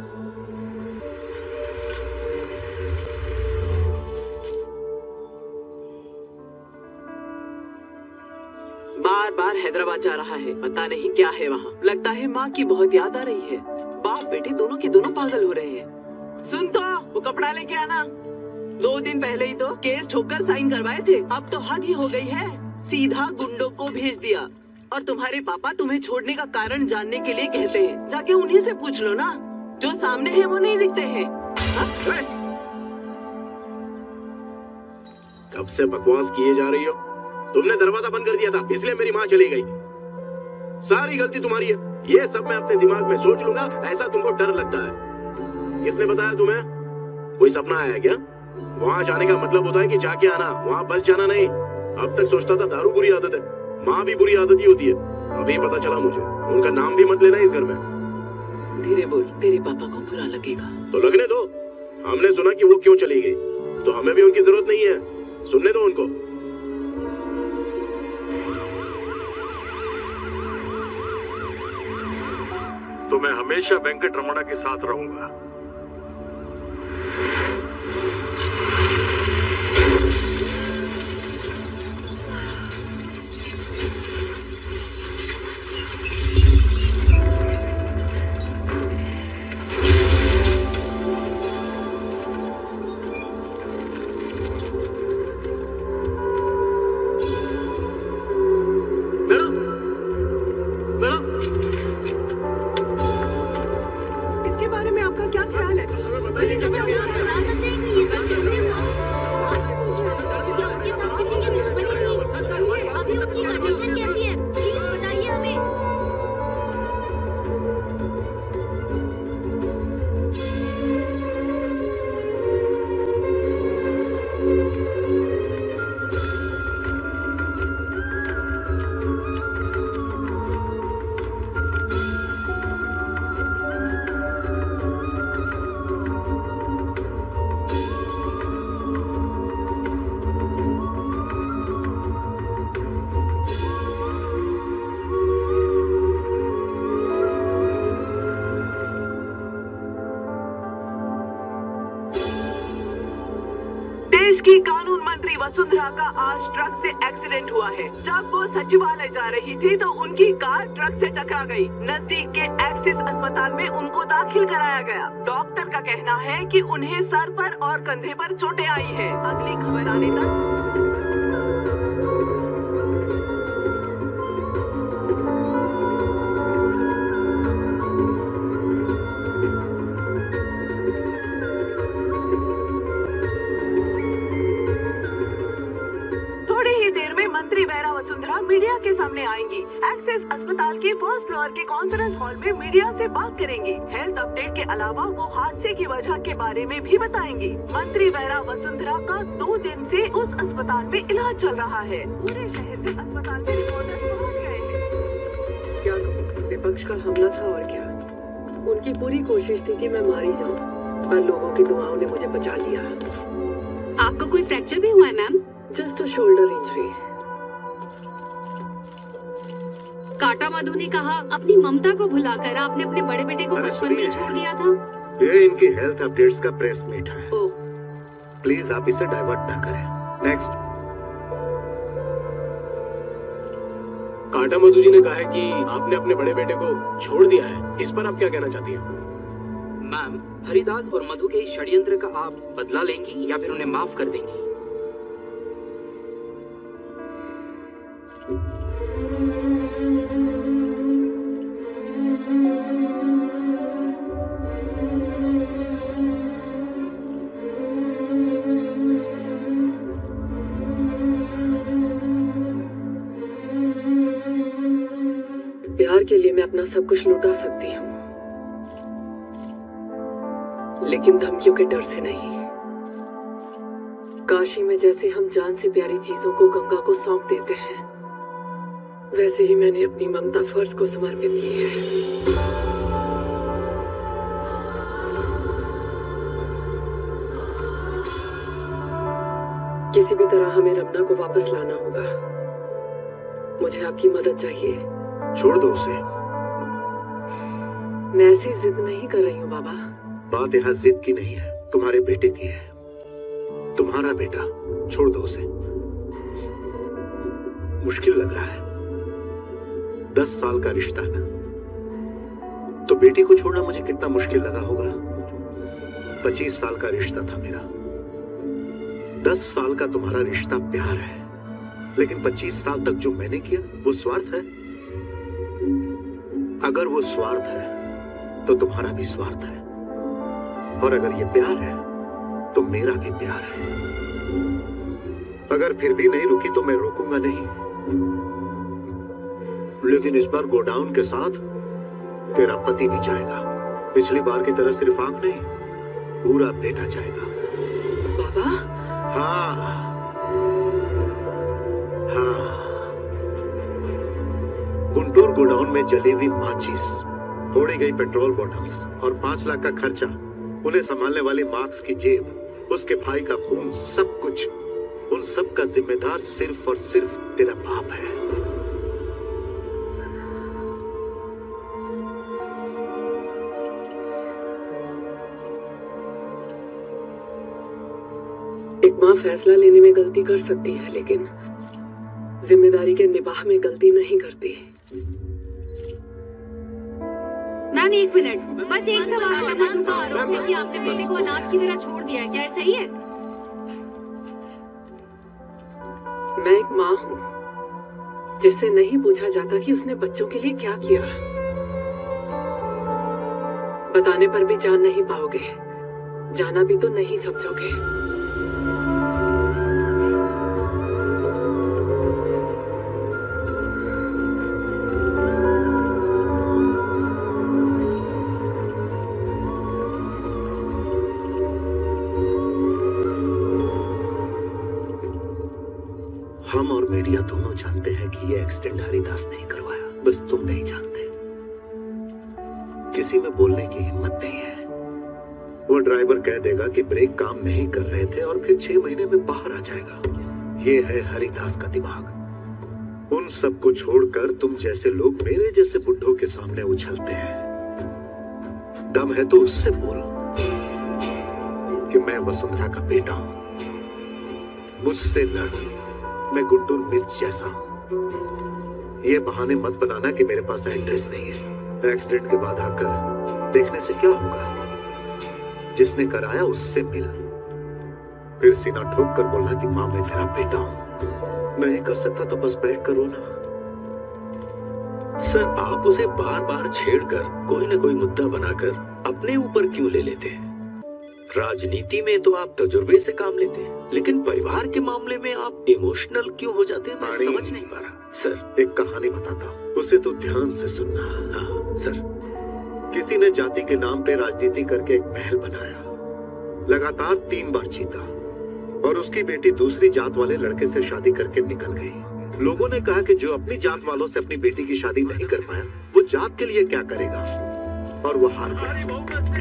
बार बार हैदराबाद जा रहा है, पता नहीं क्या है वहाँ। लगता है माँ की बहुत याद आ रही है। बाप बेटे दोनों के दोनों पागल हो रहे हैं। सुन तो, वो कपड़ा लेके आना। दो दिन पहले ही तो केस ठोकर साइन करवाए थे, अब तो हद ही हो गई है। सीधा गुंडों को भेज दिया। और तुम्हारे पापा तुम्हें छोड़ने का कारण जानने के लिए कहते हैं। जाके उन्हीं से पूछ लो ना, जो सामने है वो नहीं दिखते हैं। कब से बकवास किए जा रही हो? तुमने दरवाजा बंद कर दिया था, इसलिए मेरी माँ चली गई। सारी गलती तुम्हारी है। ये सब मैं अपने दिमाग में सोच लूंगा, ऐसा तुमको डर लगता है। किसने बताया तुम्हें? कोई सपना आया क्या? वहाँ जाने का मतलब होता है कि जाके आना, वहाँ बस जाना नहीं। अब तक सोचता था दारू बुरी आदत है, माँ भी बुरी आदत ही होती है। अभी पता चला मुझे। उनका नाम भी मत लेना इस घर में। धीरे बोल, तेरे पापा को बुरा लगेगा। तो लगने दो। हमने सुना कि वो क्यों चली गई, तो हमें भी उनकी जरूरत नहीं है। सुनने दो उनको। तो मैं हमेशा वेंकट रमणा के साथ रहूंगा। वसुंधरा का आज ट्रक से एक्सीडेंट हुआ है। जब वो सचिवालय जा रही थी तो उनकी कार ट्रक से टकरा गई। नजदीक के एक्सिस अस्पताल में उनको दाखिल कराया गया। डॉक्टर का कहना है कि उन्हें सर पर और कंधे पर चोटें आई हैं। अगली खबर आने तक मीडिया के सामने आएंगी। एक्सिस अस्पताल के फर्स्ट फ्लोर के कॉन्फ्रेंस हॉल में मीडिया से बात करेंगी। हेल्थ अपडेट के अलावा वो हादसे की वजह के बारे में भी बताएंगी। मंत्री वेरा वसुंधरा का दो दिन से उस अस्पताल में इलाज चल रहा है। पूरे शहर से अस्पताल में रिपोर्टर पहुंच गए हैं। क्या विपक्ष का हमला था और क्या। उनकी पूरी कोशिश थी कि मैं मारी जाऊं, पर लोगों की दुआओं ने मुझे बचा लिया। आपको कोई फ्रैक्चर भी हुआ है ma'am? Just a shoulder injury. काटा मधु ने कहा अपनी ममता को भुलाकर आपने अपने बड़े बेटे को बचपन में छोड़ दिया था। ये इनकी हेल्थ अपडेट्स का प्रेस मीट है। प्लीज आप इसे डाइवर्ट ना करें। नेक्स्ट। काटा मधु जी ने कहा है कि आपने अपने बड़े बेटे को छोड़ दिया है, इस पर आप क्या कहना चाहती हैं? मैम, हरिदास और मधु के इस षड्यंत्र का आप बदला लेंगी या फिर उन्हें माफ कर देंगी? प्यार के लिए मैं अपना सब कुछ लुटा सकती हूँ, लेकिन धमकियों के डर से नहीं। काशी में जैसे हम जान से प्यारी चीजों को गंगा को सौंप देते हैं, वैसे ही मैंने अपनी ममता फर्ज को समर्पित की है। किसी भी तरह हमें रमना को वापस लाना होगा। मुझे आपकी मदद चाहिए। छोड़ दो उसे। मैं ऐसी जिद नहीं कर रही हूँ बाबा। बात यहाँ जिद की नहीं है, तुम्हारे बेटे की है। तुम्हारा बेटा, छोड़ दो उसे। मुश्किल लग रहा है, दस साल का रिश्ता ना, तो बेटी को छोड़ना मुझे कितना मुश्किल लगा होगा। पच्चीस साल का रिश्ता था मेरा। दस साल का तुम्हारा रिश्ता प्यार है, लेकिन पच्चीस साल तक जो मैंने किया वो स्वार्थ है। अगर वो स्वार्थ है तो तुम्हारा भी स्वार्थ है, और अगर ये प्यार है तो मेरा भी प्यार है। अगर फिर भी नहीं रुकी तो मैं रोकूंगा नहीं, लेकिन इस बार गोडाउन के साथ तेरा पति भी जाएगा। पिछली बार की तरह सिर्फ आंख नहीं, पूरा बेटा जाएगा। बाबा? हाँ हाँ। गुंटूर गोडाउन में जली हुई माचिस, फोड़ी गई पेट्रोल बोतल्स और पांच लाख का खर्चा, उन्हें संभालने वाली मार्क्स की जेब, उसके भाई का खून, सब कुछ, उन सब का जिम्मेदार सिर्फ और सिर्फ तेरा बाप है। एक माँ फैसला लेने में गलती कर सकती है, लेकिन जिम्मेदारी के निभाव में गलती नहीं करती। मैम एक मिनट, बस एक सवाल है। मधु का आरोप है कि आपने बेटे को अनाथ की तरह छोड़ दिया है, क्या ये सही है? मैं एक माँ हूँ जिससे नहीं पूछा जाता कि उसने बच्चों के लिए क्या किया। बताने पर भी जान नहीं पाओगे, जाना भी तो नहीं समझोगे। हम और मीडिया दोनों जानते हैं कि ये एक्सीडेंट हरिदास नहीं करवाया, बस तुम नहीं जानते। किसी में बोलने की हिम्मत नहीं है। वो ड्राइवर कह देगा कि ब्रेक काम नहीं कर रहे थे और फिर छह महीने में बाहर आ जाएगा। ये है हरिदास का दिमाग। उन सब को छोड़कर तुम जैसे लोग मेरे जैसे बुड्ढों के सामने उछलते हैं। दम है तो उससे बोल कि मैं वसुंधरा का बेटा हूं, मुझसे लड़, मैं गुंटूर मिर्च जैसा हूं। ये बहाने मत बनाना कि मेरे पास एड्रेस नहीं है। एक्सीडेंट के बाद आकर देखने से क्या होगा? जिसने कराया उससे मिल, फिर सीना ठोक कर बोलना कि मां मैं तेरा बेटा हूं। नहीं कर सकता तो बस बैठ कर रोना। सर, आप उसे बार बार छेड़कर कोई न कोई मुद्दा बनाकर अपने ऊपर क्यों ले लेते हैं? राजनीति में तो आप तजुर्बे से काम लेते हैं, लेकिन परिवार के मामले में आप इमोशनल क्यों हो जाते हैं? मैं समझ नहीं पा रहा। सर, एक कहानी बताता हूँ, उसे तो ध्यान से सुनना। हाँ सर। किसी ने जाति के नाम पे राजनीति करके एक महल बनाया, लगातार तीन बार जीता, और उसकी बेटी दूसरी जात वाले लड़के से शादी करके निकल गई। लोगों ने कहा कि जो अपनी जात वालों से अपनी बेटी की शादी नहीं कर पाया, वो जात के लिए क्या करेगा, और वो हार गया।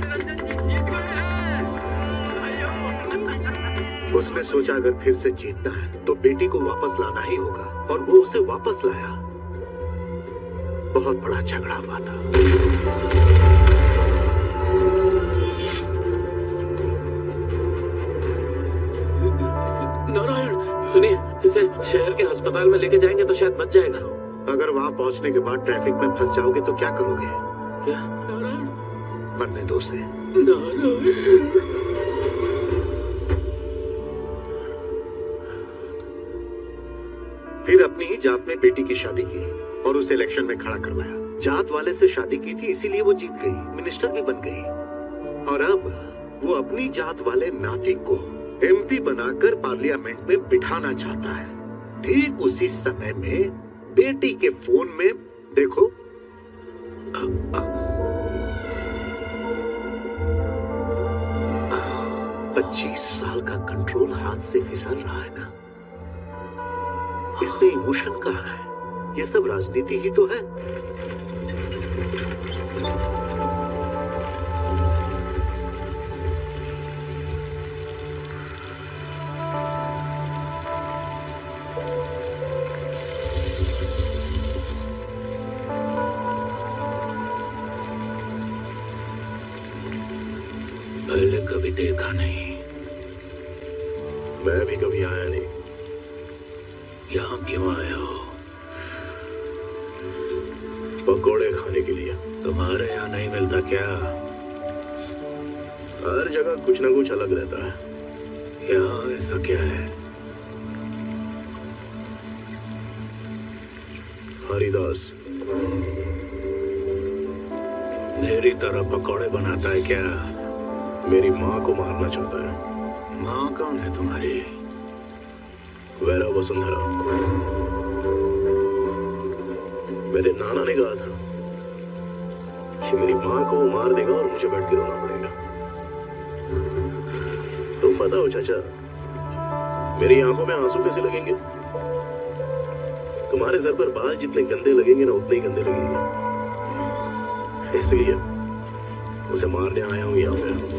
उसने सोचा अगर फिर से जीतना है तो बेटी को वापस लाना ही होगा, और वो उसे वापस लाया। बहुत बड़ा झगड़ा हुआ था। नारायण, सुनिए, इसे शहर के अस्पताल में लेके जाएंगे तो शायद बच जाएगा। अगर वहां पहुंचने के बाद ट्रैफिक में फंस जाओगे तो क्या करोगे? क्या? नारायण, मरने दो उसे। नारायण। फिर अपनी ही जात में बेटी की शादी की और उसे इलेक्शन में खड़ा करवाया। जात वाले से शादी की थी, इसीलिए वो जीत गई, मिनिस्टर भी बन गई। और अब वो अपनी जात वाले नाती को एमपी बनाकर पार्लियामेंट में बिठाना चाहता है। ठीक उसी समय में बेटी के फोन में देखो, पच्चीस साल का कंट्रोल हाथ से फिसल रहा है ना। इसमें इमोशन कहाँ है? ये सब राजनीति ही तो है। पहले कभी देखा नहीं। मैं भी कभी आया नहीं। यहाँ क्यों आए हो? पकोड़े खाने के लिए। तुम्हारे यहाँ नहीं मिलता क्या? हर जगह कुछ ना कुछ अलग रहता है। यहाँ ऐसा क्या है? हरिदास मेरी तरह पकोड़े बनाता है क्या? मेरी माँ को मारना चाहता है। माँ कौन है तुम्हारी? वैरा वसुंधरा। मेरे नाना ने कहा था कि मेरी माँ को वो मार देगा और मुझे बैठ के रोना पड़ेगा। तुम बताओ चाचा, मेरी आंखों में आंसू कैसे लगेंगे? तुम्हारे सर पर बाल जितने गंदे लगेंगे ना, उतने ही गंदे लगेंगे। इसलिए उसे मारने आया हूं यहाँ पे।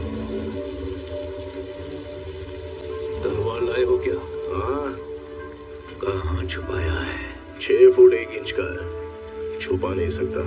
तलवार लाए हो क्या? हाँ। कहाँ छुपाया है? छह फुट एक इंच का है, छुपा नहीं सकता।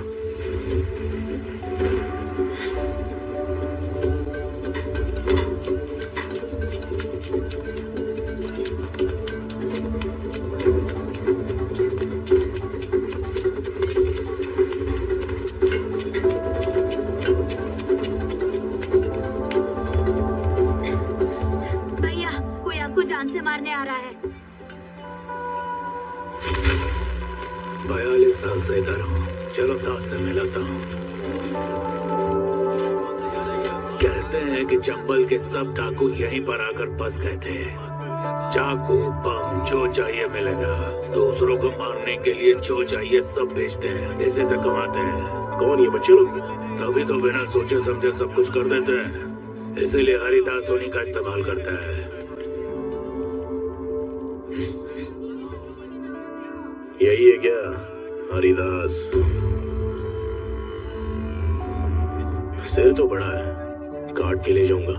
बयालीस साल से इधर हूँ। चलो दास से मिलाता हूँ। कहते हैं कि चंबल के सब डाकू यहीं पर आकर बस गए थे। चाकू, बम, जो चाहिए मिलेगा। दूसरों को मारने के लिए जो चाहिए सब बेचते हैं, इसी से कमाते हैं। कौन ये बच्चे लोग? तभी तो बिना सोचे समझे सब कुछ कर देते हैं। इसीलिए हरिदास उन्हीं का इस्तेमाल करता है। यही है क्या हरिदास? सिर तो बड़ा है, काट के ले जाऊंगा।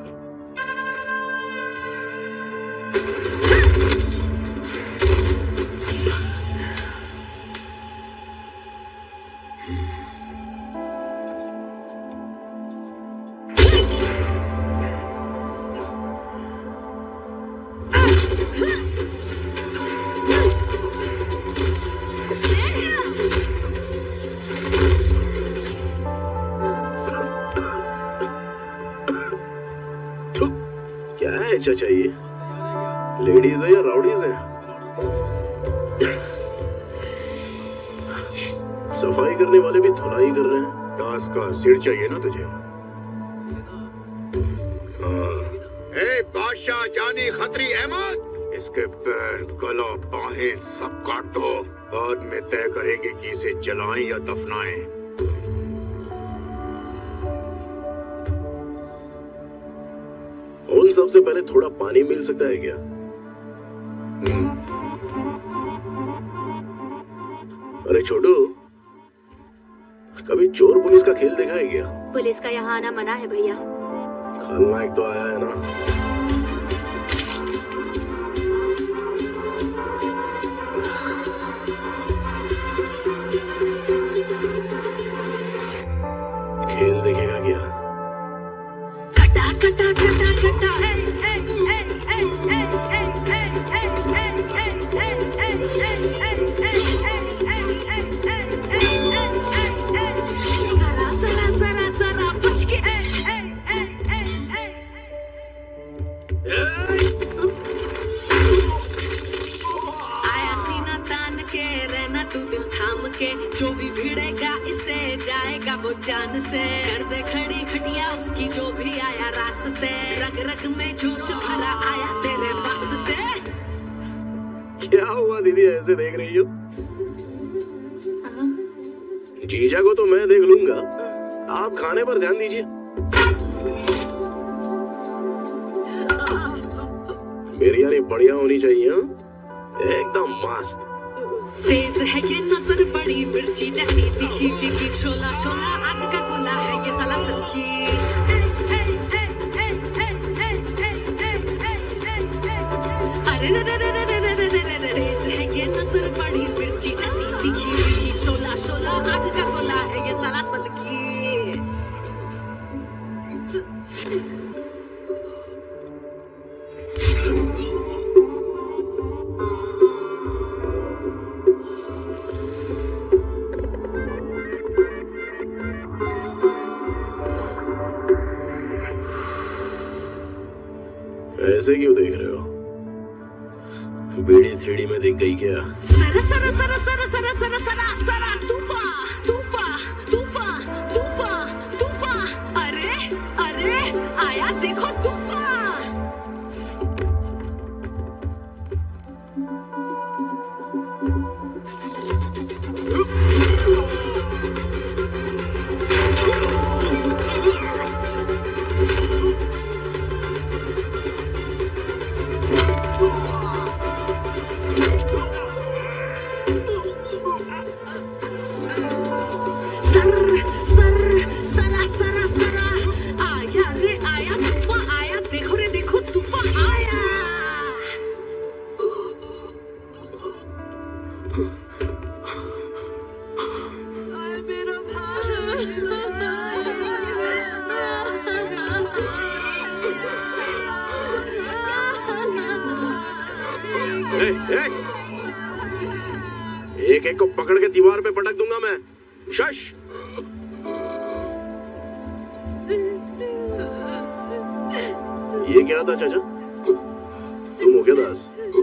क्या चाहिए? लेडीज है या राउडीज है? सफाई करने वाले भी धुलाई कर रहे हैं। दास का सिर चाहिए ना तुझे? हाँ। ए बादशाह जानी खतरी अहमद, इसके पैर, गला, बाहें सब काट दो। बाद में तय करेंगे कि इसे जलाएं या दफनाएं। उन सबसे पहले थोड़ा पानी मिल सकता है क्या? अरे छोटू, कभी चोर पुलिस का खेल देखा है क्या? पुलिस का यहाँ आना मना है भैया। खलनायक तो आया है ना। गया। कटा कटा कटा कटा ए ए ए ए ए ए ए ए जरा जरा जरा जरा बच के ए ए ए ए आया सीना तान के रहना तू दिल थाम के, जो भी भिड़ेगा इससे जाएगा वो जान से। कर दे खड़ी खटिया उसकी जो भी आया रास्ते, रग रग में जोश भरा आया तेरे वास्ते। क्या हुआ दीदी ऐसे देख रही हो? जीजा को तो मैं देख लूंगा, आप खाने पर ध्यान दीजिए। बिरयानी बढ़िया होनी चाहिए, एकदम मस्त। तेज है ये नजर बड़ी मिर्ची जैसी तीखी तीखी, शोला शोला आग का गोला है ये साला सबकी। अरे रे रे रे रे रे रे रे रे तेज है ये नजर बड़ी मिर्ची जैसी तीखी तीखी, शोला शोला आग का गोला है ये साला सबकी। ऐसे क्यों देख रहे हो? बीड़ी थ्री डी में दिख गई क्या? सरा सरा सरा सरा सरा सरा सरा सरा तूफा तूफा तूफा तूफा तूफा, अरे अरे आया देखो तूफा। एक एक को पकड़ के दीवार पे पटक दूंगा मैं। शश। ये क्या था चाचा? तुम हो क्या दास?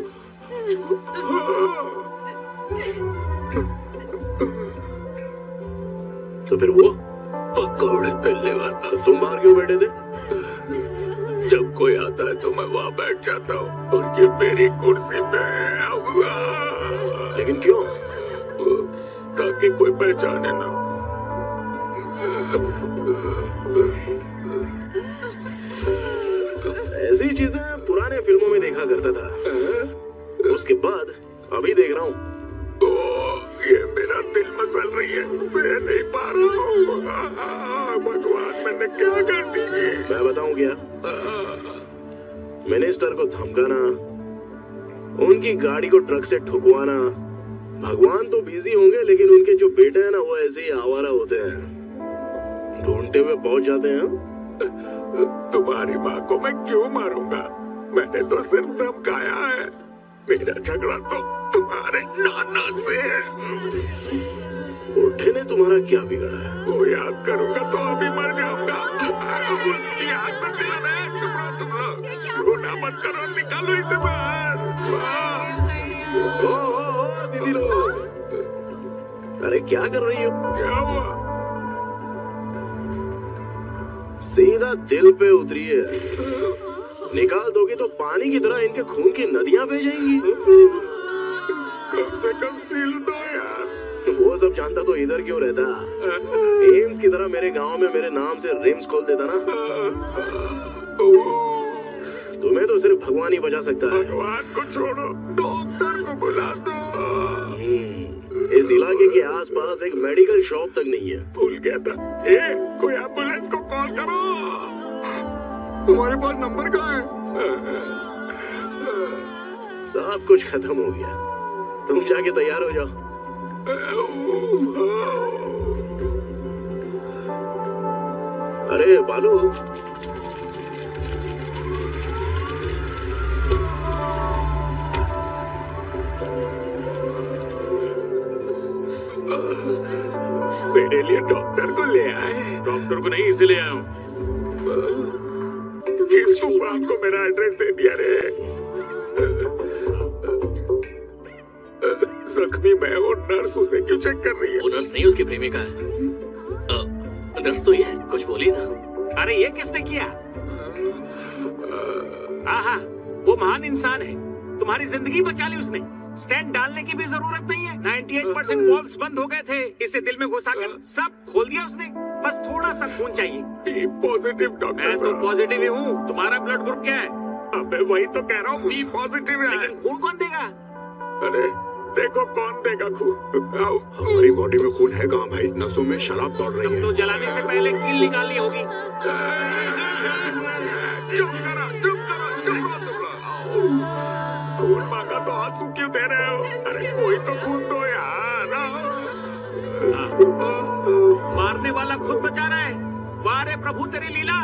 तो फिर वो पकौड़े तलने वाला तुम बाहर क्यों बैठे थे? जब कोई आता है तो मैं वहां बैठ जाता हूँ और ये मेरी कुर्सी पे है। लेकिन क्यों? ताकि कोई पहचाने ना। ऐसी चीजें पुराने फिल्मों में देखा करता था, उसके बाद अभी देख रहा हूँ। ये मेरा दिल मसल रही है, सह नहीं पा रहा हूँ। भगवान मैंने क्या कर दी? मैं बताऊं क्या? मिनिस्टर को धमकाना, उनकी गाड़ी को ट्रक से ठुकवाना। भगवान तो बिजी होंगे लेकिन उनके जो बेटे हैं ना वो ऐसे ही आवारा होते हैं, ढूंढते हुए पहुंच जाते हैं। तुम्हारी माँ को मैं क्यों मारूंगा? मैंने तो सिर्फ धमकाया है। मेरा झगड़ा तो तुम्हारे नाना से है। बुढ़े ने तुम्हारा क्या बिगाड़ा है? वो याद करूंगा तो अभी मर जाऊंगा। उसकी याद मत दिलाना। चुप रहो तुम लोग, रोना मत करो, निकालो इसे बाहर। ओ, ओ, ओ, दीदी लोग, अरे क्या कर रही हो? क्या हुआ? सीधा दिल पे उतरी है। निकाल दोगी तो पानी की तरह इनके खून की नदियां बह जाएंगी। कम से कम सील दो यार। वो सब जानता तो इधर क्यों रहता? एम्स की तरह मेरे गांव में मेरे नाम से रिम्स खोल देता ना। तुम्हें तो सिर्फ भगवान ही बचा सकता है। भगवान को छोड़ो, डॉक्टर को बुला दो। इस इलाके के आसपास एक मेडिकल शॉप तक नहीं है। भूल गया था। ए, कोई एम्बुलेंस को कॉल करो। तुम्हारे पास नंबर कहाँ है? सब कुछ खत्म हो गया, तुम जाके तैयार हो जाओ। अरे बालू, मेरे लिए डॉक्टर को ले आए। डॉक्टर को नहीं, इसे ले आया हूँ। किस तूफान को मेरा एड्रेस दे दिया रे? जख्मी मैं और नर्स उसे क्यों चेक कर रही है? वो नर्स नहीं, उसकी प्रेमिका है। अ, नर्स तो ये है, कुछ बोली ना। अरे ये किसने किया? आहा, वो महान इंसान है, तुम्हारी जिंदगी बचा ली उसने। स्टैंड डालने की भी जरूरत नहीं है। अट्ठानवे परसेंट वॉल्व्स बंद हो गए थे, इसे दिल में घुसाकर सब खोल दिया उसने। बस थोड़ा सा खून चाहिए। Positive doctor. मैं तो पॉजिटिव ही हूँ। तुम्हारा ब्लड ग्रुप क्या है? अबे वही तो कह रहा हूँ, बी पॉजिटिव है। लेकिन खून कौन देगा? अरे देखो कौन देगा खून? हमारी बॉडी में खून है कहाँ भाई? नसों में शराब दौड़ रही है। तो जलाने से पहले कील निकालनी होगी। चुप करो, चुप करो, चुप करो, चुप करो। खून मांगा तो आंसू क्यों दे रहे हो? अरे कोई तो खून दो यार। मारने वाला खुद बचा रहा है। वाह रे प्रभु तेरी लीला।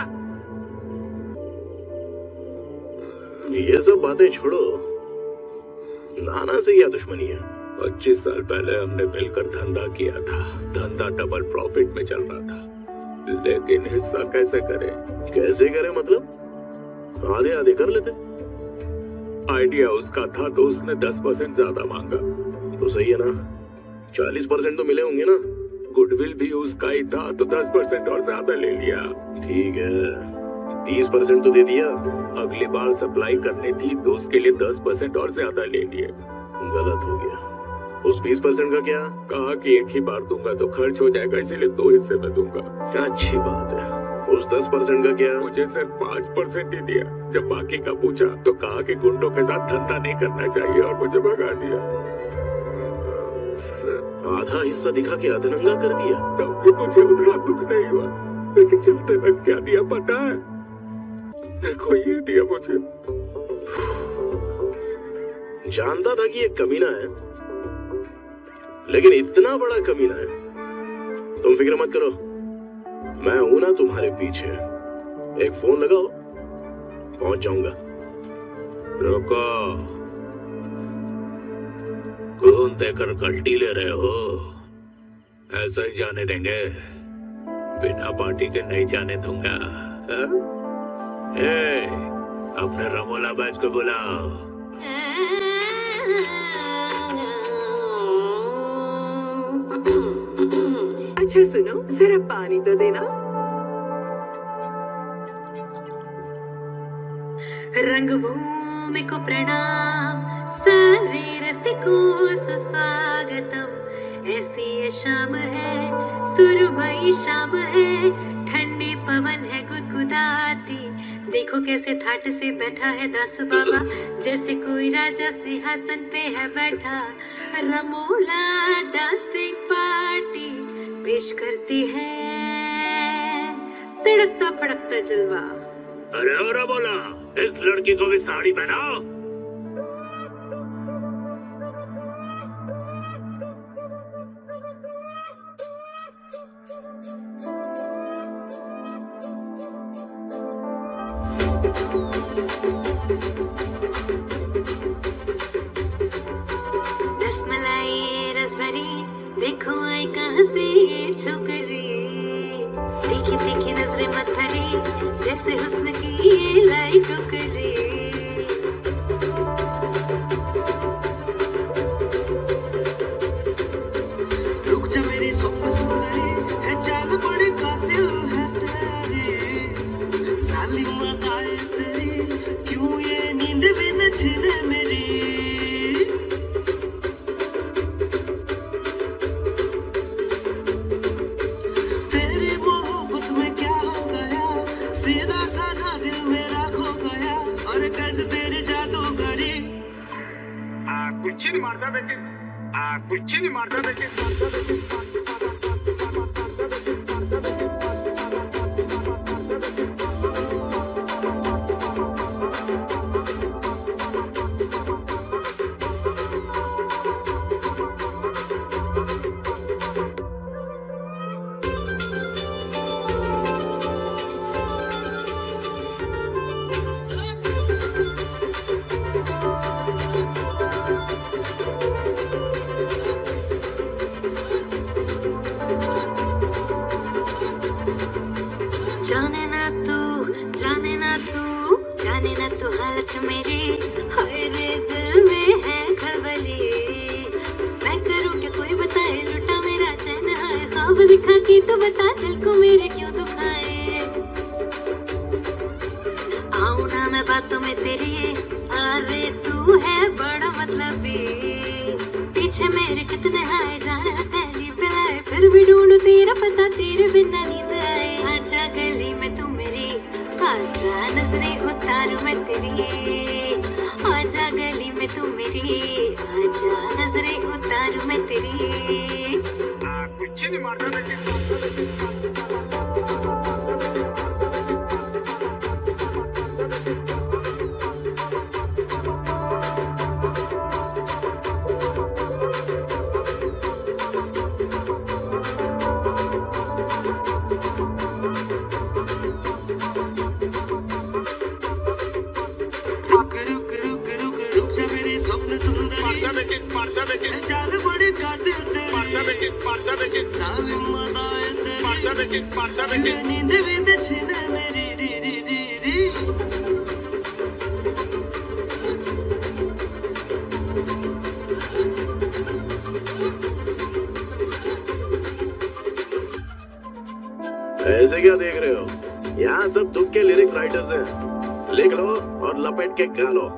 ये सब बातें छोड़ो, नाना से क्या दुश्मनी है? पच्चीस साल पहले हमने मिलकर धंधा किया था। धंधा डबल प्रॉफिट में चल रहा था, लेकिन हिस्सा कैसे करें? कैसे करें मतलब? आधे आधे कर लेते। आइडिया उसका था तो उसने दस परसेंट ज्यादा मांगा। तो सही है ना, चालीस परसेंट तो मिले होंगे ना। गुडविल भी उसका ही था तो दस परसेंट और ज्यादा ले लिया। ठीक है, तीस परसेंट तो दे दिया। अगली बार सप्लाई करनी थी तो उसके लिए दस परसेंट और ज्यादा ले लिए। गलत हो गया। उस बीस परसेंट का क्या? कहा कि एक ही बार दूंगा तो खर्च हो जाएगा, इसीलिए दो हिस्से में दूंगा। अच्छी बात है। उस दस परसेंट का क्या? मुझे सिर्फ पाँच परसेंट ही दिया। जब बाकी का पूछा तो कहा कि गुंडों के साथ धंधा नहीं करना चाहिए और मुझे भगा दिया। आधा हिस्सा दिखा के अधनंगा कर दिया। तब भी मुझे उतना दुख नहीं हुआ, लेकिन चलते वक्त क्या दिया पता है? देखो ये दिया मुझे। जानता था कि ये कमीना है, लेकिन इतना बड़ा कमीना है। तुम फिक्र मत करो, मैं हूं ना तुम्हारे पीछे। एक फोन लगाओ, पहुंच जाऊंगा। रुको, खून देकर कल्टी ले रहे हो? ऐसा ही जाने देंगे? बिना पार्टी के नहीं जाने दूंगा। ए, अपने रमोला बैच को बुलाओ। अच्छा सुनो, जरा पानी तो देना। रंगभूमि को प्रणाम, सारे रसिकों सुस्वागतम। ऐसी ये शाम है, सुरमई शाम है, ठंडी पवन है गुदगुदाती। देखो कैसे थाट से बैठा है दास बाबा, जैसे कोई राजा सिंहासन पे है बैठा। रमोला डांसिंग पार्टी पेश करती है तड़कता फड़कता जलवा। अरे ओ रमोला, इस लड़की को भी साड़ी पहनाओ। रसमलाई रसभरी, देखो आई कहाँ से ये छोकरी। देखी देखी नजरें मत भरी, जैसे हुस्न की ये लाई टोकरी। रुक जा मेरी स्वप्न सुंदरी, है जान बड़ी कातिल है तेरी। सालिमा गाए तेरी, क्यों ये नींद भी न छीने मेरी। तेरी मोहब्बत में क्या हो गया, सीधा साधा दिल मेरा खो गया। और कैसे तेरी जादूगरी। कुछ नहीं मारता बेटे, कुछ नहीं मारता बेटे। जाने ना तू जाने ना तू जाने ना तू हालत मेरी, हाय रे दिल में है खलबली। मैं करूँ क्या कोई बताए, लुटा मेरा चैन है, ख्वाब दिखा के तो बता दिल को मेरे क्यों दुखाए। आऊँ ना मैं बातों में तेरी, अरे तू है बड़ा मतलबी। पीछे मेरे कितने आए जाने थैली पे आए, फिर भी ढूंढू तेरा पता तेरे बिना नींद आए। आजा गली में तू मेरी, आजा नजरें उतारू मैं तेरी। आजा गली में तू मेरी, आजा नजरें उतारू मैं तेरी। कुछ नहीं मारना नींद भी छीने मेरी री री री री। ऐसे क्या देख रहे हो? यहाँ सब दुख के लिरिक्स राइटर्स हैं। लिख लो और लपेट के गा लो।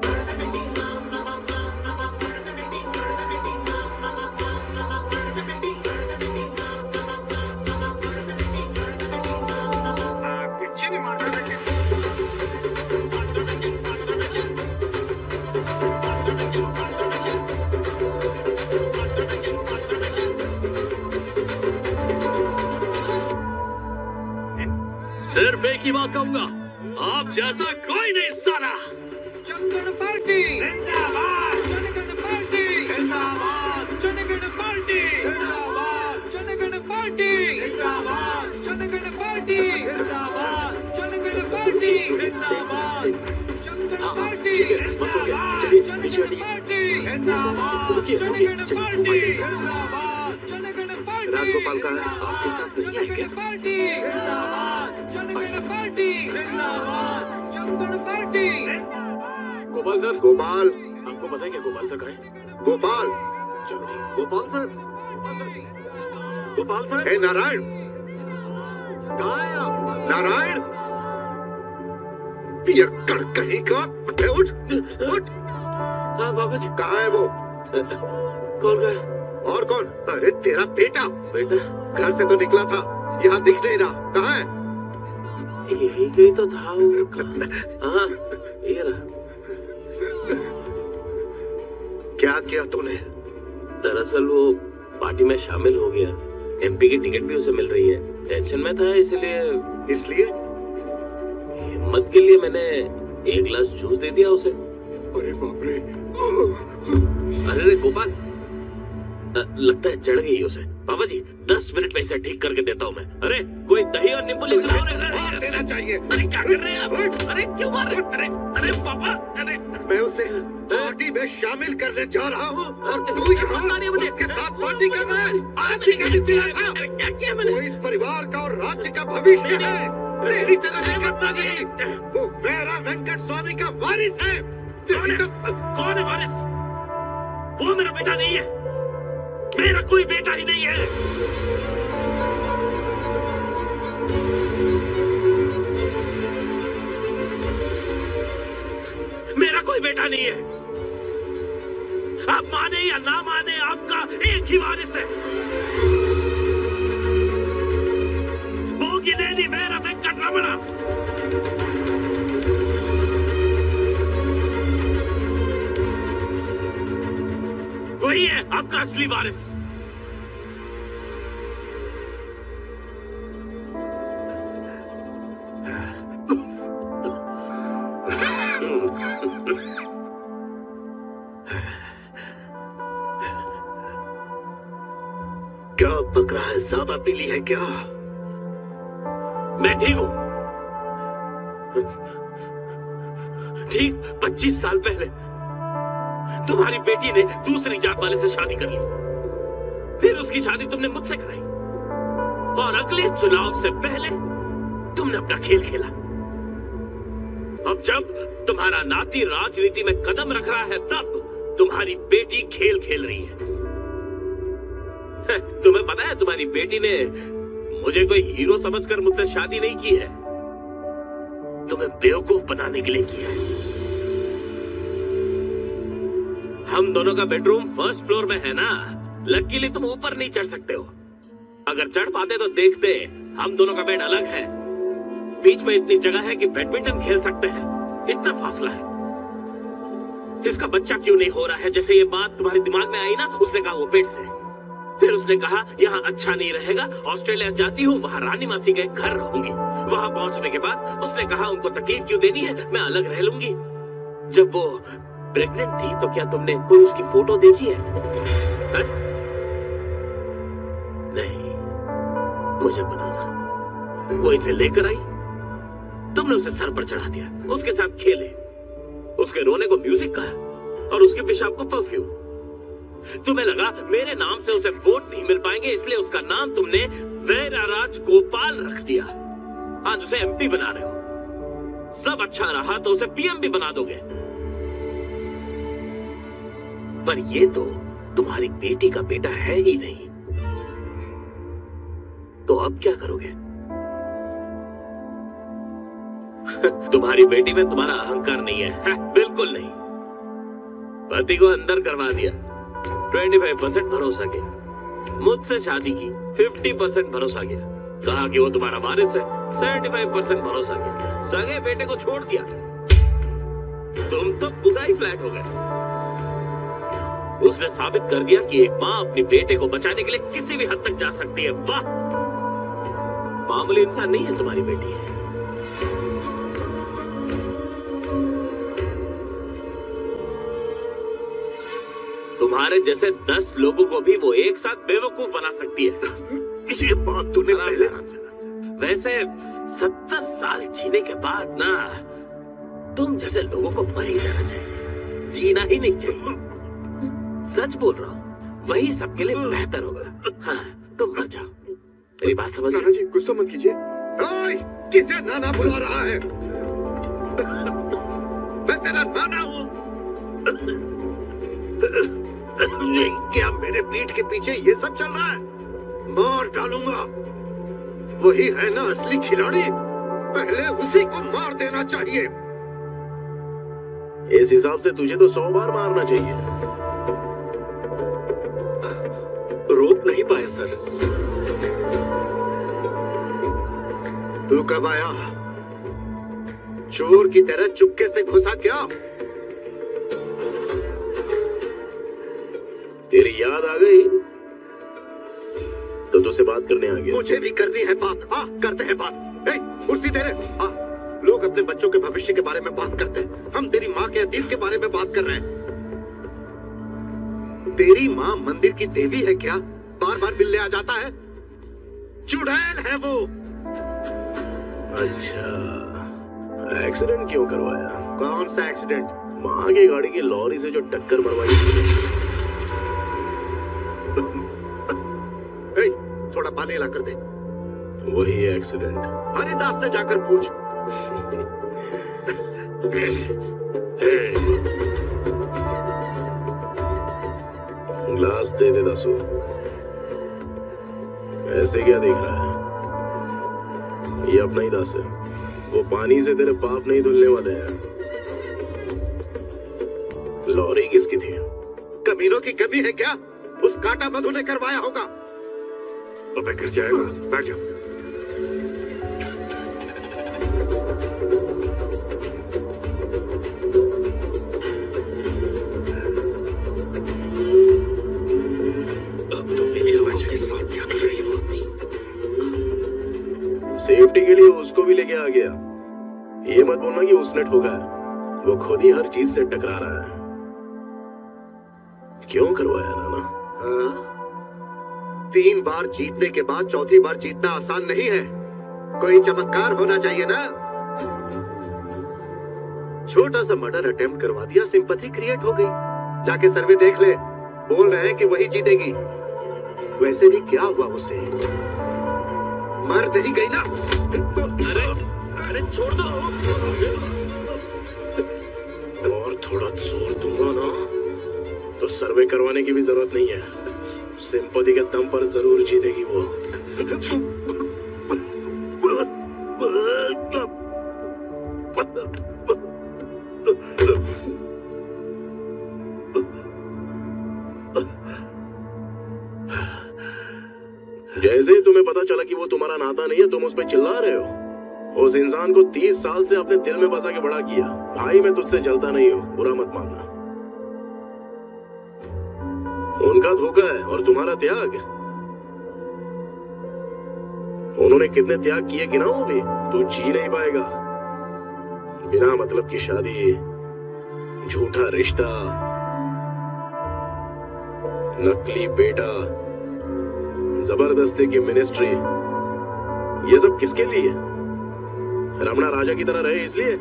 सिर्फ एक ही बात कहूंगा, आप जैसा कोई नहीं साला। चंदन पार्टी जिंदाबाद, चंदन पार्टी जिंदाबाद, चंदन पार्टी जिंदाबाद, चंदन पार्टी जिंदाबाद, चंदन पार्टी जिंदाबाद, चंदन पार्टी जिंदाबाद, चंदन पार्टी बस हो गया, चलिए पीछे हटिए। रुकिए रुकिए, चलिए राजगोपाल का है, आपके साथ नहीं है क्या? Party Chandan party Chandan party. Gopal sir. Gopal, आपको पता है क्या गोपाल सर कहाँ है? गोपाल, चलो ठीक। Gopal sir, Gopal sir. हे नारायण, कहाँ है आप? नारायण, पियक्कड़ कहीं का। उठ उठ। हाँ बाबा जी। कहाँ है वो? कौन गया? और कौन? अरे तेरा बेटा। बेटा घर से तो निकला था, यहाँ दिख नहीं रहा। कहाँ है? यही कहीं तो था वो। हाँ ये रहा। क्या किया तूने? दरअसल वो पार्टी में शामिल हो गया, एमपी की टिकट भी उसे मिल रही है। टेंशन में था इसलिए इसलिए हिम्मत के लिए मैंने एक गिलास जूस दे दिया उसे। अरे बाप रे। अरे गोपाल, लगता है चढ़ गई उसे। बाबा जी दस मिनट में इसे ठीक करके देता हूँ मैं। अरे कोई दही और नींबू लेकर आओ। मार देना चाहिए। अरे क्या कर रहे हैं आप? अरे क्यों मार रहे? अरे अरे पापा, अरे मैं उसे पार्टी में शामिल करने जा रहा हूँ और तू यहाँ उसके साथ पार्टी कर रहा है। आज ही कह दिया था। क्या किया मैंने? वो इस परिवार का और राज्य का भविष्य है। तेरी तरह दिक्कत नहीं। वो मेरा वेंकट स्वामी का वारिस है। कौन है वारिस? वो मेरा बेटा नहीं है। मेरा कोई बेटा ही नहीं है। मेरा कोई बेटा नहीं है। आप माने या ना माने, आपका एक ही वारिस है। भोगिनेनी मेरा वेंकट रमणा। वही है आपका असली वारिस। क्या पक रहा है? ज्यादा पीली है क्या? मैं ठीक हूं। ठीक पच्चीस साल पहले तुम्हारी बेटी ने दूसरी जात वाले से शादी कर ली, फिर उसकी शादी तुमने मुझसे कराई, और अगले चुनाव से पहले तुमने अपना खेल खेला। अब जब तुम्हारा नाती राजनीति में कदम रख रहा है, तब तुम्हारी बेटी खेल खेल रही है। तुम्हें पता है तुम्हारी बेटी ने मुझे कोई हीरो समझकर मुझसे शादी नहीं की है, तुम्हें बेवकूफ बनाने के लिए किया है। हम दोनों का बेडरूम फर्स्ट फ्लोर में है ना, लकीली तुम ऊपर नहीं चढ़ सकते हो। अगर चढ़ पाते तो देखते, हम दोनों का बेड अलग है, बीच में इतनी जगह है कि बैडमिंटन खेल सकते हैं, इतना फासला है। इसका बच्चा क्यों नहीं हो रहा है? जैसे ये बात तुम्हारे दिमाग में आई ना, उसने कहा वो पेट से। फिर उसने कहा यहाँ अच्छा नहीं रहेगा, ऑस्ट्रेलिया जाती हूँ, वहाँ रानी मासी के घर रहूंगी। वहाँ पहुंचने के बाद उसने कहा उनको तकलीफ क्यों देनी है, मैं अलग रह लूंगी। जब वो प्रेग्नेंट थी तो क्या तुमने कोई उसकी फोटो देखी है, है? नहीं, मुझे पता था। वो इसे लेकर आई, तुमने उसे सर पर चढ़ा दिया, उसके साथ खेले, उसके रोने को म्यूजिक कहा और उसके पेशाब को परफ्यूम। तुम्हें लगा मेरे नाम से उसे वोट नहीं मिल पाएंगे, इसलिए उसका नाम तुमने वैराराज गोपाल रख दिया। आज उसे एमपी बना रहे हो। सब अच्छा रहा तो उसे पीएम भी बना दोगे। पर ये तो तुम्हारी बेटी का बेटा है ही नहीं, तो अब क्या करोगे? तुम्हारी बेटी में तुम्हारा अहंकार नहीं है, है? बिल्कुल नहीं। पति को अंदर करवा दिया, पच्चीस परसेंट भरोसा किया। मुझसे शादी की, पचास परसेंट भरोसा किया। कहा कि वो तुम्हारा वारिस है, पचहत्तर परसेंट भरोसा किया। सगे बेटे को छोड़ दिया, तुम तो पूरा ही फ्लैट हो गए। उसने साबित कर दिया कि एक माँ अपने बेटे को बचाने के लिए किसी भी हद तक जा सकती है। वाह, मामूली इंसान नहीं है तुम्हारी बेटी। तुम्हारे जैसे दस लोगों को भी वो एक साथ बेवकूफ बना सकती है। ये बात तूने पहले... वैसे सत्तर साल जीने के बाद ना, तुम जैसे लोगों को मर ही जाना चाहिए, जीना ही नहीं चाहिए। सच बोल रहा हूँ, वही सबके लिए बेहतर होगा। हाँ, तुम मर जाओ। मेरी बात समझ? नाना जी गुस्सा मत कीजिए। किसे नाना बुला रहा है? मैं तेरा नाना हूँ। क्या मेरे पीठ के पीछे ये सब चल रहा है? मार डालूंगा। वही है ना असली खिलाड़ी, पहले उसी को मार देना चाहिए। इस हिसाब से तुझे तो सौ बार मारना चाहिए। रोक नहीं पाया सर। तू कब आया? चोर की तरह चुपके से घुसा क्या? तेरी याद आ गई तो तुझसे बात करने आ गया। मुझे भी करनी है बात। हाँ, करते हैं बात। ए, कुर्सी दे रहे। हाँ, लोग अपने बच्चों के भविष्य के बारे में बात करते हैं, हम तेरी माँ के अतीत के बारे में बात कर रहे हैं। तेरी माँ मंदिर की देवी है क्या? बार बार मिलने आ जाता है? चुड़ैल है वो। अच्छा, एक्सीडेंट क्यों करवाया? कौन सा एक्सीडेंट? माँ की गाड़ी की लॉरी से जो टक्कर मरवाई। ए, थोड़ा पानी ला कर दे। वही एक्सीडेंट। हरिदास से जाकर पूछ। ग्लास दे दे दसो। ऐसे क्या देख रहा है? ये अपना ही दास है, वो पानी से तेरे पाप नहीं धुलने वाले हैं। लॉरी किसकी थी? कमीनों की कमी है क्या? उस काटा मधु ने करवाया होगा। अबे गिर जाएगा, बैठ जा। अब तो मेरी आवाज के साथ क्या कर रही है? सेफ्टी के लिए उसको भी लेके आ गया। ये मत बोलना कि उसने ठोका है, वो खुद ही हर चीज से टकरा रहा है। क्यों करवाया नाना? हाँ? तीन बार जीतने के बाद चौथी बार जीतना आसान नहीं है, कोई चमत्कार होना चाहिए ना। छोटा सा मर्डर अटेम्प्ट करवा दिया, सिंपैथी क्रिएट हो गई। जाके सर्वे देख ले, बोल रहे हैं कि वही जीतेगी। वैसे भी क्या हुआ उसे? मर नहीं गई ना? अरे अरे छोड़ दो। और थोड़ा जोर दूंगा ना तो सर्वे करवाने की भी जरूरत नहीं है। सिंपैथी के दम पर जरूर जीतेगी वो। जैसे ही तुम्हें पता चला कि वो तुम्हारा नाता नहीं है, तुम उस पर चिल्ला रहे हो। उस इंसान को तीस साल से अपने दिल में बसा के बड़ा किया। भाई मैं तुझसे जलता नहीं हूं, बुरा मत मानना। उनका धोखा है और तुम्हारा त्याग। उन्होंने कितने त्याग किए कि ना वो भी तू जी नहीं पाएगा। बिना मतलब की शादी, झूठा रिश्ता, नकली बेटा, जबरदस्ती की मिनिस्ट्री, ये सब किसके लिए? रमणा राजा की तरह रहे इसलिए?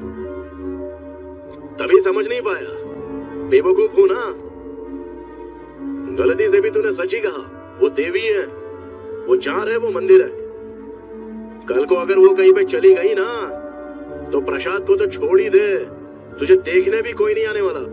तभी समझ नहीं पाया। बेवकूफ हूं ना। गलती से भी तूने सच ही कहा। वो देवी है, वो चार है, वो मंदिर है। कल को अगर वो कहीं पे चली गई ना तो प्रसाद को तो छोड़ ही दे, तुझे देखने भी कोई नहीं आने वाला।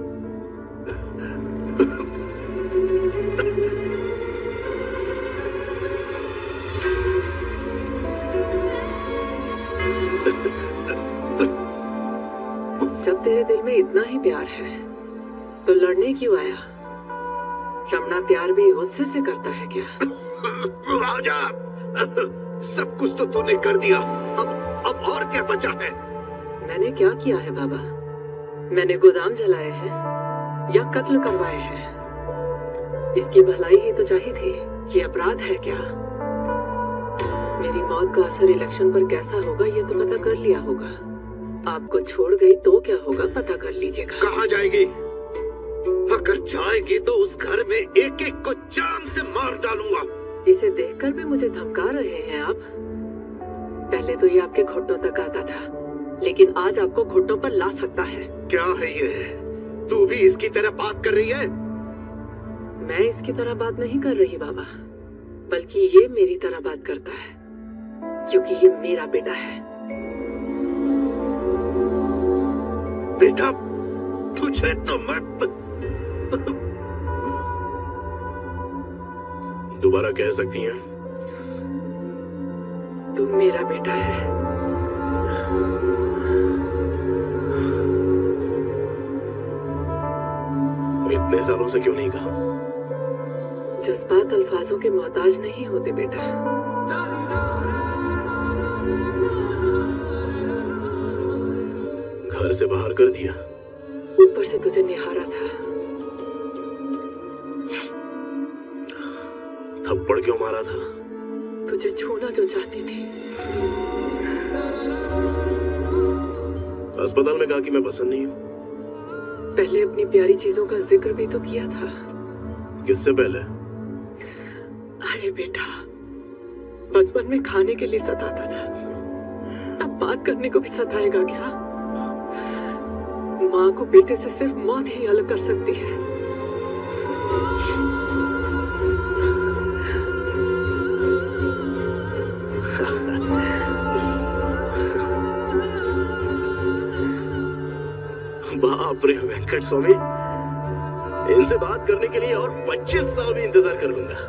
जब तेरे दिल में इतना ही प्यार है तो लड़ने क्यों आया? रमणा प्यार भी गुस्से से करता है क्या? राजा, सब कुछ तो तूने कर दिया, अब अब और क्या बचा है? मैंने क्या किया है बाबा? मैंने गोदाम जलाए हैं या कत्ल करवाए हैं? इसकी भलाई ही तो चाहिए थी। ये अपराध है क्या? मेरी मौत का असर इलेक्शन पर कैसा होगा ये तो पता कर लिया होगा। आपको छोड़ गई तो क्या होगा पता कर लीजिएगा। कहाँ जाएगी? अगर जाएगी तो उस घर में एक एक को जान से मार डालूंगा। इसे देखकर भी मुझे धमका रहे हैं आप? पहले तो ये आपके घुटनों तक आता था, लेकिन आज आपको घुटनों पर ला सकता है। क्या है ये? तू भी इसकी तरह बात कर रही है? मैं इसकी तरह बात नहीं कर रही बाबा, बल्कि ये मेरी तरह बात करता है, क्योंकि ये मेरा बेटा है। बेटा, तुझे तो मैं दोबारा कह सकती हैं? तू मेरा बेटा है। इतने सालों से क्यों नहीं कहा? जज्बात अल्फाजों के मोहताज नहीं होते बेटा। घर से बाहर कर दिया, ऊपर से तुझे निहारा था। थप्पड़ क्यों मारा था? तुझे छूना जो चाहती थी। अस्पताल में कहा कि मैं पसंद नहीं हूँ। पहले अपनी प्यारी चीजों का जिक्र भी तो किया था। किससे पहले? अरे बेटा, बचपन में खाने के लिए सताता था, अब बात करने को भी सताएगा क्या? माँ को बेटे से सिर्फ मौत ही अलग कर सकती है। बाप रे वेंकट स्वामी, इनसे बात करने के लिए और पच्चीस साल भी इंतजार कर लूंगा।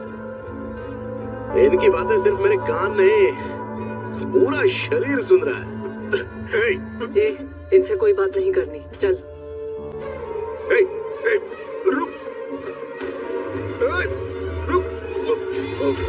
इनकी बातें सिर्फ मेरे कान नहीं, पूरा शरीर सुन रहा है। ए, इनसे कोई बात नहीं करनी, चल। ए, ए, रुक, ए, रुक, रुक,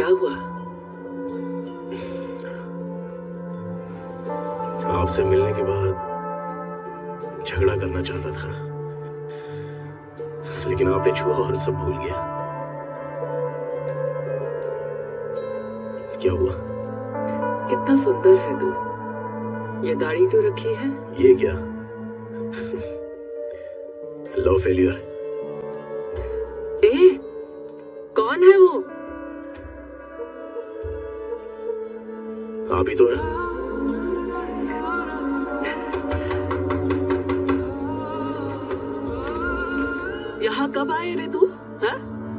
क्या हुआ? आपसे मिलने के बाद झगड़ा करना चाहता था, लेकिन आपने छुआ और सब भूल गया। क्या हुआ? कितना सुंदर है तू। ये दाढ़ी क्यों रखी है? ये क्या? Love failure. ए, कौन है वो? आप ही तो है। यहाँ कब आए रे तू? हाँ?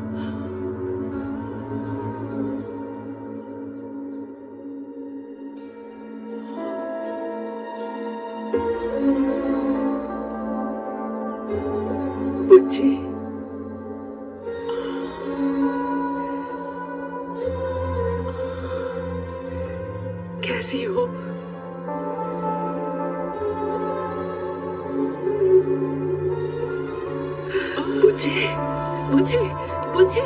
बुच्ची, कैसी हो? बुच्ची, बुच्ची, बुच्ची।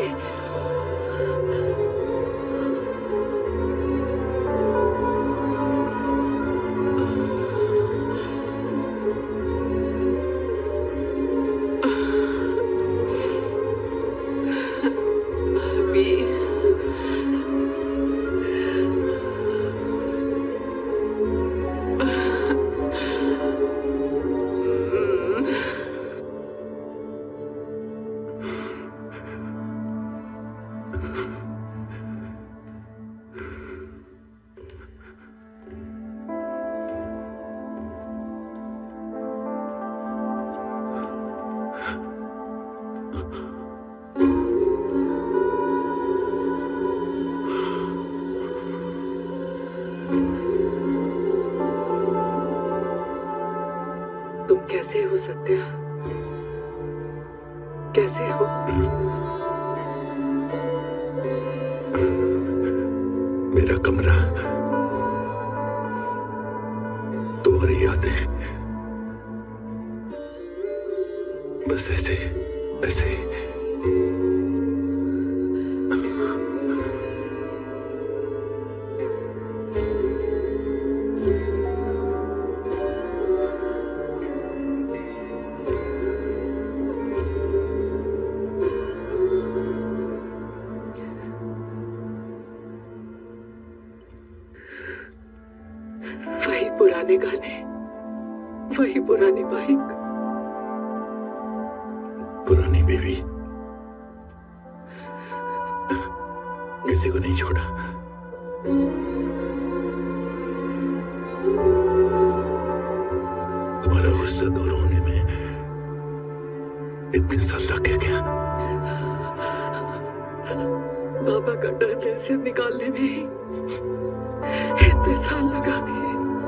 तुम कैसे हो सत्या? कैसे हो? मेरा कमरा, तुम्हारी यादें, बस ऐसे ऐसे ही। वही पुराने गाने, वही पुरानी बाइक, पुरानी बीवी, किसी को नहीं छोड़ा। तुम्हारा गुस्सा दूर होने में इतने साल लग गए क्या? बाबा का डर दिल से निकालने में ही इतने साल लगा दिए।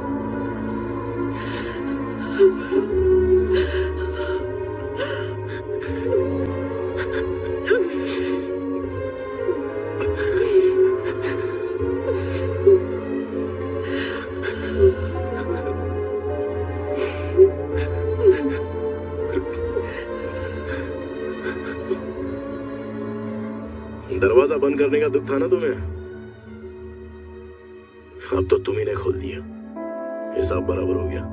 दरवाजा बंद करने का दुख था ना तुम्हें? अब तो तुम ही ने खोल दिया। हिसाब बराबर हो गया।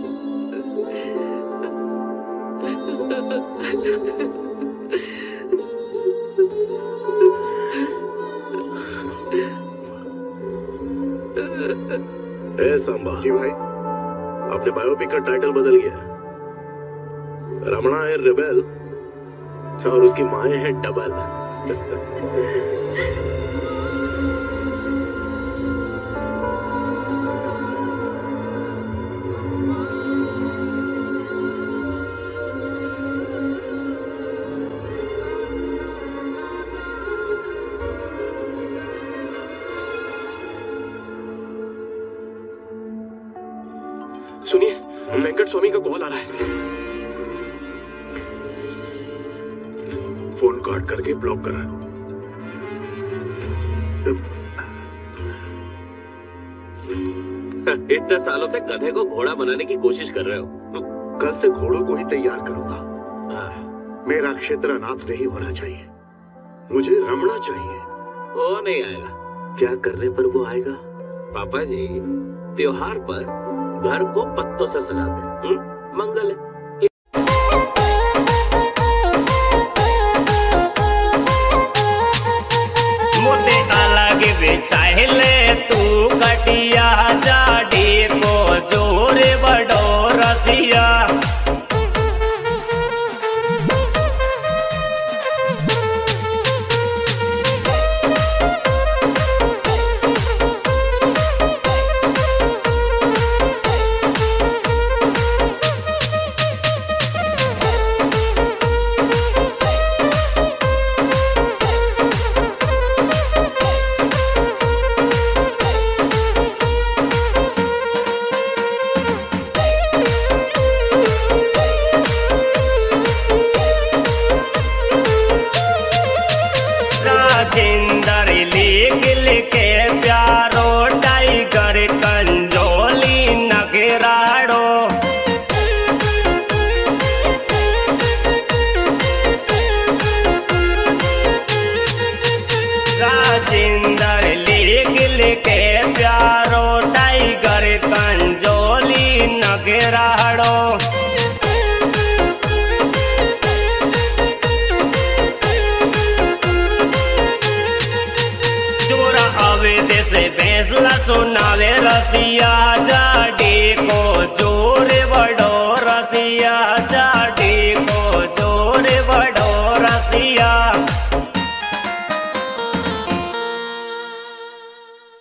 ए सांबा। जी भाई। अपने बायोपिक का टाइटल बदल गया। रमणा है रेबेल और उसकी माएं हैं डबल। सुनिए, वेंकट स्वामी का कॉल आ रहा है। फोन काट करके ब्लॉक करा। इतने सालों से गधे को घोड़ा बनाने की कोशिश कर रहे हो। कल से घोड़ों को ही तैयार करूंगा। मेरा क्षेत्र अनाथ नहीं होना चाहिए। मुझे रमणा चाहिए। वो नहीं आएगा। क्या करने पर वो आएगा? पापा जी त्योहार पर घर को पत्तों से सजाते हैं। हुँ? मंगल है। मोटे अलग बेचाहिले तू कटिया जाडी को जोरे बड़ो रसिया। सुनावे रसिया जाडी को जोरे